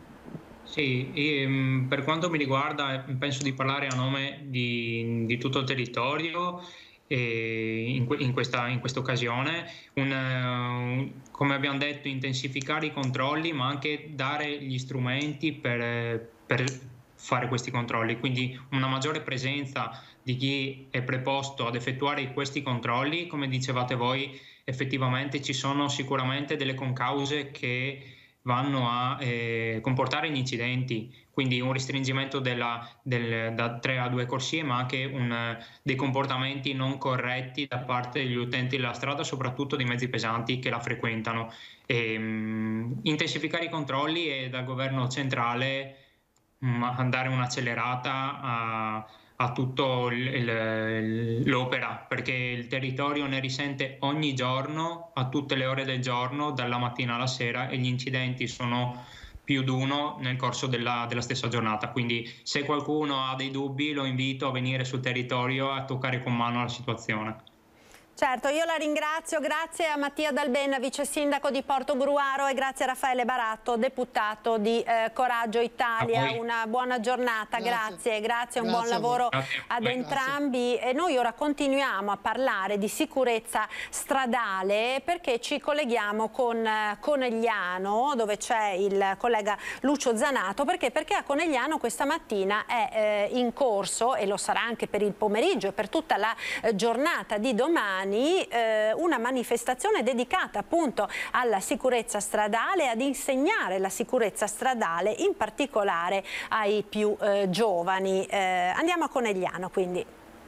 Sì, per quanto mi riguarda penso di parlare a nome di tutto il territorio. In questa occasione, come abbiamo detto, intensificare i controlli, ma anche dare gli strumenti per fare questi controlli, quindi una maggiore presenza di chi è preposto ad effettuare questi controlli. Come dicevate voi, effettivamente ci sono sicuramente delle concause che vanno a comportare gli incidenti, quindi un restringimento da 3 a 2 corsie, ma anche dei comportamenti non corretti da parte degli utenti della strada, soprattutto dei mezzi pesanti che la frequentano. Intensificare i controlli e dal governo centrale dare un'accelerata a tutto l'opera, perché il territorio ne risente ogni giorno, a tutte le ore del giorno, dalla mattina alla sera, e gli incidenti sono più di uno nel corso della stessa giornata. Quindi se qualcuno ha dei dubbi lo invito a venire sul territorio a toccare con mano la situazione. Certo, io la ringrazio, grazie a Mattia Dal Ben, vice sindaco di Portogruaro, e grazie a Raffaele Baratto, deputato di Coraggio Italia. Una buona giornata, grazie, un buon lavoro ad entrambi. E noi ora continuiamo a parlare di sicurezza stradale, perché ci colleghiamo con Conegliano, dove c'è il collega Lucio Zanato, perché a Conegliano questa mattina è in corso, e lo sarà anche per il pomeriggio e per tutta la giornata di domani, una manifestazione dedicata appunto alla sicurezza stradale, ad insegnare la sicurezza stradale in particolare ai più giovani. Andiamo a Conegliano quindi.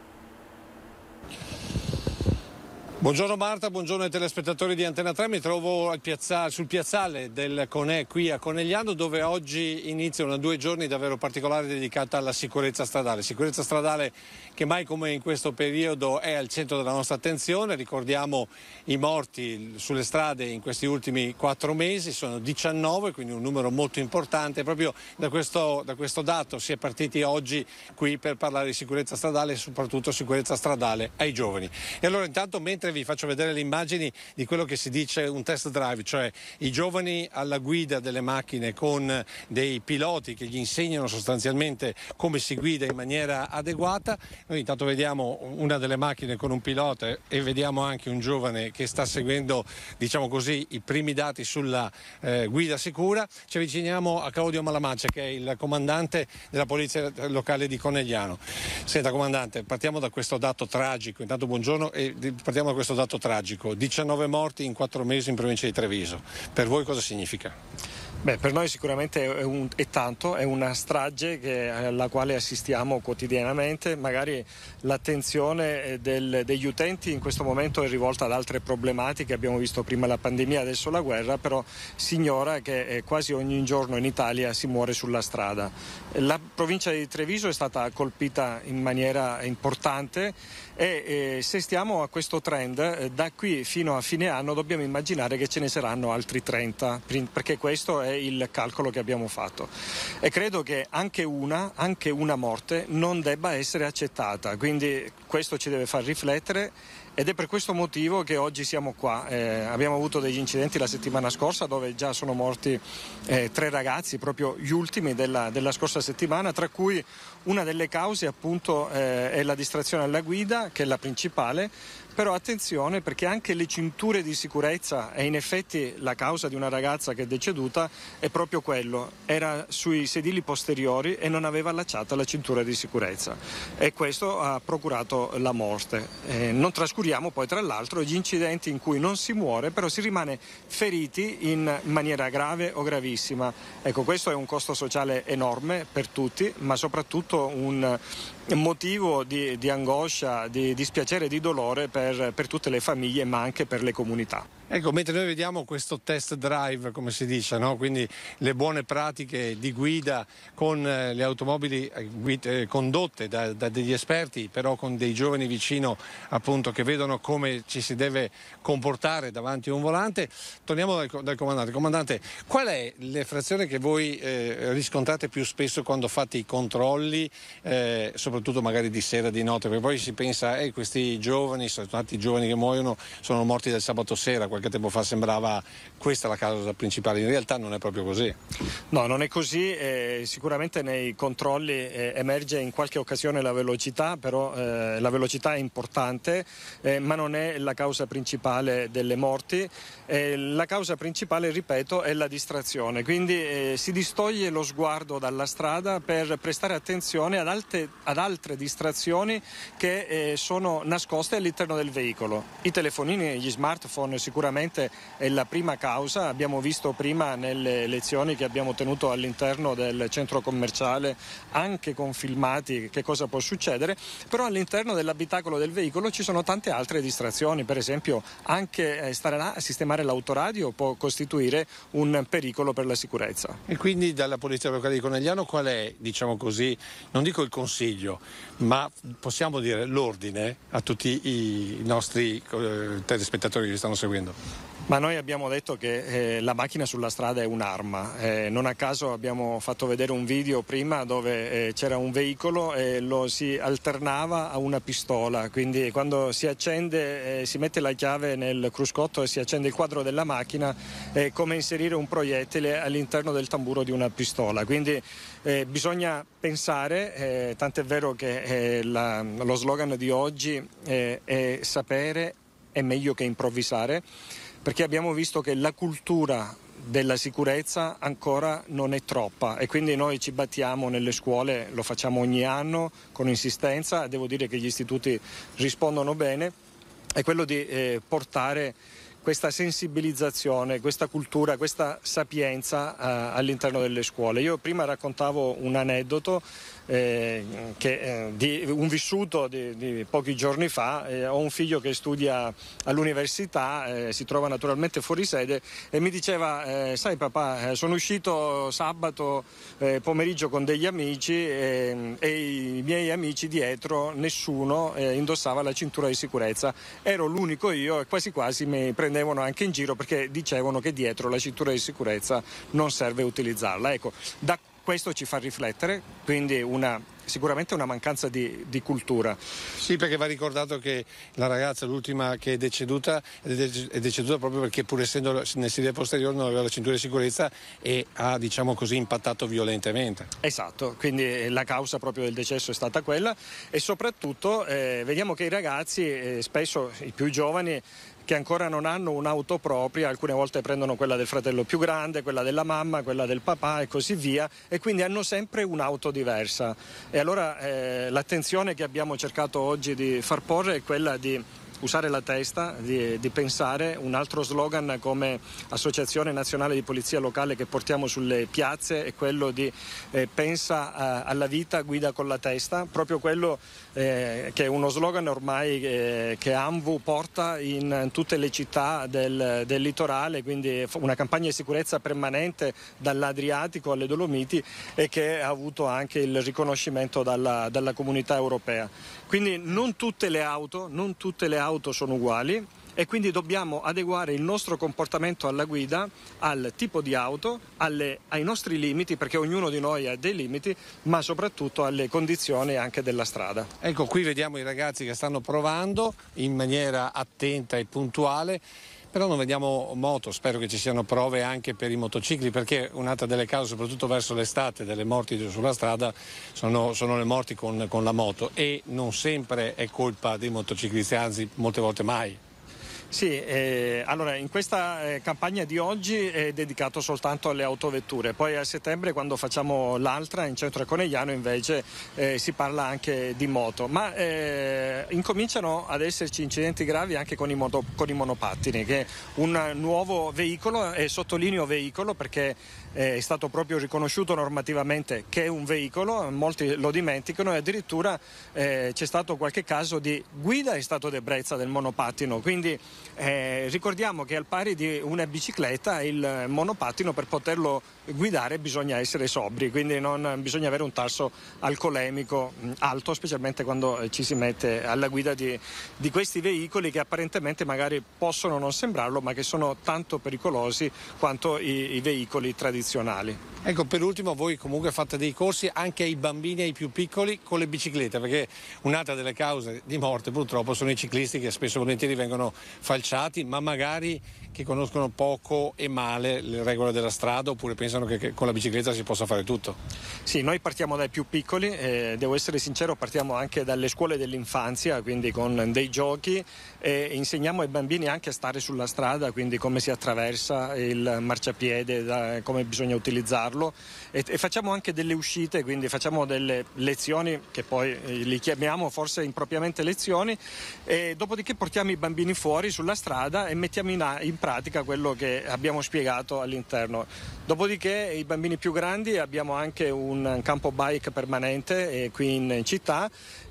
Buongiorno Marta, buongiorno ai telespettatori di Antena 3. Mi trovo sul piazzale del Conè qui a Conegliano, dove oggi inizia una 2 giorni davvero particolare dedicata alla sicurezza stradale. Sicurezza stradale che mai come in questo periodo è al centro della nostra attenzione. Ricordiamo i morti sulle strade in questi ultimi 4 mesi, sono 19, quindi un numero molto importante. Proprio da questo dato si è partiti oggi qui per parlare di sicurezza stradale e soprattutto sicurezza stradale ai giovani. E allora intanto, mentre vi faccio vedere le immagini di quello che si dice un test drive, cioè i giovani alla guida delle macchine con dei piloti che gli insegnano sostanzialmente come si guida in maniera adeguata. Noi intanto vediamo una delle macchine con un pilota e vediamo anche un giovane che sta seguendo, diciamo così, i primi dati sulla guida sicura. Ci avviciniamo a Claudio Malamancia, che è il comandante della polizia locale di Conegliano. Senta comandante, partiamo da questo dato tragico, intanto buongiorno, e partiamo da questo dato tragico, 19 morti in 4 mesi in provincia di Treviso. Per voi cosa significa? Beh, per noi sicuramente è tanto, è una strage alla quale assistiamo quotidianamente. Magari l'attenzione degli utenti in questo momento è rivolta ad altre problematiche, abbiamo visto prima la pandemia, adesso la guerra, però si ignora che quasi ogni giorno in Italia si muore sulla strada. La provincia di Treviso è stata colpita in maniera importante e se stiamo a questo trend, da qui fino a fine anno dobbiamo immaginare che ce ne saranno altri 30, perché questo è il calcolo che abbiamo fatto. E credo che anche una morte non debba essere accettata, quindi questo ci deve far riflettere. Ed è per questo motivo che oggi siamo qua. Abbiamo avuto degli incidenti la settimana scorsa dove già sono morti 3 ragazzi, proprio gli ultimi della scorsa settimana, tra cui una delle cause appunto è la distrazione alla guida, che è la principale. Però attenzione, perché anche le cinture di sicurezza, e in effetti la causa di una ragazza che è deceduta è proprio quello, era sui sedili posteriori e non aveva allacciata la cintura di sicurezza e questo ha procurato la morte. Non trascuriamo poi tra l'altro gli incidenti in cui non si muore, però si rimane feriti in maniera grave o gravissima. Ecco, questo è un costo sociale enorme per tutti, ma soprattutto un motivo di angoscia, di dispiacere e di dolore per tutte le famiglie, ma anche per le comunità. Ecco, mentre noi vediamo questo test drive, come si dice, no? Quindi le buone pratiche di guida con le automobili condotte da degli esperti, però con dei giovani vicino appunto che vedono come ci si deve comportare davanti a un volante. Torniamo dal comandante. Comandante, qual è l'infrazione che voi riscontrate più spesso quando fate i controlli, soprattutto magari di sera, di notte? Perché poi si pensa, questi giovani, sono tanti giovani che muoiono, sono morti del sabato sera. Qualche tempo fa sembrava questa la causa principale, in realtà non è proprio così. No, non è così, sicuramente nei controlli emerge in qualche occasione la velocità, però la velocità è importante, ma non è la causa principale delle morti. La causa principale, ripeto, è la distrazione, quindi si distoglie lo sguardo dalla strada per prestare attenzione ad altre distrazioni che sono nascoste all'interno del veicolo. I telefonini e gli smartphone sicuramente è la prima causa. Abbiamo visto prima nelle lezioni che abbiamo tenuto all'interno del centro commerciale, anche con filmati, che cosa può succedere, però all'interno dell'abitacolo del veicolo ci sono tante altre distrazioni. Per esempio anche stare là a sistemare l'autoradio può costituire un pericolo per la sicurezza. E quindi dalla Polizia Locale di Conegliano qual è, diciamo così, non dico il consiglio, ma possiamo dire l'ordine a tutti i nostri telespettatori che ci stanno seguendo? Ma noi abbiamo detto che la macchina sulla strada è un'arma. Non a caso abbiamo fatto vedere un video prima dove c'era un veicolo e lo si alternava a una pistola, quindi quando si accende si mette la chiave nel cruscotto e si accende il quadro della macchina, è come inserire un proiettile all'interno del tamburo di una pistola. Quindi bisogna pensare, tant'è vero che lo slogan di oggi è sapere è meglio che improvvisare, perché abbiamo visto che la cultura della sicurezza ancora non è troppa e quindi noi ci battiamo nelle scuole, lo facciamo ogni anno con insistenza, devo dire che gli istituti rispondono bene, è quello di portare questa sensibilizzazione, questa cultura, questa sapienza all'interno delle scuole. Io prima raccontavo un aneddoto di un vissuto di pochi giorni fa. Ho un figlio che studia all'università, si trova naturalmente fuori sede e mi diceva sai papà, sono uscito sabato pomeriggio con degli amici e i miei amici dietro nessuno indossava la cintura di sicurezza, ero l'unico io e quasi quasi mi prendevano anche in giro perché dicevano che dietro la cintura di sicurezza non serve utilizzarla. Ecco, da questo ci fa riflettere, quindi sicuramente una mancanza di cultura. Sì, perché va ricordato che la ragazza, l'ultima che è deceduta proprio perché pur essendo nel sedile posteriore non aveva la cintura di sicurezza e ha, diciamo così, impattato violentemente. Esatto, quindi la causa proprio del decesso è stata quella e soprattutto vediamo che i ragazzi, spesso i più giovani, che ancora non hanno un'auto propria, alcune volte prendono quella del fratello più grande, quella della mamma, quella del papà e così via, e quindi hanno sempre un'auto diversa. E allora l'attenzione che abbiamo cercato oggi di far porre è quella di usare la testa, di pensare. Un altro slogan come Associazione Nazionale di Polizia Locale che portiamo sulle piazze è quello di pensa alla vita, guida con la testa, proprio quello che è uno slogan ormai che AMVU porta in tutte le città del litorale, quindi una campagna di sicurezza permanente dall'Adriatico alle Dolomiti e che ha avuto anche il riconoscimento dalla comunità europea. Quindi non tutte le auto sono uguali e quindi dobbiamo adeguare il nostro comportamento alla guida al tipo di auto, ai nostri limiti, perché ognuno di noi ha dei limiti, ma soprattutto alle condizioni anche della strada. Ecco, qui vediamo i ragazzi che stanno provando in maniera attenta e puntuale. Però non vediamo moto, spero che ci siano prove anche per i motocicli, perché un'altra delle cause, soprattutto verso l'estate, delle morti sulla strada sono le morti con la moto, e non sempre è colpa dei motociclisti, anzi molte volte mai. Sì, allora in questa campagna di oggi è dedicato soltanto alle autovetture, poi a settembre, quando facciamo l'altra in centro a Conegliano, invece si parla anche di moto, ma incominciano ad esserci incidenti gravi anche con i monopattini, che è un nuovo veicolo, e sottolineo veicolo perché è stato proprio riconosciuto normativamente che è un veicolo, molti lo dimenticano, e addirittura c'è stato qualche caso di guida in stato di ebbrezza del monopattino, quindi ricordiamo che al pari di una bicicletta, il monopattino, per poterlo guidare bisogna essere sobri, quindi non bisogna avere un tasso alcolemico alto, specialmente quando ci si mette alla guida di questi veicoli che apparentemente magari possono non sembrarlo, ma che sono tanto pericolosi quanto i veicoli tradizionali. Ecco, per ultimo, voi comunque fate dei corsi anche ai bambini e ai più piccoli con le biciclette, perché un'altra delle cause di morte purtroppo sono i ciclisti, che spesso e volentieri vengono falciati, ma magari che conoscono poco e male le regole della strada, oppure pensano che con la bicicletta si possa fare tutto. Sì, noi partiamo dai più piccoli, devo essere sincero, partiamo anche dalle scuole dell'infanzia, quindi con dei giochi, e insegniamo ai bambini anche a stare sulla strada, quindi come si attraversa il marciapiede, come bisogna utilizzarlo, e facciamo anche delle uscite, quindi facciamo delle lezioni che poi li chiamiamo forse impropriamente lezioni, e dopodiché portiamo i bambini fuori sulla strada e mettiamo in pratica quello che abbiamo spiegato all'interno. Dopodiché i bambini più grandi abbiamo anche un campo bike permanente qui in città,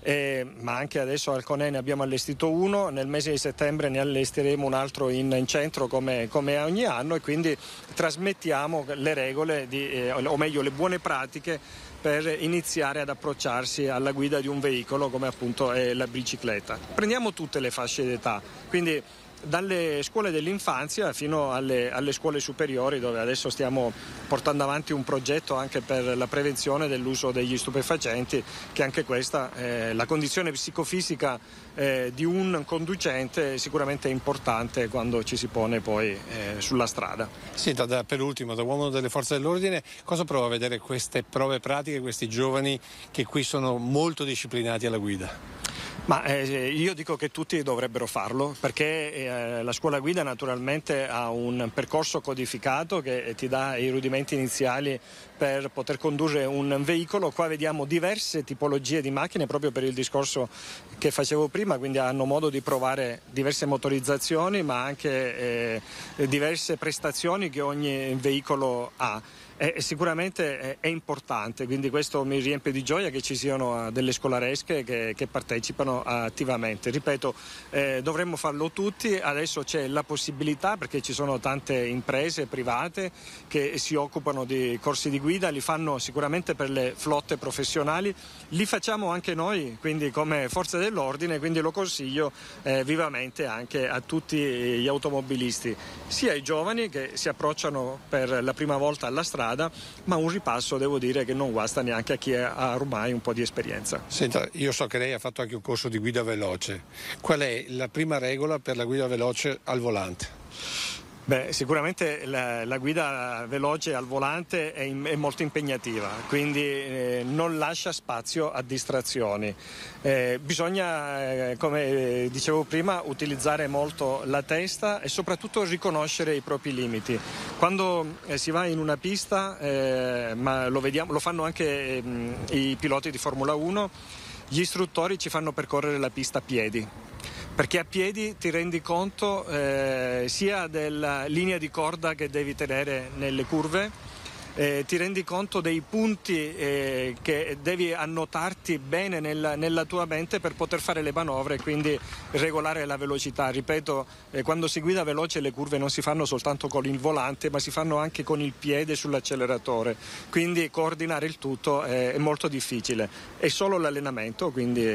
ma anche adesso al CONE ne abbiamo allestito uno, nel mese di settembre ne allestiremo un altro in centro come ogni anno, e quindi trasmettiamo le regole o meglio le buone pratiche per iniziare ad approcciarsi alla guida di un veicolo come appunto è la bicicletta. Prendiamo tutte le fasce d'età, quindi dalle scuole dell'infanzia fino alle scuole superiori, dove adesso stiamo portando avanti un progetto anche per la prevenzione dell'uso degli stupefacenti, che anche questa, la condizione psicofisica di un conducente sicuramente è importante quando ci si pone poi sulla strada. Senta, per ultimo, da uomo delle forze dell'ordine, cosa prova a vedere queste prove pratiche, questi giovani che qui sono molto disciplinati alla guida? Ma io dico che tutti dovrebbero farlo, perché la scuola guida naturalmente ha un percorso codificato che ti dà i rudimenti iniziali per poter condurre un veicolo. Qua vediamo diverse tipologie di macchine, proprio per il discorso che facevo prima, quindi hanno modo di provare diverse motorizzazioni, ma anche diverse prestazioni che ogni veicolo ha. Sicuramente è importante, quindi questo mi riempie di gioia che ci siano delle scolaresche che partecipano attivamente. Ripeto, dovremmo farlo tutti, adesso c'è la possibilità, perché ci sono tante imprese private che si occupano di corsi di guida, li fanno sicuramente per le flotte professionali, li facciamo anche noi, quindi come forze dell'ordine, quindi lo consiglio vivamente anche a tutti gli automobilisti, sia ai giovani che si approcciano per la prima volta alla strada, ma un ripasso devo dire che non guasta neanche a chi ha ormai un po' di esperienza. Senta, io so che lei ha fatto anche un corso di guida veloce. Qual è la prima regola per la guida veloce al volante? Beh, sicuramente la guida veloce al volante è molto impegnativa, quindi non lascia spazio a distrazioni. Bisogna, come dicevo prima, utilizzare molto la testa e soprattutto riconoscere i propri limiti. Quando si va in una pista, ma lo fanno anche i piloti di Formula 1, gli istruttori ci fanno percorrere la pista a piedi, perché a piedi ti rendi conto sia della linea di corda che devi tenere nelle curve, ti rendi conto dei punti che devi annotarti bene nella tua mente per poter fare le manovre e quindi regolare la velocità. Ripeto, quando si guida veloce le curve non si fanno soltanto con il volante, ma si fanno anche con il piede sull'acceleratore, quindi coordinare il tutto è molto difficile. È solo l'allenamento, quindi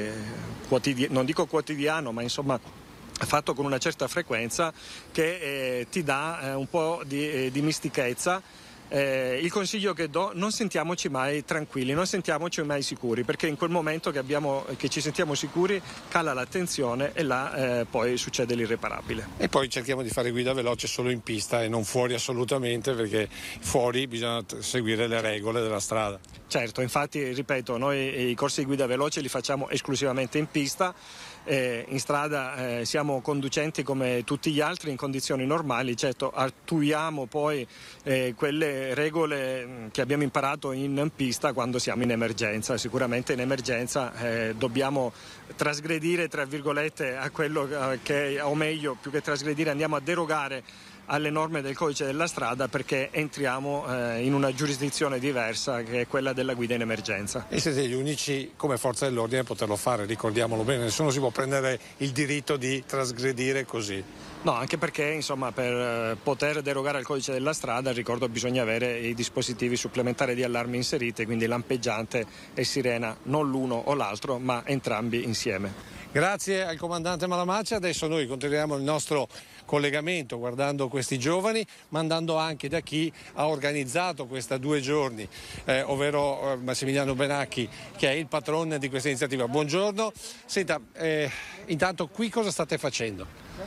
non dico quotidiano, ma insomma fatto con una certa frequenza, che ti dà un po' di dimestichezza. Il consiglio che do: non sentiamoci mai tranquilli, non sentiamoci mai sicuri, perché in quel momento che ci sentiamo sicuri cala l'attenzione e là poi succede l'irreparabile. E poi cerchiamo di fare guida veloce solo in pista e non fuori assolutamente, perché fuori bisogna seguire le regole della strada. Certo, infatti ripeto, noi i corsi di guida veloce li facciamo esclusivamente in pista. In strada siamo conducenti come tutti gli altri in condizioni normali, certo attuiamo poi quelle regole che abbiamo imparato in pista quando siamo in emergenza. Sicuramente in emergenza dobbiamo trasgredire, tra virgolette, a quello che, o meglio, più che trasgredire, andiamo a derogare alle norme del codice della strada, perché entriamo in una giurisdizione diversa, che è quella della guida in emergenza. E siete gli unici come forza dell'ordine a poterlo fare, ricordiamolo bene, nessuno si può prendere il diritto di trasgredire così. No, anche perché insomma per poter derogare al codice della strada, ricordo, bisogna avere i dispositivi supplementari di allarme inseriti, quindi lampeggiante e sirena, non l'uno o l'altro, ma entrambi insieme. Grazie al comandante Malamaccia. Adesso noi continuiamo il nostro collegamento guardando questi giovani, mandando anche da chi ha organizzato questa 2 giorni, ovvero Massimiliano Benacchi, che è il patron di questa iniziativa. Buongiorno. Senta, intanto qui cosa state facendo?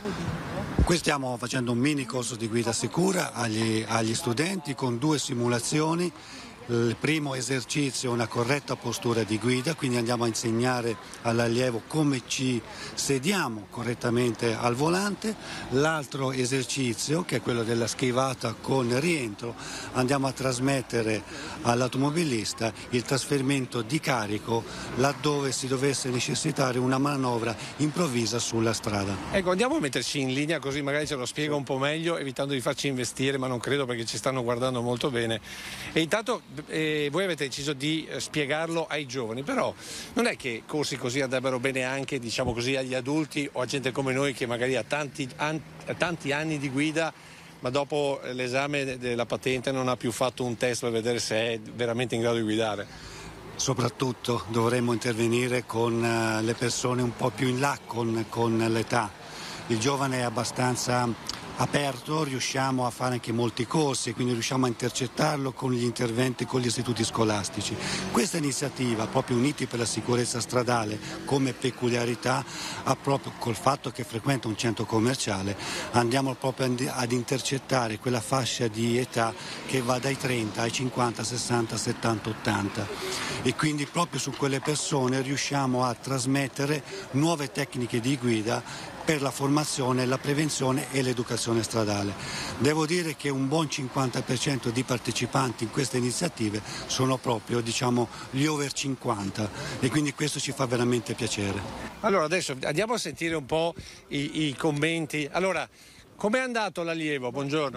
Qui stiamo facendo un mini corso di guida sicura agli studenti con 2 simulazioni. Il primo esercizio è una corretta postura di guida, quindi andiamo a insegnare all'allievo come ci sediamo correttamente al volante. L'altro esercizio, che è quello della schivata con rientro, andiamo a trasmettere all'automobilista il trasferimento di carico laddove si dovesse necessitare una manovra improvvisa sulla strada. Ecco, andiamo a metterci in linea così magari ce lo spiega un po' meglio, evitando di farci investire, ma non credo perché ci stanno guardando molto bene. E intanto voi avete deciso di spiegarlo ai giovani, però non è che corsi così andrebbero bene anche, diciamo così, agli adulti o a gente come noi che magari ha tanti anni di guida, ma dopo l'esame della patente non ha più fatto un test per vedere se è veramente in grado di guidare? Soprattutto dovremmo intervenire con le persone un po' più in là con l'età. Il giovane è abbastanza aperto, riusciamo a fare anche molti corsi e quindi riusciamo a intercettarlo con gli interventi con gli istituti scolastici. Questa iniziativa, proprio Uniti per la sicurezza stradale, come peculiarità ha proprio col fatto che frequenta un centro commerciale, andiamo proprio ad intercettare quella fascia di età che va dai 30 ai 50, 60, 70, 80 e quindi proprio su quelle persone riusciamo a trasmettere nuove tecniche di guida per la formazione, la prevenzione e l'educazione stradale. Devo dire che un buon 50% di partecipanti in queste iniziative sono proprio, diciamo, gli over 50 e quindi questo ci fa veramente piacere. Allora adesso andiamo a sentire un po' i commenti. Allora, com'è andato l'allievo? Buongiorno.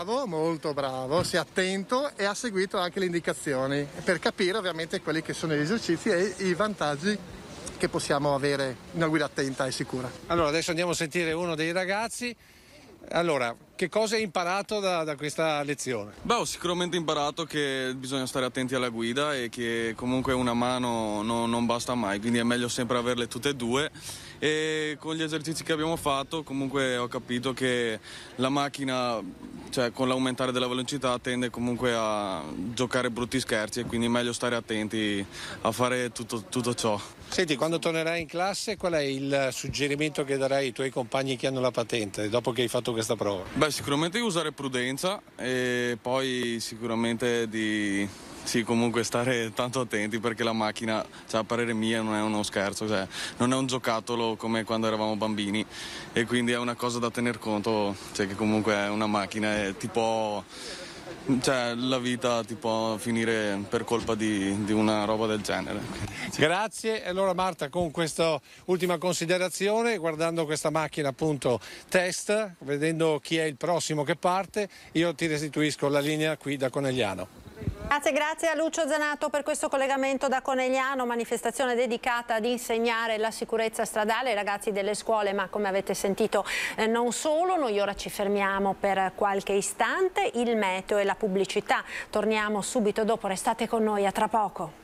Molto bravo, si è attento e ha seguito anche le indicazioni per capire ovviamente quelli che sono gli esercizi e i vantaggi che possiamo avere in una guida attenta e sicura. Allora adesso andiamo a sentire uno dei ragazzi. Allora, che cosa hai imparato da questa lezione? Beh, ho sicuramente imparato che bisogna stare attenti alla guida e che comunque una mano non basta mai, quindi è meglio sempre averle tutte e due. E con gli esercizi che abbiamo fatto comunque ho capito che la macchina, cioè con l'aumentare della velocità, tende comunque a giocare brutti scherzi e quindi è meglio stare attenti a fare tutto ciò. Senti, quando tornerai in classe qual è il suggerimento che darai ai tuoi compagni che hanno la patente dopo che hai fatto questa prova? Beh, sicuramente di usare prudenza e poi sicuramente di comunque stare tanto attenti, perché la macchina, cioè, a parere mia, non è uno scherzo, cioè, non è un giocattolo come quando eravamo bambini e quindi è una cosa da tener conto, cioè, che comunque è una macchina e ti può cioè, la vita ti può finire per colpa di una roba del genere. Grazie. E allora Marta, con questa ultima considerazione, guardando questa macchina appunto test, vedendo chi è il prossimo che parte, io ti restituisco la linea qui da Conegliano. Grazie a Lucio Zanato per questo collegamento da Conegliano, manifestazione dedicata ad insegnare la sicurezza stradale ai ragazzi delle scuole, ma come avete sentito non solo. Noi ora ci fermiamo per qualche istante, il meteo e la pubblicità. Torniamo subito dopo, restate con noi, a tra poco.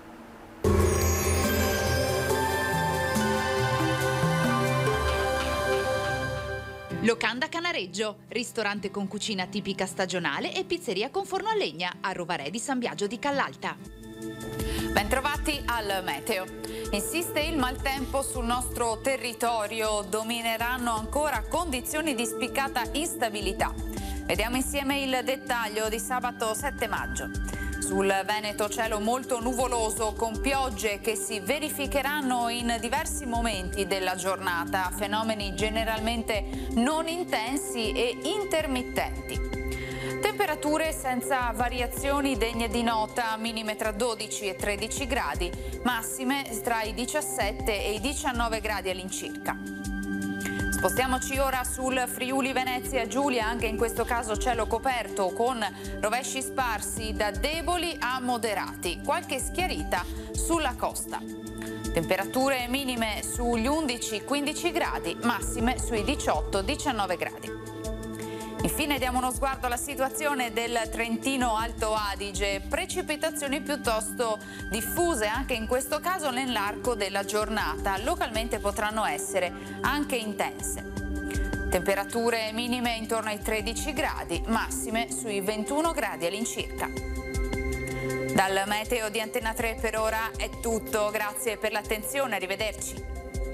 Locanda Canareggio, ristorante con cucina tipica stagionale e pizzeria con forno a legna a Rovarè di San Biagio di Callalta. Bentrovati al meteo. Insiste il maltempo sul nostro territorio, domineranno ancora condizioni di spiccata instabilità. Vediamo insieme il dettaglio di sabato 7 maggio. Sul Veneto cielo molto nuvoloso con piogge che si verificheranno in diversi momenti della giornata, fenomeni generalmente non intensi e intermittenti. Temperature senza variazioni degne di nota, minime tra 12 e 13 gradi, massime tra i 17 e i 19 gradi all'incirca. Spostiamoci ora sul Friuli Venezia Giulia, anche in questo caso cielo coperto con rovesci sparsi da deboli a moderati, qualche schiarita sulla costa. Temperature minime sugli 11-15 gradi, massime sui 18-19 gradi. Infine diamo uno sguardo alla situazione del Trentino Alto Adige, precipitazioni piuttosto diffuse anche in questo caso nell'arco della giornata, localmente potranno essere anche intense. Temperature minime intorno ai 13 gradi, massime sui 21 gradi all'incirca. Dal meteo di Antena 3 per ora è tutto, grazie per l'attenzione, arrivederci.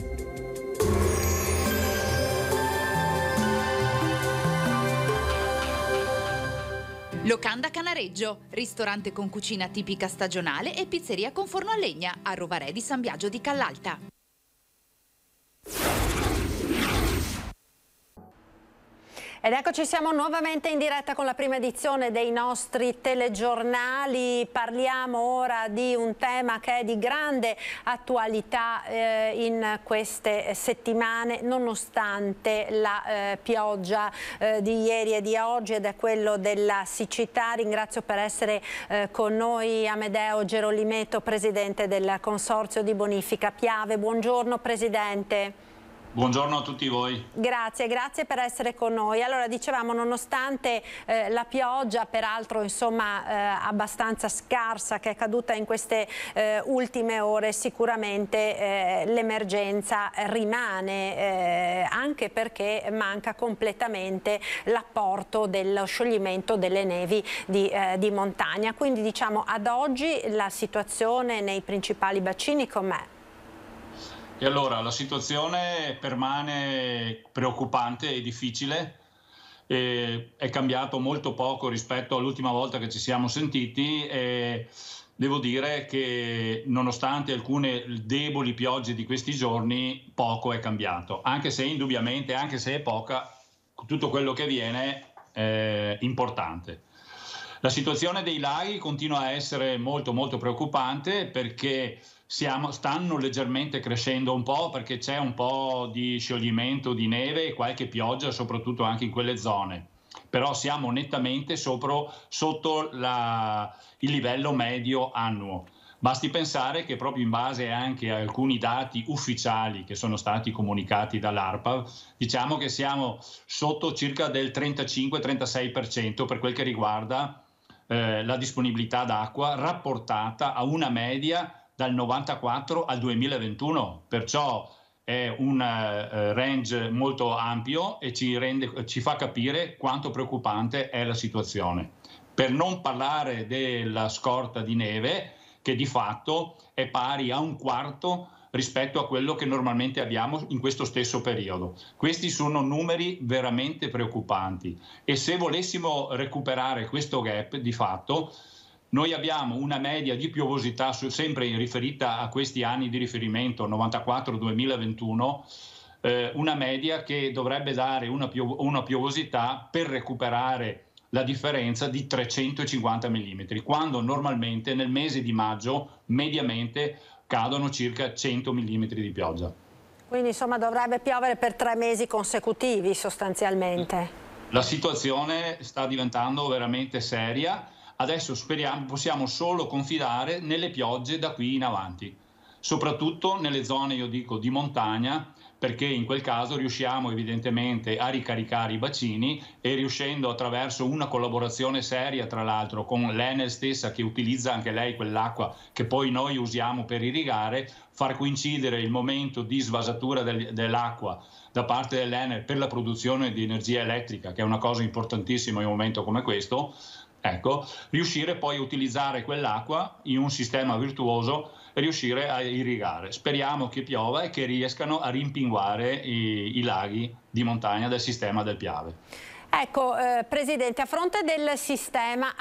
Locanda Canareggio, ristorante con cucina tipica stagionale e pizzeria con forno a legna a Rovarè di San Biagio di Callalta. Ed eccoci, siamo nuovamente in diretta con la prima edizione dei nostri telegiornali. Parliamo ora di un tema che è di grande attualità in queste settimane, nonostante la pioggia di ieri e di oggi, ed è quello della siccità. Ringrazio per essere con noi Amedeo Gerolimetto, presidente del Consorzio di Bonifica Piave. Buongiorno Presidente. Buongiorno a tutti voi. Grazie per essere con noi. Allora, dicevamo, nonostante la pioggia, peraltro insomma abbastanza scarsa, che è caduta in queste ultime ore, sicuramente l'emergenza rimane, anche perché manca completamente l'apporto dello scioglimento delle nevi di montagna. Quindi diciamo, ad oggi la situazione nei principali bacini com'è? E allora la situazione permane preoccupante e difficile, è cambiato molto poco rispetto all'ultima volta che ci siamo sentiti e devo dire che nonostante alcune deboli piogge di questi giorni poco è cambiato, anche se indubbiamente, anche se è poca, tutto quello che viene è importante. La situazione dei laghi continua a essere molto preoccupante perché stanno leggermente crescendo un po', perché c'è un po' di scioglimento di neve e qualche pioggia, soprattutto anche in quelle zone. Però siamo nettamente sotto il livello medio annuo. Basti pensare che proprio in base anche a alcuni dati ufficiali che sono stati comunicati dall'ARPA, diciamo che siamo sotto circa del 35-36% per quel che riguarda la disponibilità d'acqua rapportata a una media dal 94 al 2021, perciò è un range molto ampio e ci fa capire quanto preoccupante è la situazione. Per non parlare della scorta di neve, che di fatto è pari a un quarto rispetto a quello che normalmente abbiamo in questo stesso periodo. Questi sono numeri veramente preoccupanti e se volessimo recuperare questo gap, di fatto, noi abbiamo una media di piovosità sempre riferita a questi anni di riferimento 94-2021, una media che dovrebbe dare una piovosità per recuperare la differenza di 350 mm, quando normalmente nel mese di maggio mediamente cadono circa 100 mm di pioggia. Quindi insomma dovrebbe piovere per 3 mesi consecutivi sostanzialmente. La situazione sta diventando veramente seria, adesso possiamo solo confidare nelle piogge da qui in avanti, soprattutto nelle zone, io dico, di montagna, perché in quel caso riusciamo evidentemente a ricaricare i bacini e riuscendo attraverso una collaborazione seria tra l'altro con l'Enel stessa, che utilizza anche lei quell'acqua che poi noi usiamo per irrigare, far coincidere il momento di svasatura dell'acqua da parte dell'Enel per la produzione di energia elettrica, che è una cosa importantissima in un momento come questo, ecco, riuscire poi a utilizzare quell'acqua in un sistema virtuoso e riuscire a irrigare. Speriamo che piova e che riescano a rimpinguare i laghi di montagna del sistema del Piave. Ecco, Presidente, a fronte del sistema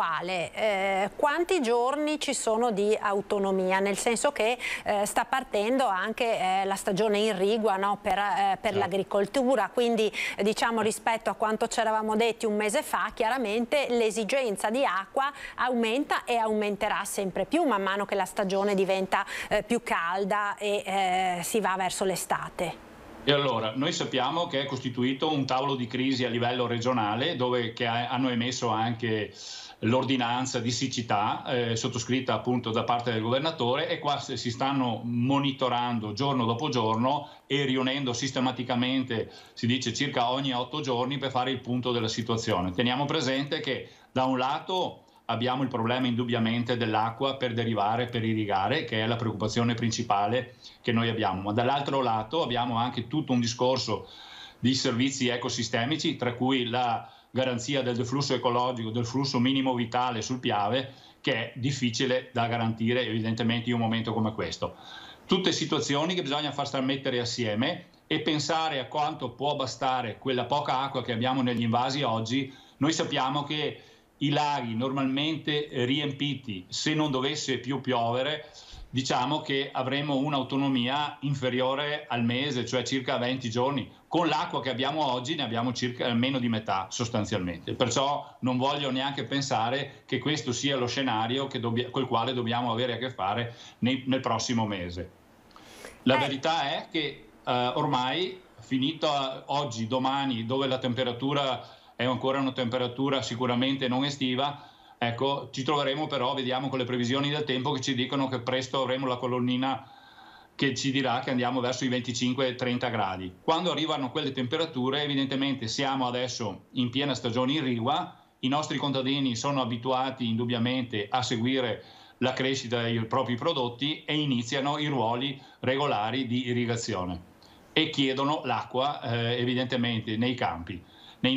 attuale, quanti giorni ci sono di autonomia? Nel senso che sta partendo anche la stagione irrigua, no, per l'agricoltura, quindi diciamo rispetto a quanto ci eravamo detti un mese fa, chiaramente l'esigenza di acqua aumenta e aumenterà sempre più man mano che la stagione diventa più calda e si va verso l'estate. E allora, noi sappiamo che è costituito un tavolo di crisi a livello regionale che hanno emesso anche l'ordinanza di siccità sottoscritta appunto da parte del governatore, e qua si stanno monitorando giorno dopo giorno e riunendo sistematicamente, si dice circa ogni 8 giorni, per fare il punto della situazione. Teniamo presente che da un lato abbiamo il problema indubbiamente dell'acqua per derivare, per irrigare, che è la preoccupazione principale che noi abbiamo, ma dall'altro lato abbiamo anche tutto un discorso di servizi ecosistemici, tra cui la garanzia del deflusso ecologico, del flusso minimo vitale sul Piave, che è difficile da garantire evidentemente in un momento come questo. Tutte situazioni che bisogna far mettere assieme e pensare a quanto può bastare quella poca acqua che abbiamo negli invasi oggi. Noi sappiamo che i laghi normalmente riempiti, se non dovesse più piovere, diciamo che avremo un'autonomia inferiore al mese, cioè circa 20 giorni. Con l'acqua che abbiamo oggi ne abbiamo circa meno di metà sostanzialmente. Perciò non voglio neanche pensare che questo sia lo scenario col quale dobbiamo avere a che fare nel prossimo mese. La verità è che ormai, finito oggi, domani, dove la temperatura è ancora una temperatura sicuramente non estiva, ecco, ci troveremo però, vediamo con le previsioni del tempo, che ci dicono che presto avremo la colonnina che ci dirà che andiamo verso i 25-30 gradi. Quando arrivano quelle temperature, evidentemente siamo adesso in piena stagione irrigua, i nostri contadini sono abituati indubbiamente a seguire la crescita dei propri prodotti e iniziano i ruoli regolari di irrigazione e chiedono l'acqua evidentemente nei campi. Nei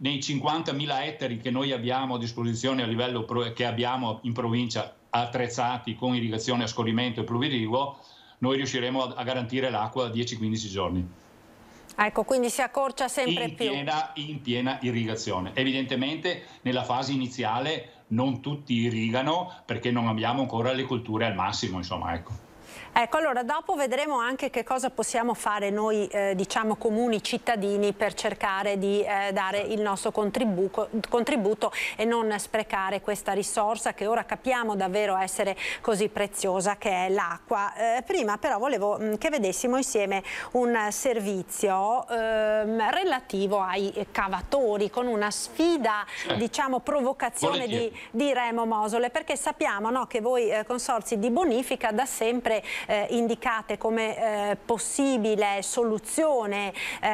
50.000 ettari che noi abbiamo a disposizione a livello che abbiamo in provincia attrezzati con irrigazione a scorrimento e pluvirigo, noi riusciremo a garantire l'acqua 10-15 giorni. Ecco, quindi si accorcia sempre più. In piena irrigazione. Evidentemente nella fase iniziale non tutti irrigano perché non abbiamo ancora le colture al massimo, insomma, ecco. Ecco, allora dopo vedremo anche che cosa possiamo fare noi, diciamo, comuni cittadini per cercare di dare il nostro contributo e non sprecare questa risorsa che ora capiamo davvero essere così preziosa, che è l'acqua. Prima però volevo che vedessimo insieme un servizio relativo ai cavatori, con una sfida, diciamo, provocazione di Remo Mosole, perché sappiamo, no, che voi consorzi di bonifica da sempre indicate come possibile soluzione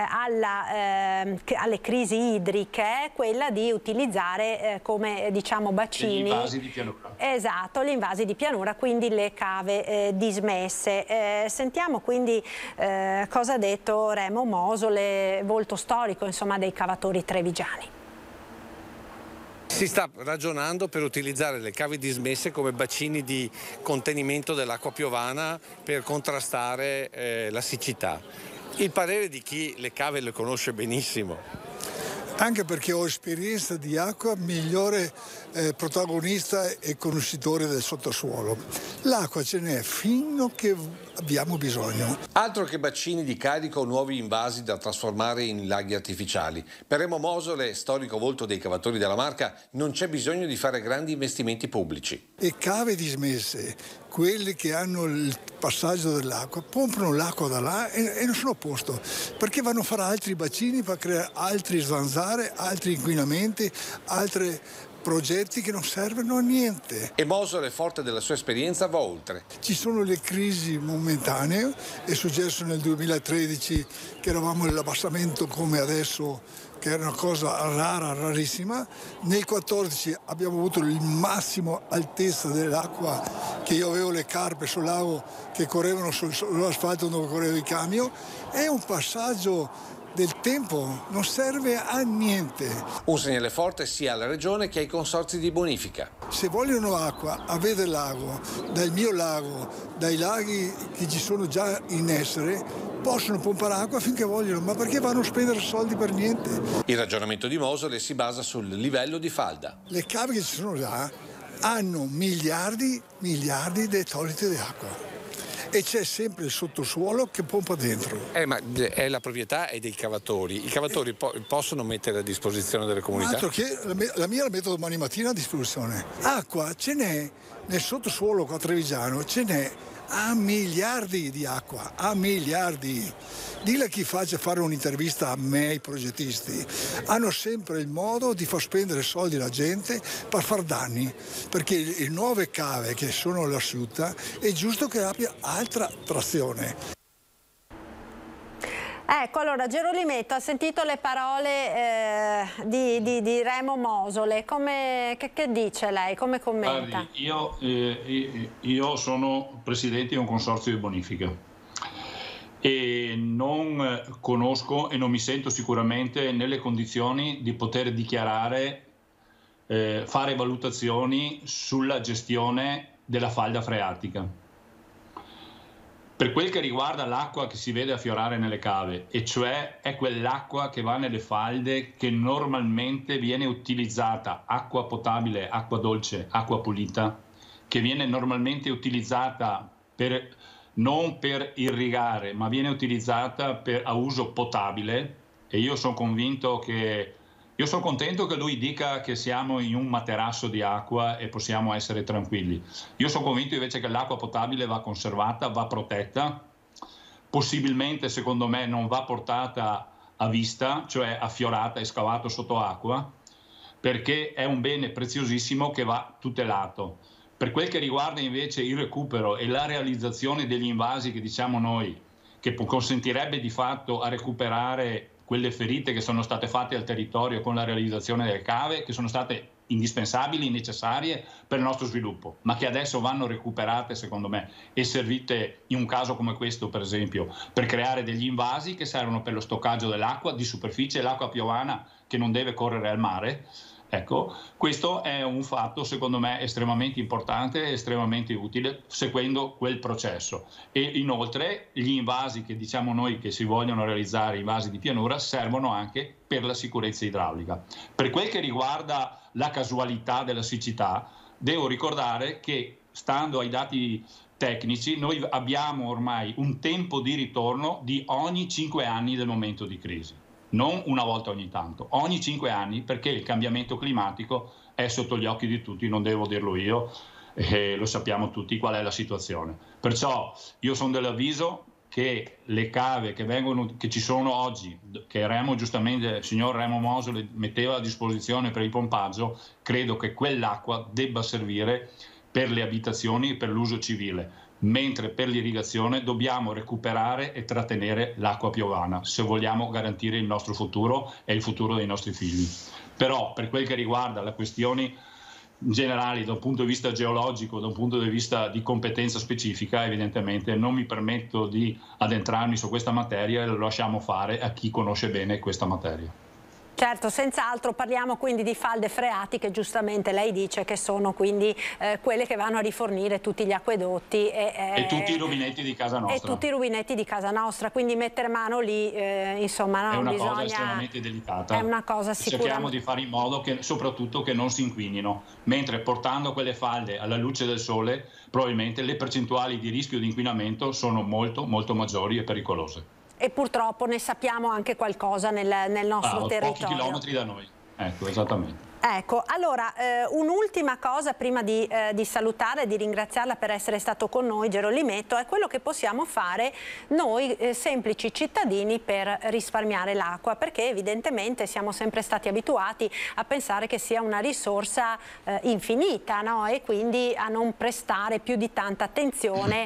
alle crisi idriche quella di utilizzare come, diciamo, bacini. Gli invasi di pianura. Esatto, gli invasi di pianura, quindi le cave dismesse. Sentiamo quindi cosa ha detto Remo Mosole, volto storico, insomma, dei cavatori trevigiani. Si sta ragionando per utilizzare le cave dismesse come bacini di contenimento dell'acqua piovana per contrastare la siccità. Il parere di chi le cave le conosce benissimo. Anche perché ho esperienza di acqua, migliore protagonista e conoscitore del sottosuolo. L'acqua ce n'è fino che abbiamo bisogno. Altro che bacini di carico o nuovi invasi da trasformare in laghi artificiali. Per Remo Mosole, storico volto dei cavatori della Marca, non c'è bisogno di fare grandi investimenti pubblici. E cave dismesse, quelli che hanno il passaggio dell'acqua, pompano l'acqua da là e non sono a posto, perché vanno a fare altri bacini per creare altri zanzare, altri inquinamenti, altri progetti che non servono a niente. E Mosole, forte della sua esperienza, va oltre. Ci sono le crisi momentanee, è successo nel 2013 che eravamo nell'abbassamento come adesso, che era una cosa rara, rarissima. Nel 2014 abbiamo avuto il massimo altezza dell'acqua, che io avevo le carpe sul lago che correvano sull'asfalto dove correva il camion. È un passaggio del tempo, non serve a niente. Un segnale forte sia alla Regione che ai consorzi di bonifica. Se vogliono acqua a Vede Lago, dal mio lago, dai laghi che ci sono già in essere, possono pompare acqua finché vogliono, ma perché vanno a spendere soldi per niente? Il ragionamento di Mosole si basa sul livello di falda. Le cave che ci sono già hanno miliardi di ettolitri di acqua. E c'è sempre il sottosuolo che pompa dentro. Ma è la proprietà è dei cavatori. I cavatori possono mettere a disposizione delle comunità? Altro che la mia la metto domani mattina a disposizione. Acqua ce n'è nel sottosuolo qua a Trevigiano, ce n'è a miliardi di acqua, a miliardi. Dille a chi faccia fare un'intervista a me, ai progettisti, hanno sempre il modo di far spendere soldi alla gente per far danni, perché le nuove cave che sono l'asciutta è giusto che abbia altra trazione. Ecco, allora Gerolimetto ha sentito le parole di Remo Mosole, che dice lei, come commenta? Guardi, io sono presidente di un consorzio di bonifica e non conosco e non mi sento sicuramente nelle condizioni di poter dichiarare, fare valutazioni sulla gestione della falda freatica. Per quel che riguarda l'acqua che si vede affiorare nelle cave, e cioè è quell'acqua che va nelle falde che normalmente viene utilizzata, acqua potabile, acqua dolce, acqua pulita, che viene normalmente utilizzata non per irrigare, ma viene utilizzata a uso potabile, e io sono contento che lui dica che siamo in un materasso di acqua e possiamo essere tranquilli. Io sono convinto invece che l'acqua potabile va conservata, va protetta, possibilmente secondo me non va portata a vista, cioè affiorata e scavato sotto acqua, perché è un bene preziosissimo che va tutelato. Per quel che riguarda invece il recupero e la realizzazione degli invasi che diciamo noi, che consentirebbe di fatto a recuperare quelle ferite che sono state fatte al territorio con la realizzazione delle cave, che sono state indispensabili, necessarie per il nostro sviluppo, ma che adesso vanno recuperate secondo me e servite in un caso come questo per esempio per creare degli invasi che servono per lo stoccaggio dell'acqua di superficie, l'acqua piovana che non deve correre al mare. Ecco, questo è un fatto secondo me estremamente importante e estremamente utile seguendo quel processo. E inoltre gli invasi che diciamo noi che si vogliono realizzare, invasi di pianura, servono anche per la sicurezza idraulica. Per quel che riguarda la casualità della siccità, devo ricordare che stando ai dati tecnici noi abbiamo ormai un tempo di ritorno di ogni 5 anni del momento di crisi. Non una volta ogni tanto, ogni 5 anni, perché il cambiamento climatico è sotto gli occhi di tutti, non devo dirlo io, lo sappiamo tutti qual è la situazione. Perciò io sono dell'avviso che le cave che ci sono oggi, che Remo giustamente, il signor Remo Mosole metteva a disposizione per il pompaggio, credo che quell'acqua debba servire per le abitazioni e per l'uso civile. Mentre per l'irrigazione dobbiamo recuperare e trattenere l'acqua piovana se vogliamo garantire il nostro futuro e il futuro dei nostri figli. Però per quel che riguarda le questioni generali da un punto di vista geologico, da un punto di vista di competenza specifica, evidentemente non mi permetto di addentrarmi su questa materia e lo lasciamo fare a chi conosce bene questa materia. Certo, senz'altro parliamo quindi di falde freatiche, giustamente lei dice che sono quindi quelle che vanno a rifornire tutti gli acquedotti e tutti i rubinetti di casa nostra. E tutti i rubinetti di casa nostra, quindi mettere mano lì, insomma, è una bisogna... cosa estremamente delicata. È una cosa sicuramente... Cerchiamo di fare in modo che soprattutto che non si inquinino, mentre portando quelle falde alla luce del sole probabilmente le percentuali di rischio di inquinamento sono molto molto maggiori e pericolose. E purtroppo ne sappiamo anche qualcosa nel nostro territorio. Pochi chilometri da noi, ecco, esattamente. Ecco, allora un'ultima cosa prima di salutare e di ringraziarla per essere stato con noi, Gerolimetto, è quello che possiamo fare noi semplici cittadini per risparmiare l'acqua, perché evidentemente siamo sempre stati abituati a pensare che sia una risorsa infinita, no? E quindi a non prestare più di tanta attenzione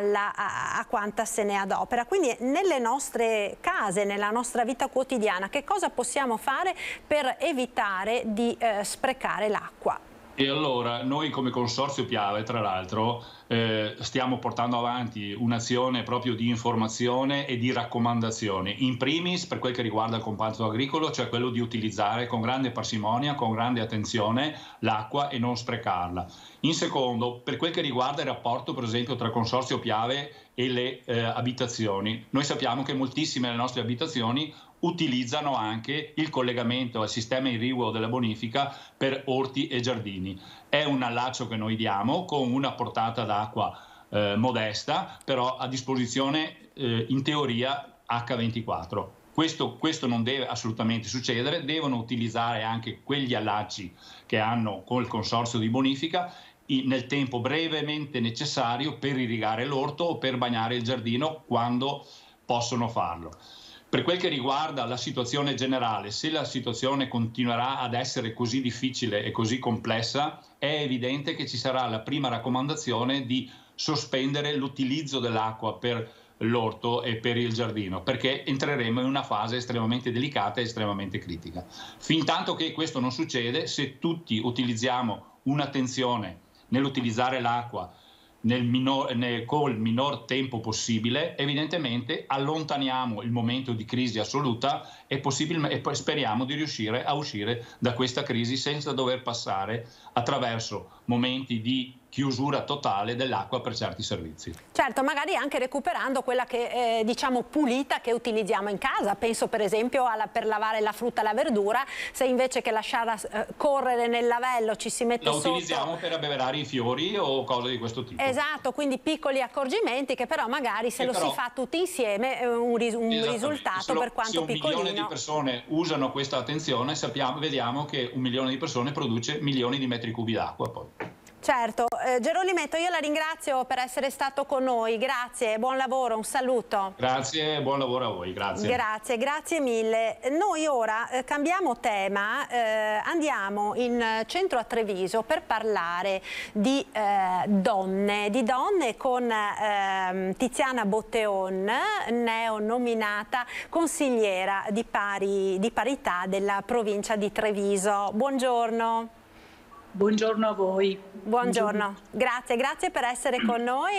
a quanta se ne adopera. Quindi nelle nostre case, nella nostra vita quotidiana, che cosa possiamo fare per evitare di sprecare l'acqua? E allora noi come Consorzio Piave, tra l'altro, stiamo portando avanti un'azione proprio di informazione e di raccomandazioni. In primis per quel che riguarda il comparto agricolo, cioè quello di utilizzare con grande parsimonia, con grande attenzione l'acqua e non sprecarla. In secondo, per quel che riguarda il rapporto per esempio tra Consorzio Piave e le abitazioni, noi sappiamo che moltissime delle nostre abitazioni utilizzano anche il collegamento al sistema irriguo della bonifica per orti e giardini. È un allaccio che noi diamo con una portata d'acqua modesta, però a disposizione in teoria H24. Questo non deve assolutamente succedere, devono utilizzare anche quegli allacci che hanno col consorzio di bonifica nel tempo brevemente necessario per irrigare l'orto o per bagnare il giardino quando possono farlo. Per quel che riguarda la situazione generale, se la situazione continuerà ad essere così difficile e così complessa, è evidente che ci sarà la prima raccomandazione di sospendere l'utilizzo dell'acqua per l'orto e per il giardino, perché entreremo in una fase estremamente delicata e estremamente critica. Fintanto che questo non succede, se tutti utilizziamo un'attenzione nell'utilizzare l'acqua col minor tempo possibile, evidentemente allontaniamo il momento di crisi assoluta e speriamo di riuscire a uscire da questa crisi senza dover passare attraverso momenti di chiusura totale dell'acqua per certi servizi. Certo, magari anche recuperando quella che diciamo pulita che utilizziamo in casa. Penso per esempio per lavare la frutta e la verdura, se invece che lasciarla correre nel lavello ci si mette sotto... La utilizziamo per abbeverare i fiori o cose di questo tipo. Esatto, quindi piccoli accorgimenti che però magari se lo si fa tutti insieme un risultato per quanto piccolino. Se 1 milione di persone usano questa attenzione, vediamo che 1 milione di persone produce milioni di metri cubi d'acqua poi. Certo, Gerolimetto, io la ringrazio per essere stato con noi, grazie, buon lavoro, un saluto. Grazie, buon lavoro a voi, grazie. Grazie mille. Noi ora cambiamo tema, andiamo in centro a Treviso per parlare di donne con Tiziana Botteon, neonominata consigliera di parità della provincia di Treviso. Buongiorno. Buongiorno a voi. Buongiorno, grazie per essere con noi,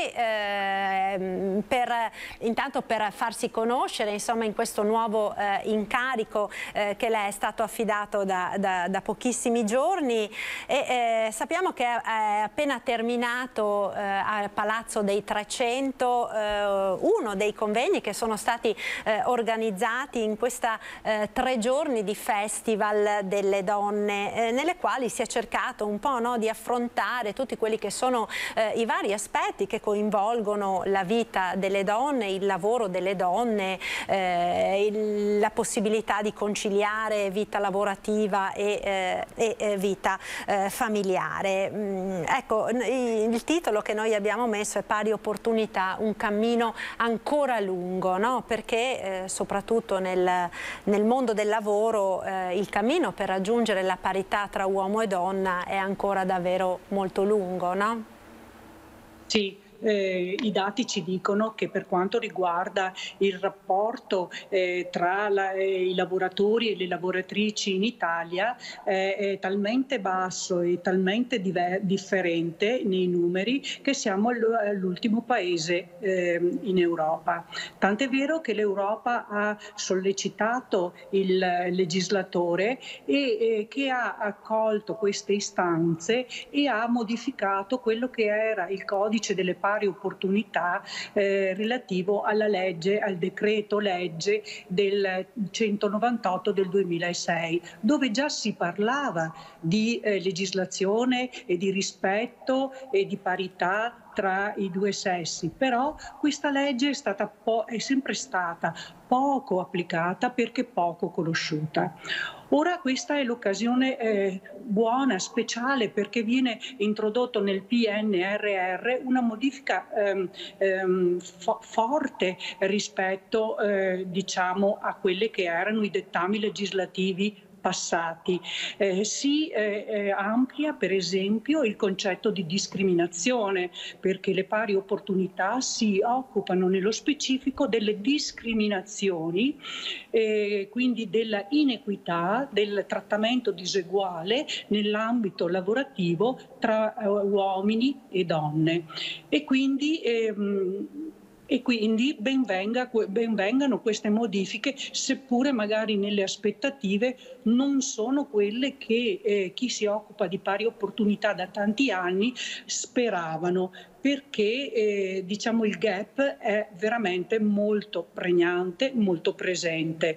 intanto per farsi conoscere insomma in questo nuovo incarico che le è stato affidato da pochissimi giorni e sappiamo che è appena terminato al Palazzo dei 300 uno dei convegni che sono stati organizzati in questa 3 giorni di Festival delle Donne, nelle quali si è cercato un po' di affrontare tutti quelli che sono i vari aspetti che coinvolgono la vita delle donne, il lavoro delle donne, la possibilità di conciliare vita lavorativa e vita familiare. Ecco, il titolo che noi abbiamo messo è Pari opportunità, un cammino ancora lungo, no? Perché soprattutto nel mondo del lavoro il cammino per raggiungere la parità tra uomo e donna è ancora davvero molto lungo, no? Sì, i dati ci dicono che per quanto riguarda il rapporto tra i lavoratori e le lavoratrici in Italia è talmente basso e talmente differente nei numeri che siamo l'ultimo paese in Europa. Tant'è vero che l'Europa ha sollecitato il legislatore e che ha accolto queste istanze e ha modificato quello che era il codice delle pari opportunità relativo alla legge, al decreto legge del 198 del 2006, dove già si parlava di legislazione e di rispetto e di parità tra i due sessi, però questa legge è sempre stata poco applicata perché poco conosciuta. Ora questa è l'occasione buona, speciale, perché viene introdotto nel PNRR una modifica forte rispetto diciamo a quelli che erano i dettami legislativi passati. Si amplia per esempio il concetto di discriminazione, perché le pari opportunità si occupano nello specifico delle discriminazioni, quindi della inequità, del trattamento diseguale nell'ambito lavorativo tra uomini e donne. E quindi benvengano queste modifiche, seppure magari nelle aspettative non sono quelle che chi si occupa di pari opportunità da tanti anni speravano, perché diciamo il gap è veramente molto pregnante, molto presente,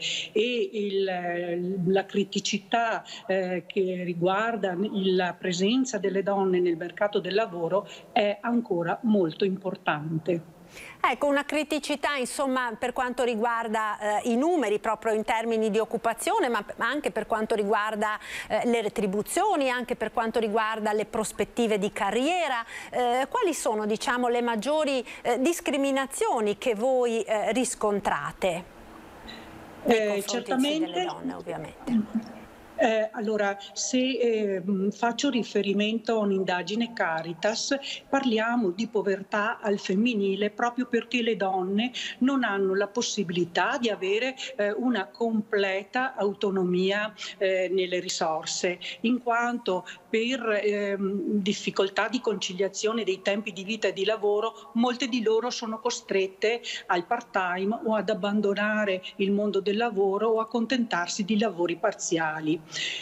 e la criticità che riguarda la presenza delle donne nel mercato del lavoro è ancora molto importante. Ecco, una criticità insomma per quanto riguarda i numeri proprio in termini di occupazione, ma anche per quanto riguarda le retribuzioni, anche per quanto riguarda le prospettive di carriera. Quali sono, diciamo, le maggiori discriminazioni che voi riscontrate nei confronti delle donne, ovviamente? Allora, se faccio riferimento a un'indagine Caritas, parliamo di povertà al femminile proprio perché le donne non hanno la possibilità di avere una completa autonomia nelle risorse, in quanto per difficoltà di conciliazione dei tempi di vita e di lavoro, molte di loro sono costrette al part-time o ad abbandonare il mondo del lavoro o accontentarsi di lavori parziali.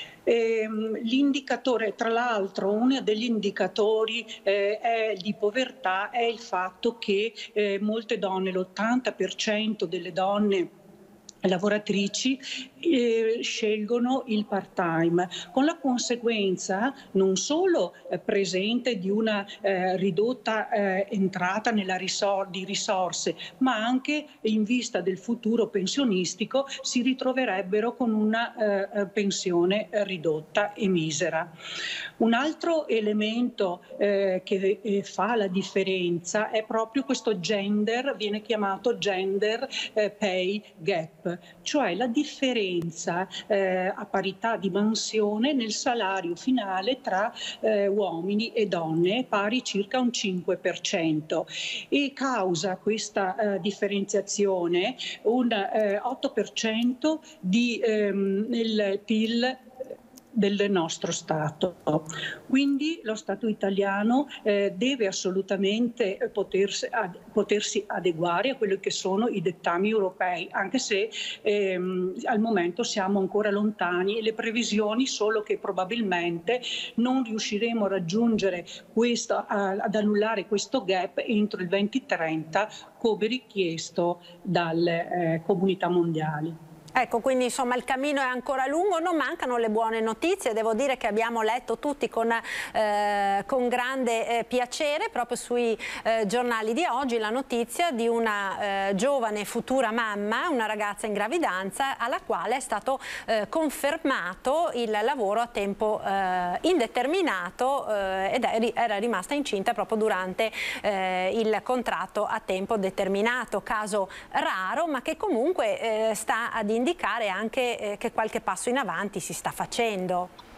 L'indicatore, tra l'altro, uno degli indicatori di povertà è il fatto che molte donne, l'80% delle donne lavoratrici scelgono il part-time, con la conseguenza non solo presente di una ridotta entrata di risorse, ma anche in vista del futuro pensionistico si ritroverebbero con una pensione ridotta e misera. Un altro elemento che fa la differenza è proprio questo gender, viene chiamato gender pay gap, cioè la differenza a parità di mansione nel salario finale tra uomini e donne, pari circa un 5%, e causa questa differenziazione un 8% nel PIL del nostro Stato. Quindi lo Stato italiano deve assolutamente potersi adeguare a quelli che sono i dettami europei, anche se al momento siamo ancora lontani, e le previsioni solo che probabilmente non riusciremo a raggiungere ad annullare questo gap entro il 2030 come richiesto dalle comunità mondiali. Ecco, quindi insomma il cammino è ancora lungo, non mancano le buone notizie. Devo dire che abbiamo letto tutti con grande piacere proprio sui giornali di oggi la notizia di una giovane futura mamma, una ragazza in gravidanza, alla quale è stato confermato il lavoro a tempo indeterminato ed era rimasta incinta proprio durante il contratto a tempo determinato. Caso raro, ma che comunque sta ad indicare anche che qualche passo in avanti si sta facendo.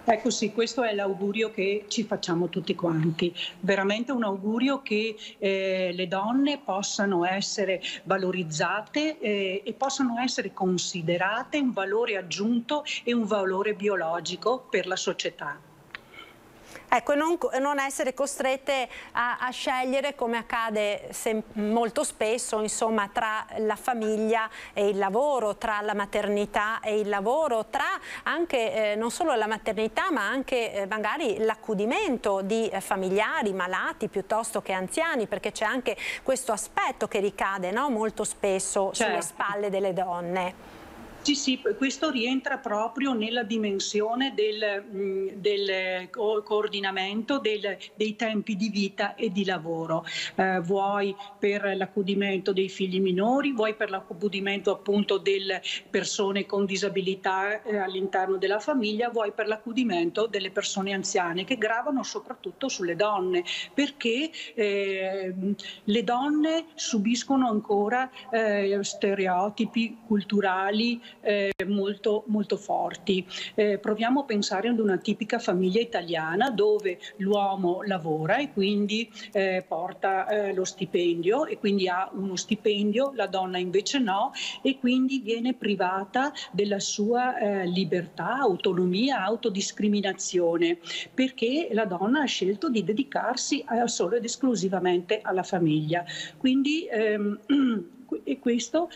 Ecco sì, questo è l'augurio che ci facciamo tutti quanti, veramente un augurio che le donne possano essere valorizzate e possano essere considerate un valore aggiunto e un valore biologico per la società. Ecco, non essere costrette a scegliere, come accade molto spesso, insomma, tra la famiglia e il lavoro, tra la maternità e il lavoro, tra anche non solo la maternità ma anche magari l'accudimento di familiari malati piuttosto che anziani, perché c'è anche questo aspetto che ricade, no, molto spesso sulle spalle delle donne. Sì, questo rientra proprio nella dimensione del coordinamento dei tempi di vita e di lavoro, vuoi per l'accudimento dei figli minori, vuoi per l'accudimento appunto delle persone con disabilità all'interno della famiglia, vuoi per l'accudimento delle persone anziane, che gravano soprattutto sulle donne, perché le donne subiscono ancora stereotipi culturali molto, molto forti. Proviamo a pensare ad una tipica famiglia italiana dove l'uomo lavora e quindi porta lo stipendio e quindi ha uno stipendio, la donna invece no, e quindi viene privata della sua libertà, autonomia, autodiscriminazione, perché la donna ha scelto di dedicarsi solo ed esclusivamente alla famiglia. Quindi e questo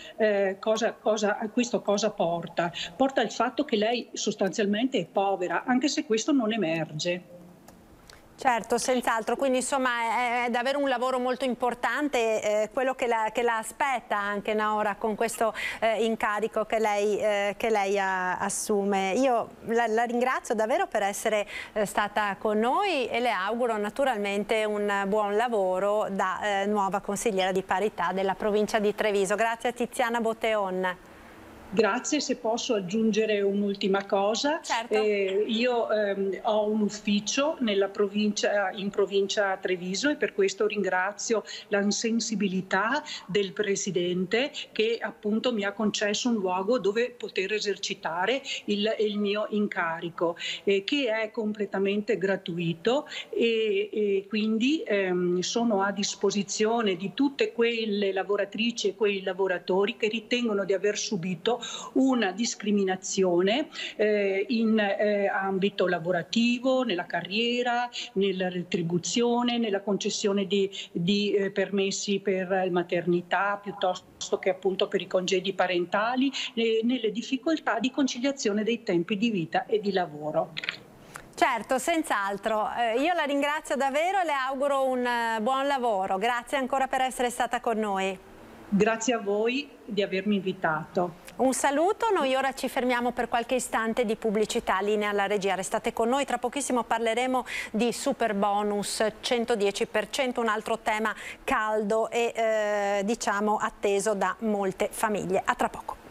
cosa porta? Porta il fatto che lei sostanzialmente è povera, anche se questo non emerge. Certo, senz'altro, quindi insomma è davvero un lavoro molto importante, quello che la aspetta anche Naora con questo incarico che lei assume. Io la ringrazio davvero per essere stata con noi e le auguro naturalmente un buon lavoro da nuova consigliera di parità della provincia di Treviso. Grazie a Tiziana Botteon. Grazie, se posso aggiungere un'ultima cosa. Certo. Io ho un ufficio in provincia Treviso e per questo ringrazio la sensibilità del Presidente che appunto mi ha concesso un luogo dove poter esercitare il mio incarico, che è completamente gratuito e quindi sono a disposizione di tutte quelle lavoratrici e quei lavoratori che ritengono di aver subito una discriminazione in ambito lavorativo, nella carriera, nella retribuzione, nella concessione di permessi per maternità piuttosto che appunto per i congedi parentali, nelle difficoltà di conciliazione dei tempi di vita e di lavoro. Certo, senz'altro. Io la ringrazio davvero e le auguro un buon lavoro. Grazie ancora per essere stata con noi. Grazie a voi di avermi invitato. Un saluto, noi ora ci fermiamo per qualche istante di pubblicità, linea alla regia, restate con noi, tra pochissimo parleremo di super bonus 110%, un altro tema caldo e diciamo atteso da molte famiglie. A tra poco.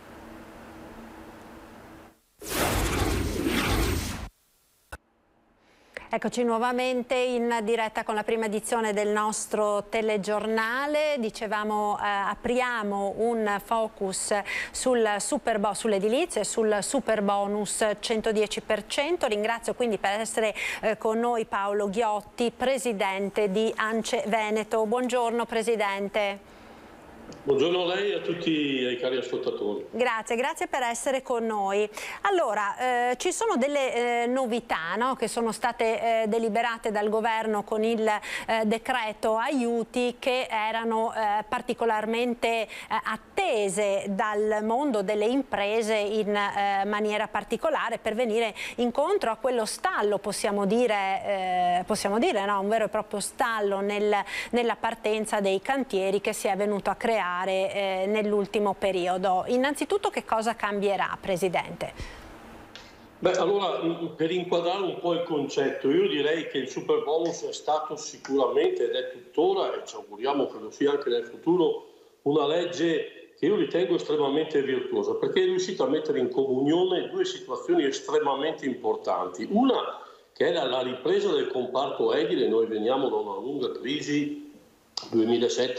Eccoci nuovamente in diretta con la prima edizione del nostro telegiornale. Dicevamo apriamo un focus sull'edilizia e sul super bonus 110%. Ringrazio quindi per essere con noi Paolo Ghiotti, presidente di ANCE Veneto. Buongiorno Presidente. Buongiorno a lei e a tutti i cari ascoltatori. Grazie per essere con noi. Allora, ci sono delle novità, no, che sono state deliberate dal governo con il decreto aiuti che erano particolarmente attese dal mondo delle imprese in maniera particolare per venire incontro a quello stallo, possiamo dire no, un vero e proprio stallo nella partenza dei cantieri che si è venuto a creare nell'ultimo periodo. Innanzitutto che cosa cambierà, Presidente? Beh, allora, per inquadrare un po' il concetto, io direi che il super bonus è stato sicuramente ed è tuttora, e ci auguriamo che lo sia anche nel futuro, una legge che io ritengo estremamente virtuosa, perché è riuscita a mettere in comunione due situazioni estremamente importanti. Una che era la ripresa del comparto edile, noi veniamo da una lunga crisi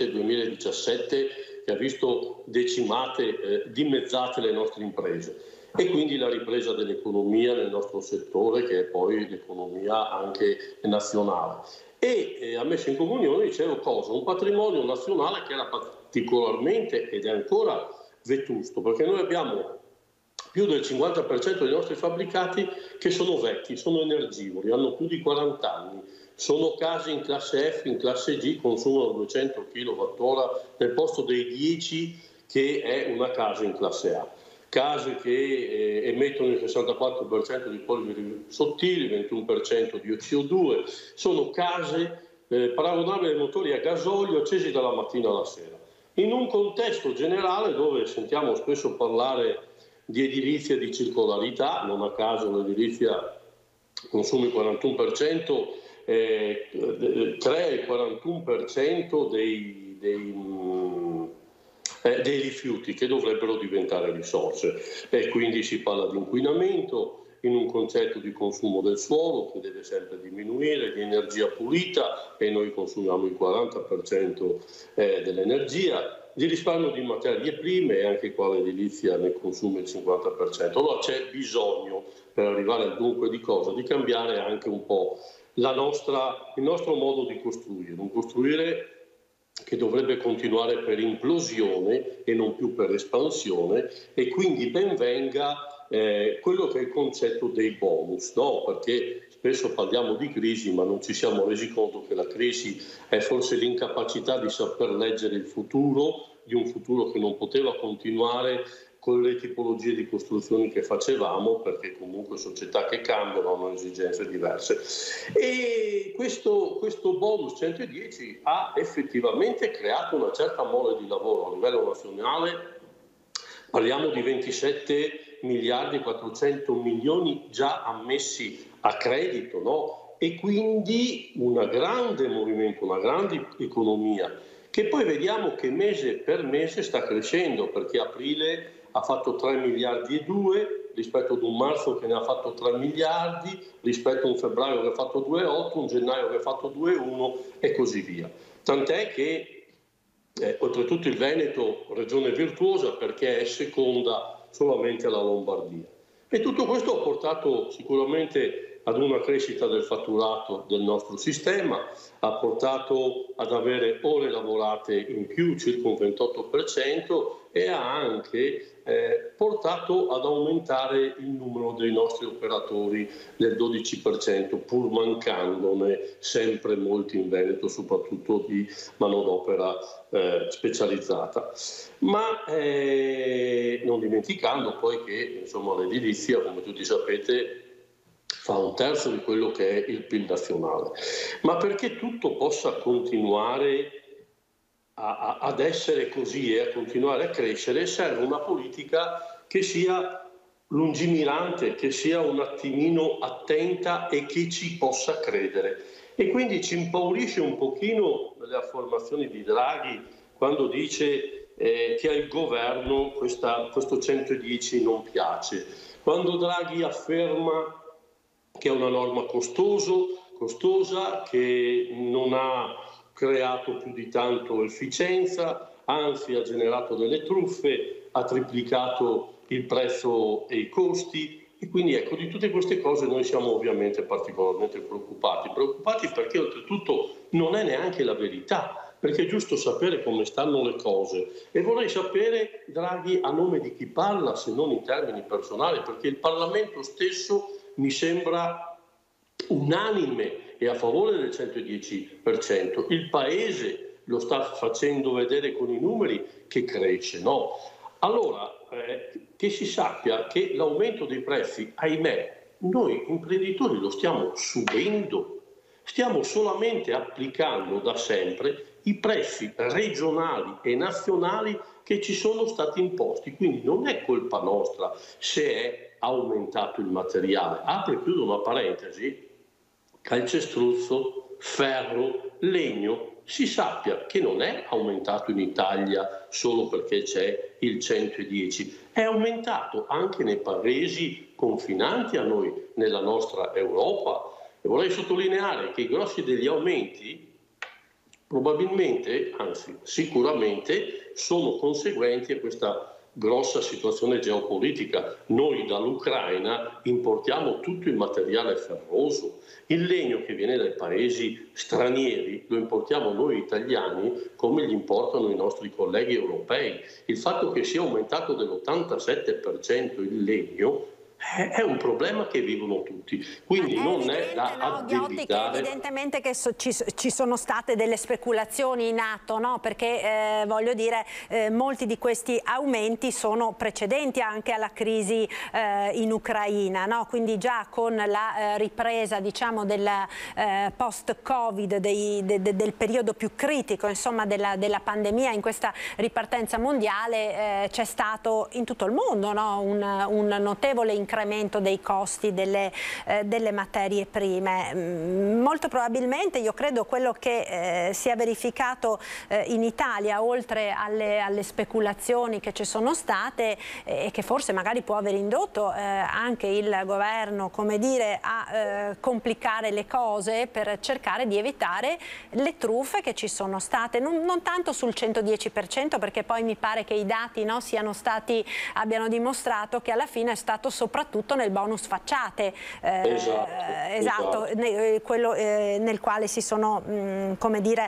2007-2017 che ha visto decimate, dimezzate le nostre imprese. e quindi la ripresa dell'economia nel nostro settore, che è poi l'economia anche nazionale. E ha messo in comunione, dicevo, un patrimonio nazionale che era particolarmente ed è ancora vetusto, perché noi abbiamo più del 50% dei nostri fabbricati che sono vecchi, sono energivori, hanno più di 40 anni, sono case in classe F, in classe G, consumano 200 kWh nel posto dei 10 che è una casa in classe A. Case che emettono il 64% di polveri sottili, 21% di CO2, sono case paragonabili ai motori a gasolio accesi dalla mattina alla sera. In un contesto generale dove sentiamo spesso parlare di edilizia di circolarità, non a caso l'edilizia consuma il 41%, crea il 41% dei rifiuti che dovrebbero diventare risorse, e quindi si parla di inquinamento in un concetto di consumo del suolo che deve sempre diminuire, di energia pulita, e noi consumiamo il 40% dell'energia, di risparmio di materie prime, e anche qua l'edilizia ne consuma il 50%. Allora c'è bisogno, per arrivare al dunque di cosa, di cambiare anche un po' il nostro modo di costruire, un costruire che dovrebbe continuare per implosione e non più per espansione, e quindi ben venga quello che è il concetto dei bonus, no? Perché spesso parliamo di crisi ma non ci siamo resi conto che la crisi è forse l'incapacità di saper leggere il futuro, di un futuro che non poteva continuare con le tipologie di costruzioni che facevamo, perché comunque società che cambiano hanno esigenze diverse. E questo bonus 110 ha effettivamente creato una certa mole di lavoro a livello nazionale. Parliamo di 27 miliardi 400 milioni già ammessi a credito, no? E quindi un grande movimento, una grande economia, che poi vediamo che mese per mese sta crescendo, perché aprile ha fatto 3 miliardi e 2 rispetto ad un marzo che ne ha fatto 3 miliardi, rispetto a un febbraio che ha fatto 2,8, un gennaio che ha fatto 2,1 e così via. Tant'è che oltretutto il Veneto, regione virtuosa, perché è seconda solamente alla Lombardia. E tutto questo ha portato sicuramente ad una crescita del fatturato del nostro sistema, ha portato ad avere ore lavorate in più, circa un 28%, e ha anche portato ad aumentare il numero dei nostri operatori del 12%, pur mancandone sempre molti in Veneto, soprattutto di manodopera specializzata. Ma non dimenticando poi che l'edilizia, come tutti sapete, fa un terzo di quello che è il PIL nazionale. Ma perché tutto possa continuare ad essere così e a continuare a crescere, serve una politica che sia lungimirante, che sia un attimino attenta e che ci possa credere. E quindi ci impaurisce un pochino le affermazioni di Draghi quando dice che al governo questo 110 non piace. Quando Draghi afferma che è una norma costosa, che non ha creato più di tanto efficienza, anzi ha generato delle truffe, ha triplicato il prezzo e i costi, e quindi ecco, di tutte queste cose noi siamo ovviamente particolarmente preoccupati perché oltretutto non è neanche la verità, perché è giusto sapere come stanno le cose, e vorrei sapere, Draghi, a nome di chi parla, se non in termini personali, perché il Parlamento stesso mi sembra unanime e a favore del 110%. Il Paese lo sta facendo vedere con i numeri che cresce, no? Allora, che si sappia che l'aumento dei prezzi, ahimè, noi imprenditori lo stiamo subendo, stiamo solamente applicando da sempre i prezzi regionali e nazionali che ci sono stati imposti, quindi non è colpa nostra se è aumentato il materiale. Apro e chiudo una parentesi: calcestruzzo, ferro, legno, si sappia che non è aumentato in Italia solo perché c'è il 110, è aumentato anche nei paesi confinanti a noi, nella nostra Europa. E vorrei sottolineare che i grossi degli aumenti probabilmente, anzi sicuramente, sono conseguenti a questa grossa situazione geopolitica. Noi dall'Ucraina importiamo tutto il materiale ferroso, il legno che viene dai paesi stranieri lo importiamo noi italiani come gli importano i nostri colleghi europei. Il fatto che sia aumentato dell'87% il legno è un problema che vivono tutti, quindi non è da addebitare. Evidentemente che ci sono state delle speculazioni in atto, no? Perché voglio dire, molti di questi aumenti sono precedenti anche alla crisi in Ucraina, no? Quindi già con la ripresa, diciamo, del post-Covid, del periodo più critico, insomma, della pandemia, in questa ripartenza mondiale c'è stato in tutto il mondo, no? un notevole incremento dei costi delle materie prime. Molto probabilmente io credo quello che si è verificato in Italia, oltre alle speculazioni che ci sono state e che forse magari può aver indotto anche il governo, come dire, a complicare le cose per cercare di evitare le truffe che ci sono state, non tanto sul 110%, perché poi mi pare che i dati, no, abbiano dimostrato che alla fine è stato soprattutto nel bonus facciate, esatto. Quello nel quale si sono come dire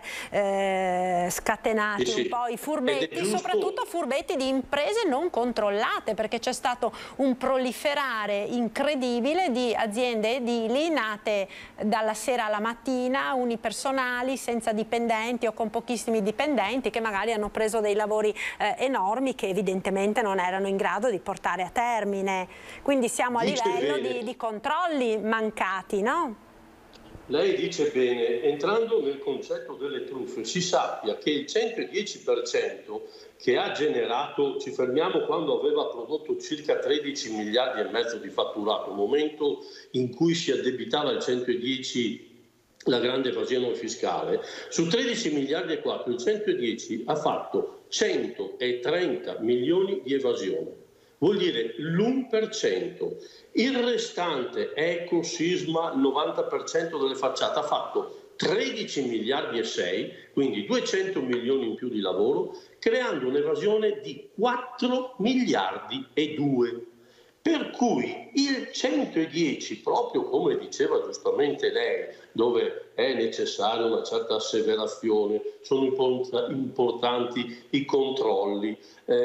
scatenati un po' i furbetti, soprattutto furbetti di imprese non controllate, perché c'è stato un proliferare incredibile di aziende edili nate dalla sera alla mattina, unipersonali, senza dipendenti o con pochissimi dipendenti, che magari hanno preso dei lavori enormi che evidentemente non erano in grado di portare a termine. Quindi siamo a livello di controlli mancati, no? Lei dice bene, entrando nel concetto delle truffe, si sappia che il 110% che ha generato, ci fermiamo quando aveva prodotto circa 13 miliardi e mezzo di fatturato, momento in cui si addebitava il 110 la grande evasione fiscale, su 13 miliardi e 4 il 110 ha fatto 130 milioni di evasione. Vuol dire l'1%, il restante eco, sisma, 90% delle facciate ha fatto 13 miliardi e 6, quindi 200 milioni in più di lavoro, creando un'evasione di 4 miliardi e 2. Per cui il 110, proprio come diceva giustamente lei, dove è necessaria una certa asseverazione, sono importanti i controlli,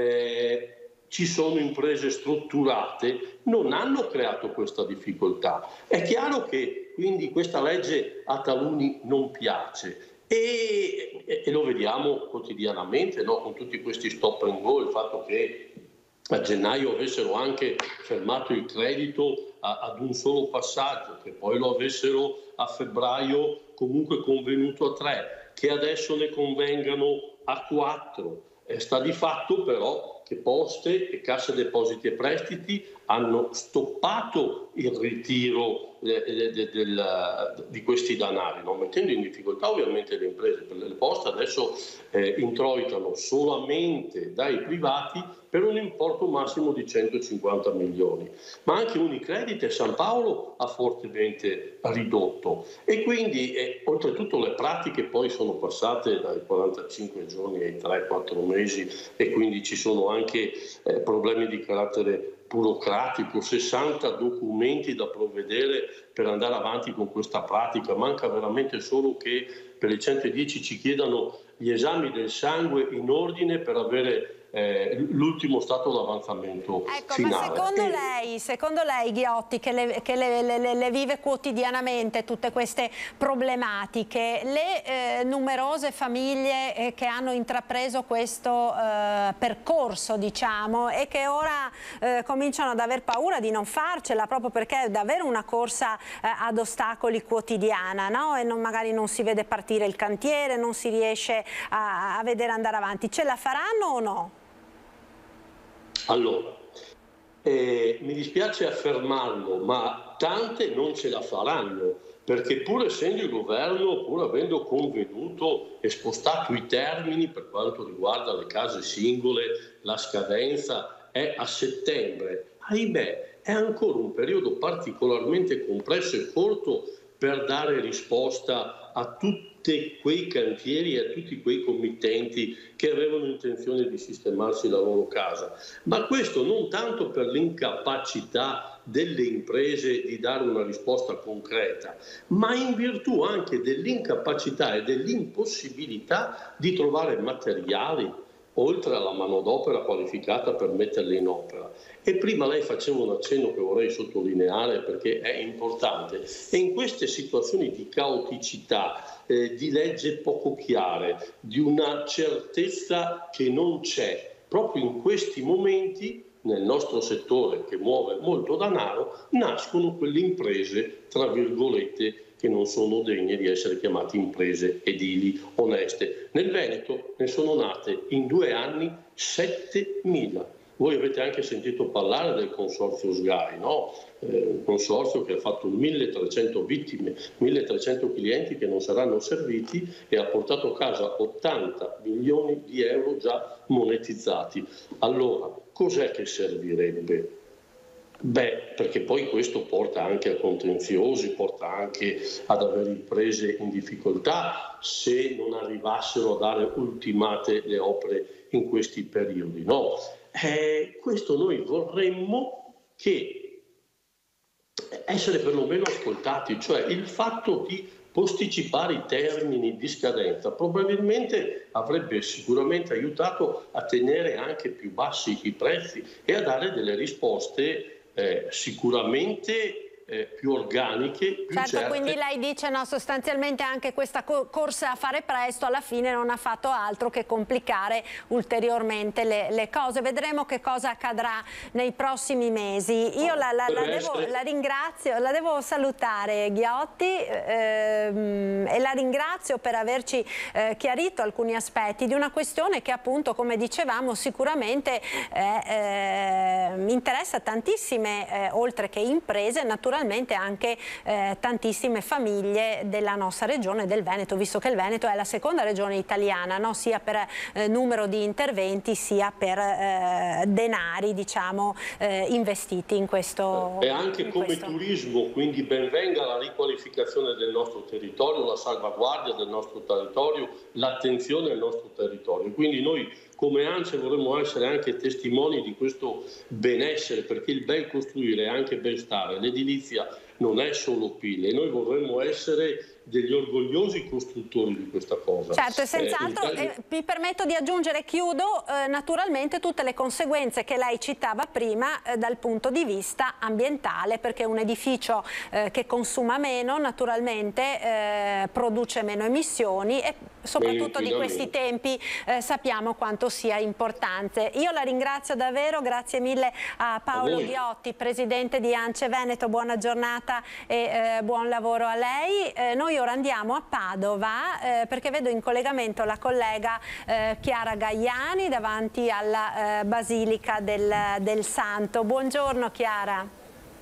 ci sono imprese strutturate, non hanno creato questa difficoltà. È chiaro che quindi questa legge a taluni non piace e lo vediamo quotidianamente, no? Con tutti questi stop and go, il fatto che a gennaio avessero anche fermato il credito ad un solo passaggio, che poi lo avessero a febbraio comunque convenuto a 3, che adesso ne convengano a 4. Sta di fatto però che Poste e Cassa Depositi e Prestiti hanno stoppato il ritiro di questi danari, no? Mettendo in difficoltà ovviamente le imprese. Per le Poste adesso introitano solamente dai privati per un importo massimo di 150 milioni, ma anche Unicredit e San Paolo ha fortemente ridotto e quindi oltretutto le pratiche poi sono passate dai 45 giorni ai 3-4 mesi e quindi ci sono anche problemi di carattere burocratico, 60 documenti da provvedere per andare avanti con questa pratica. Manca veramente solo che per il 110 ci chiedano gli esami del sangue in ordine per avere l'ultimo stato d'avanzamento finale. Ma secondo lei Ghiotti, che le vive quotidianamente tutte queste problematiche, le numerose famiglie che hanno intrapreso questo percorso, diciamo, e che ora cominciano ad aver paura di non farcela, proprio perché è davvero una corsa ad ostacoli quotidiana, no? E magari non si vede partire il cantiere, non si riesce a vedere andare avanti, ce la faranno o no? Allora, mi dispiace affermarlo, ma tante non ce la faranno, perché pur essendo il governo, pur avendo convenuto e spostato i termini per quanto riguarda le case singole, la scadenza è a settembre, ahimè, è ancora un periodo particolarmente complesso e corto per dare risposta a tutti quei cantieri e a tutti quei committenti che avevano intenzione di sistemarsi la loro casa. Ma questo non tanto per l'incapacità delle imprese di dare una risposta concreta, ma in virtù anche dell'incapacità e dell'impossibilità di trovare materiali, oltre alla manodopera qualificata per metterle in opera. E prima lei faceva un accenno che vorrei sottolineare perché è importante. E in queste situazioni di caoticità, di legge poco chiare, di una certezza che non c'è, proprio in questi momenti nel nostro settore che muove molto denaro, nascono quelle imprese, tra virgolette, che non sono degne di essere chiamate imprese edili oneste. Nel Veneto ne sono nate in 2 anni 7.000. Voi avete anche sentito parlare del consorzio SGAI, no? Un consorzio che ha fatto 1.300 vittime, 1.300 clienti che non saranno serviti e ha portato a casa 80 milioni di euro già monetizzati. Allora, cos'è che servirebbe? Beh, perché poi questo porta anche a contenziosi, porta anche ad avere imprese in difficoltà se non arrivassero a dare ultimate le opere in questi periodi, no? Questo noi vorremmo che essere perlomeno ascoltati, cioè il fatto di posticipare i termini di scadenza probabilmente avrebbe sicuramente aiutato a tenere anche più bassi i prezzi e a dare delle risposte sicuramente più organiche, più certo, certe. Quindi lei dice no, sostanzialmente anche questa corsa a fare presto alla fine non ha fatto altro che complicare ulteriormente le cose. Vedremo che cosa accadrà nei prossimi mesi. Io la ringrazio, la devo salutare Ghiotti e la ringrazio per averci chiarito alcuni aspetti di una questione che appunto, come dicevamo, sicuramente interessa tantissime oltre che imprese, naturalmente anche tantissime famiglie della nostra regione, del Veneto, visto che il Veneto è la seconda regione italiana, no? Sia per numero di interventi sia per denari, diciamo, investiti in questo. E anche come turismo, quindi ben venga la riqualificazione del nostro territorio, la salvaguardia del nostro territorio, l'attenzione al nostro territorio. Quindi noi come ANCE vorremmo essere anche testimoni di questo benessere, perché il ben costruire è anche ben stare, l'edilizia non è solo PIL e noi vorremmo essere degli orgogliosi costruttori di questa cosa. Certo, e senz'altro mi permetto di aggiungere, chiudo, naturalmente tutte le conseguenze che lei citava prima dal punto di vista ambientale, perché un edificio che consuma meno naturalmente produce meno emissioni e soprattutto di questi tempi sappiamo quanto sia importante. Io la ringrazio davvero, grazie mille a Paolo Ghiotti, presidente di ANCE Veneto, buona giornata e buon lavoro a lei. Noi ora andiamo a Padova perché vedo in collegamento la collega Chiara Gaiani davanti alla Basilica del Santo. Buongiorno Chiara.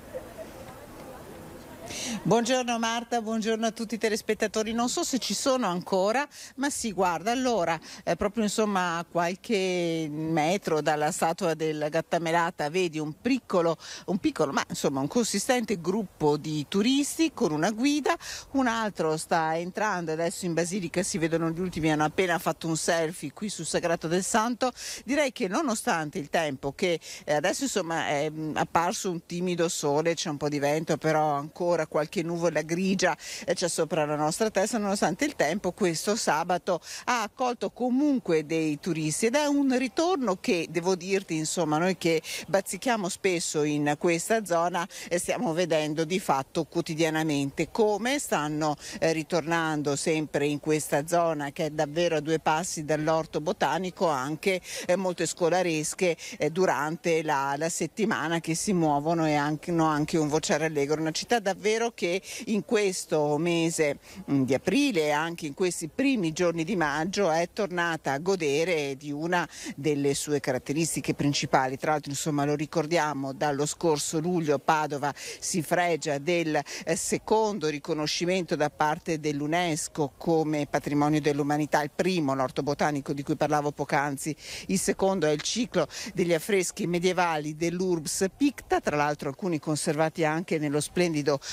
Buongiorno Marta, buongiorno a tutti i telespettatori. Non so se ci sono ancora, ma sì, guarda, allora proprio insomma a qualche metro dalla statua del Gattamelata vedi un piccolo ma insomma un consistente gruppo di turisti con una guida, un altro sta entrando adesso in Basilica, si vedono gli ultimi, hanno appena fatto un selfie qui sul Sagrato del Santo. Direi che nonostante il tempo che adesso insomma è apparso un timido sole, c'è un po' di vento, però ancora qualche nuvola grigia c'è sopra la nostra testa, nonostante il tempo questo sabato ha accolto comunque dei turisti ed è un ritorno che, devo dirti, insomma, noi che bazzichiamo spesso in questa zona stiamo vedendo di fatto quotidianamente come stanno ritornando sempre in questa zona che è davvero a 2 passi dall'orto botanico anche molte scolaresche durante la settimana che si muovono e hanno anche un vociare allegro, una città davvero che in questo mese di aprile e anche in questi primi giorni di maggio è tornata a godere di una delle sue caratteristiche principali. Tra l'altro, insomma, lo ricordiamo, dallo scorso luglio Padova si fregia del secondo riconoscimento da parte dell'UNESCO come patrimonio dell'umanità, il primo l'orto botanico di cui parlavo poc'anzi, il secondo è il ciclo degli affreschi medievali dell'Urbs Picta, tra l'altro alcuni conservati anche nello splendido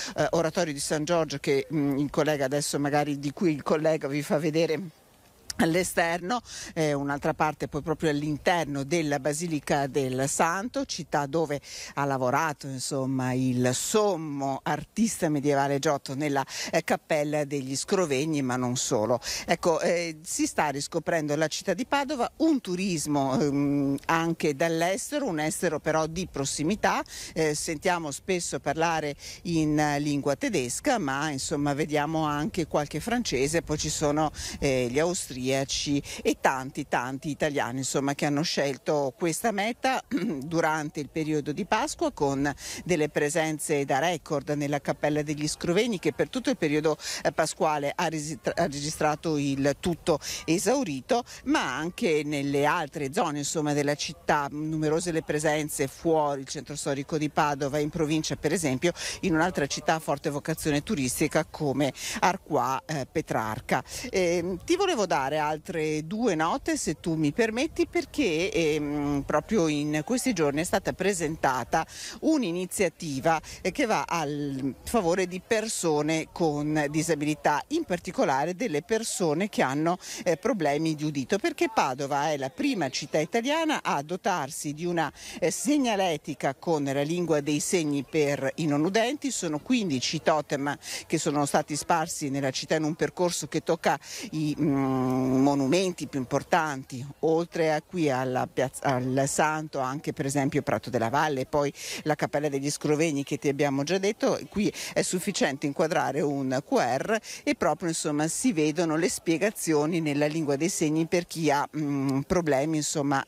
oratorio di San Giorgio che il collega adesso magari di cui il collega vi fa vedere all'esterno, un'altra parte poi proprio all'interno della Basilica del Santo, città dove ha lavorato insomma il sommo artista medievale Giotto nella cappella degli Scrovegni, ma non solo. Ecco, si sta riscoprendo la città di Padova, un turismo anche dall'estero, un estero però di prossimità, sentiamo spesso parlare in lingua tedesca, ma insomma vediamo anche qualche francese, poi ci sono gli austriaci e tanti italiani insomma che hanno scelto questa meta durante il periodo di Pasqua, con delle presenze da record nella Cappella degli Scrovegni, che per tutto il periodo pasquale ha registrato il tutto esaurito, ma anche nelle altre zone insomma della città, numerose le presenze fuori il centro storico di Padova, in provincia per esempio, in un'altra città a forte vocazione turistica come Arquà Petrarca. Ti volevo dare altre due note, se tu mi permetti, perché proprio in questi giorni è stata presentata un'iniziativa che va al favore di persone con disabilità, in particolare delle persone che hanno problemi di udito, perché Padova è la prima città italiana a dotarsi di una segnaletica con la lingua dei segni per i non udenti. Sono 15 totem che sono stati sparsi nella città in un percorso che tocca i monumenti più importanti, oltre a qui al Santo, anche per esempio Prato della Valle, poi la Cappella degli Scrovegni che ti abbiamo già detto. Qui è sufficiente inquadrare un QR e proprio insomma si vedono le spiegazioni nella lingua dei segni per chi ha problemi insomma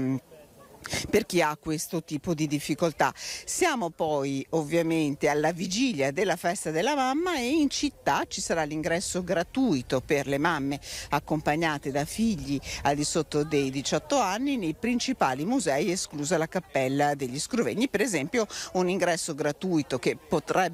per chi ha questo tipo di difficoltà. Siamo poi ovviamente alla vigilia della festa della mamma e in città ci sarà l'ingresso gratuito per le mamme accompagnate da figli al di sotto dei 18 anni nei principali musei, esclusa la Cappella degli Scrovegni. Per esempio, un ingresso gratuito che poter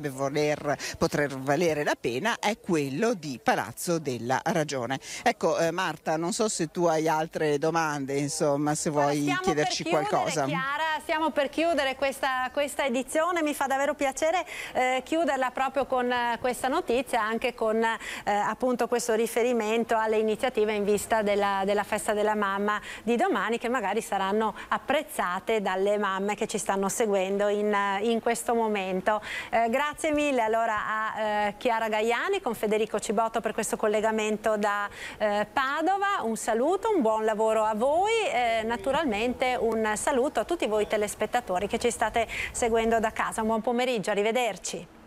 valere la pena è quello di Palazzo della Ragione. Ecco, Marta, non so se tu hai altre domande, insomma, se vuoi chiederci qualcosa. Chiara, stiamo per chiudere questa edizione, mi fa davvero piacere chiuderla proprio con questa notizia, anche con appunto questo riferimento alle iniziative in vista della festa della mamma di domani, che magari saranno apprezzate dalle mamme che ci stanno seguendo in questo momento. Grazie mille allora a Chiara Gaiani con Federico Cibotto per questo collegamento da Padova, un saluto, un buon lavoro a voi, naturalmente un saluto a tutti voi telespettatori che ci state seguendo da casa. Un buon pomeriggio, arrivederci.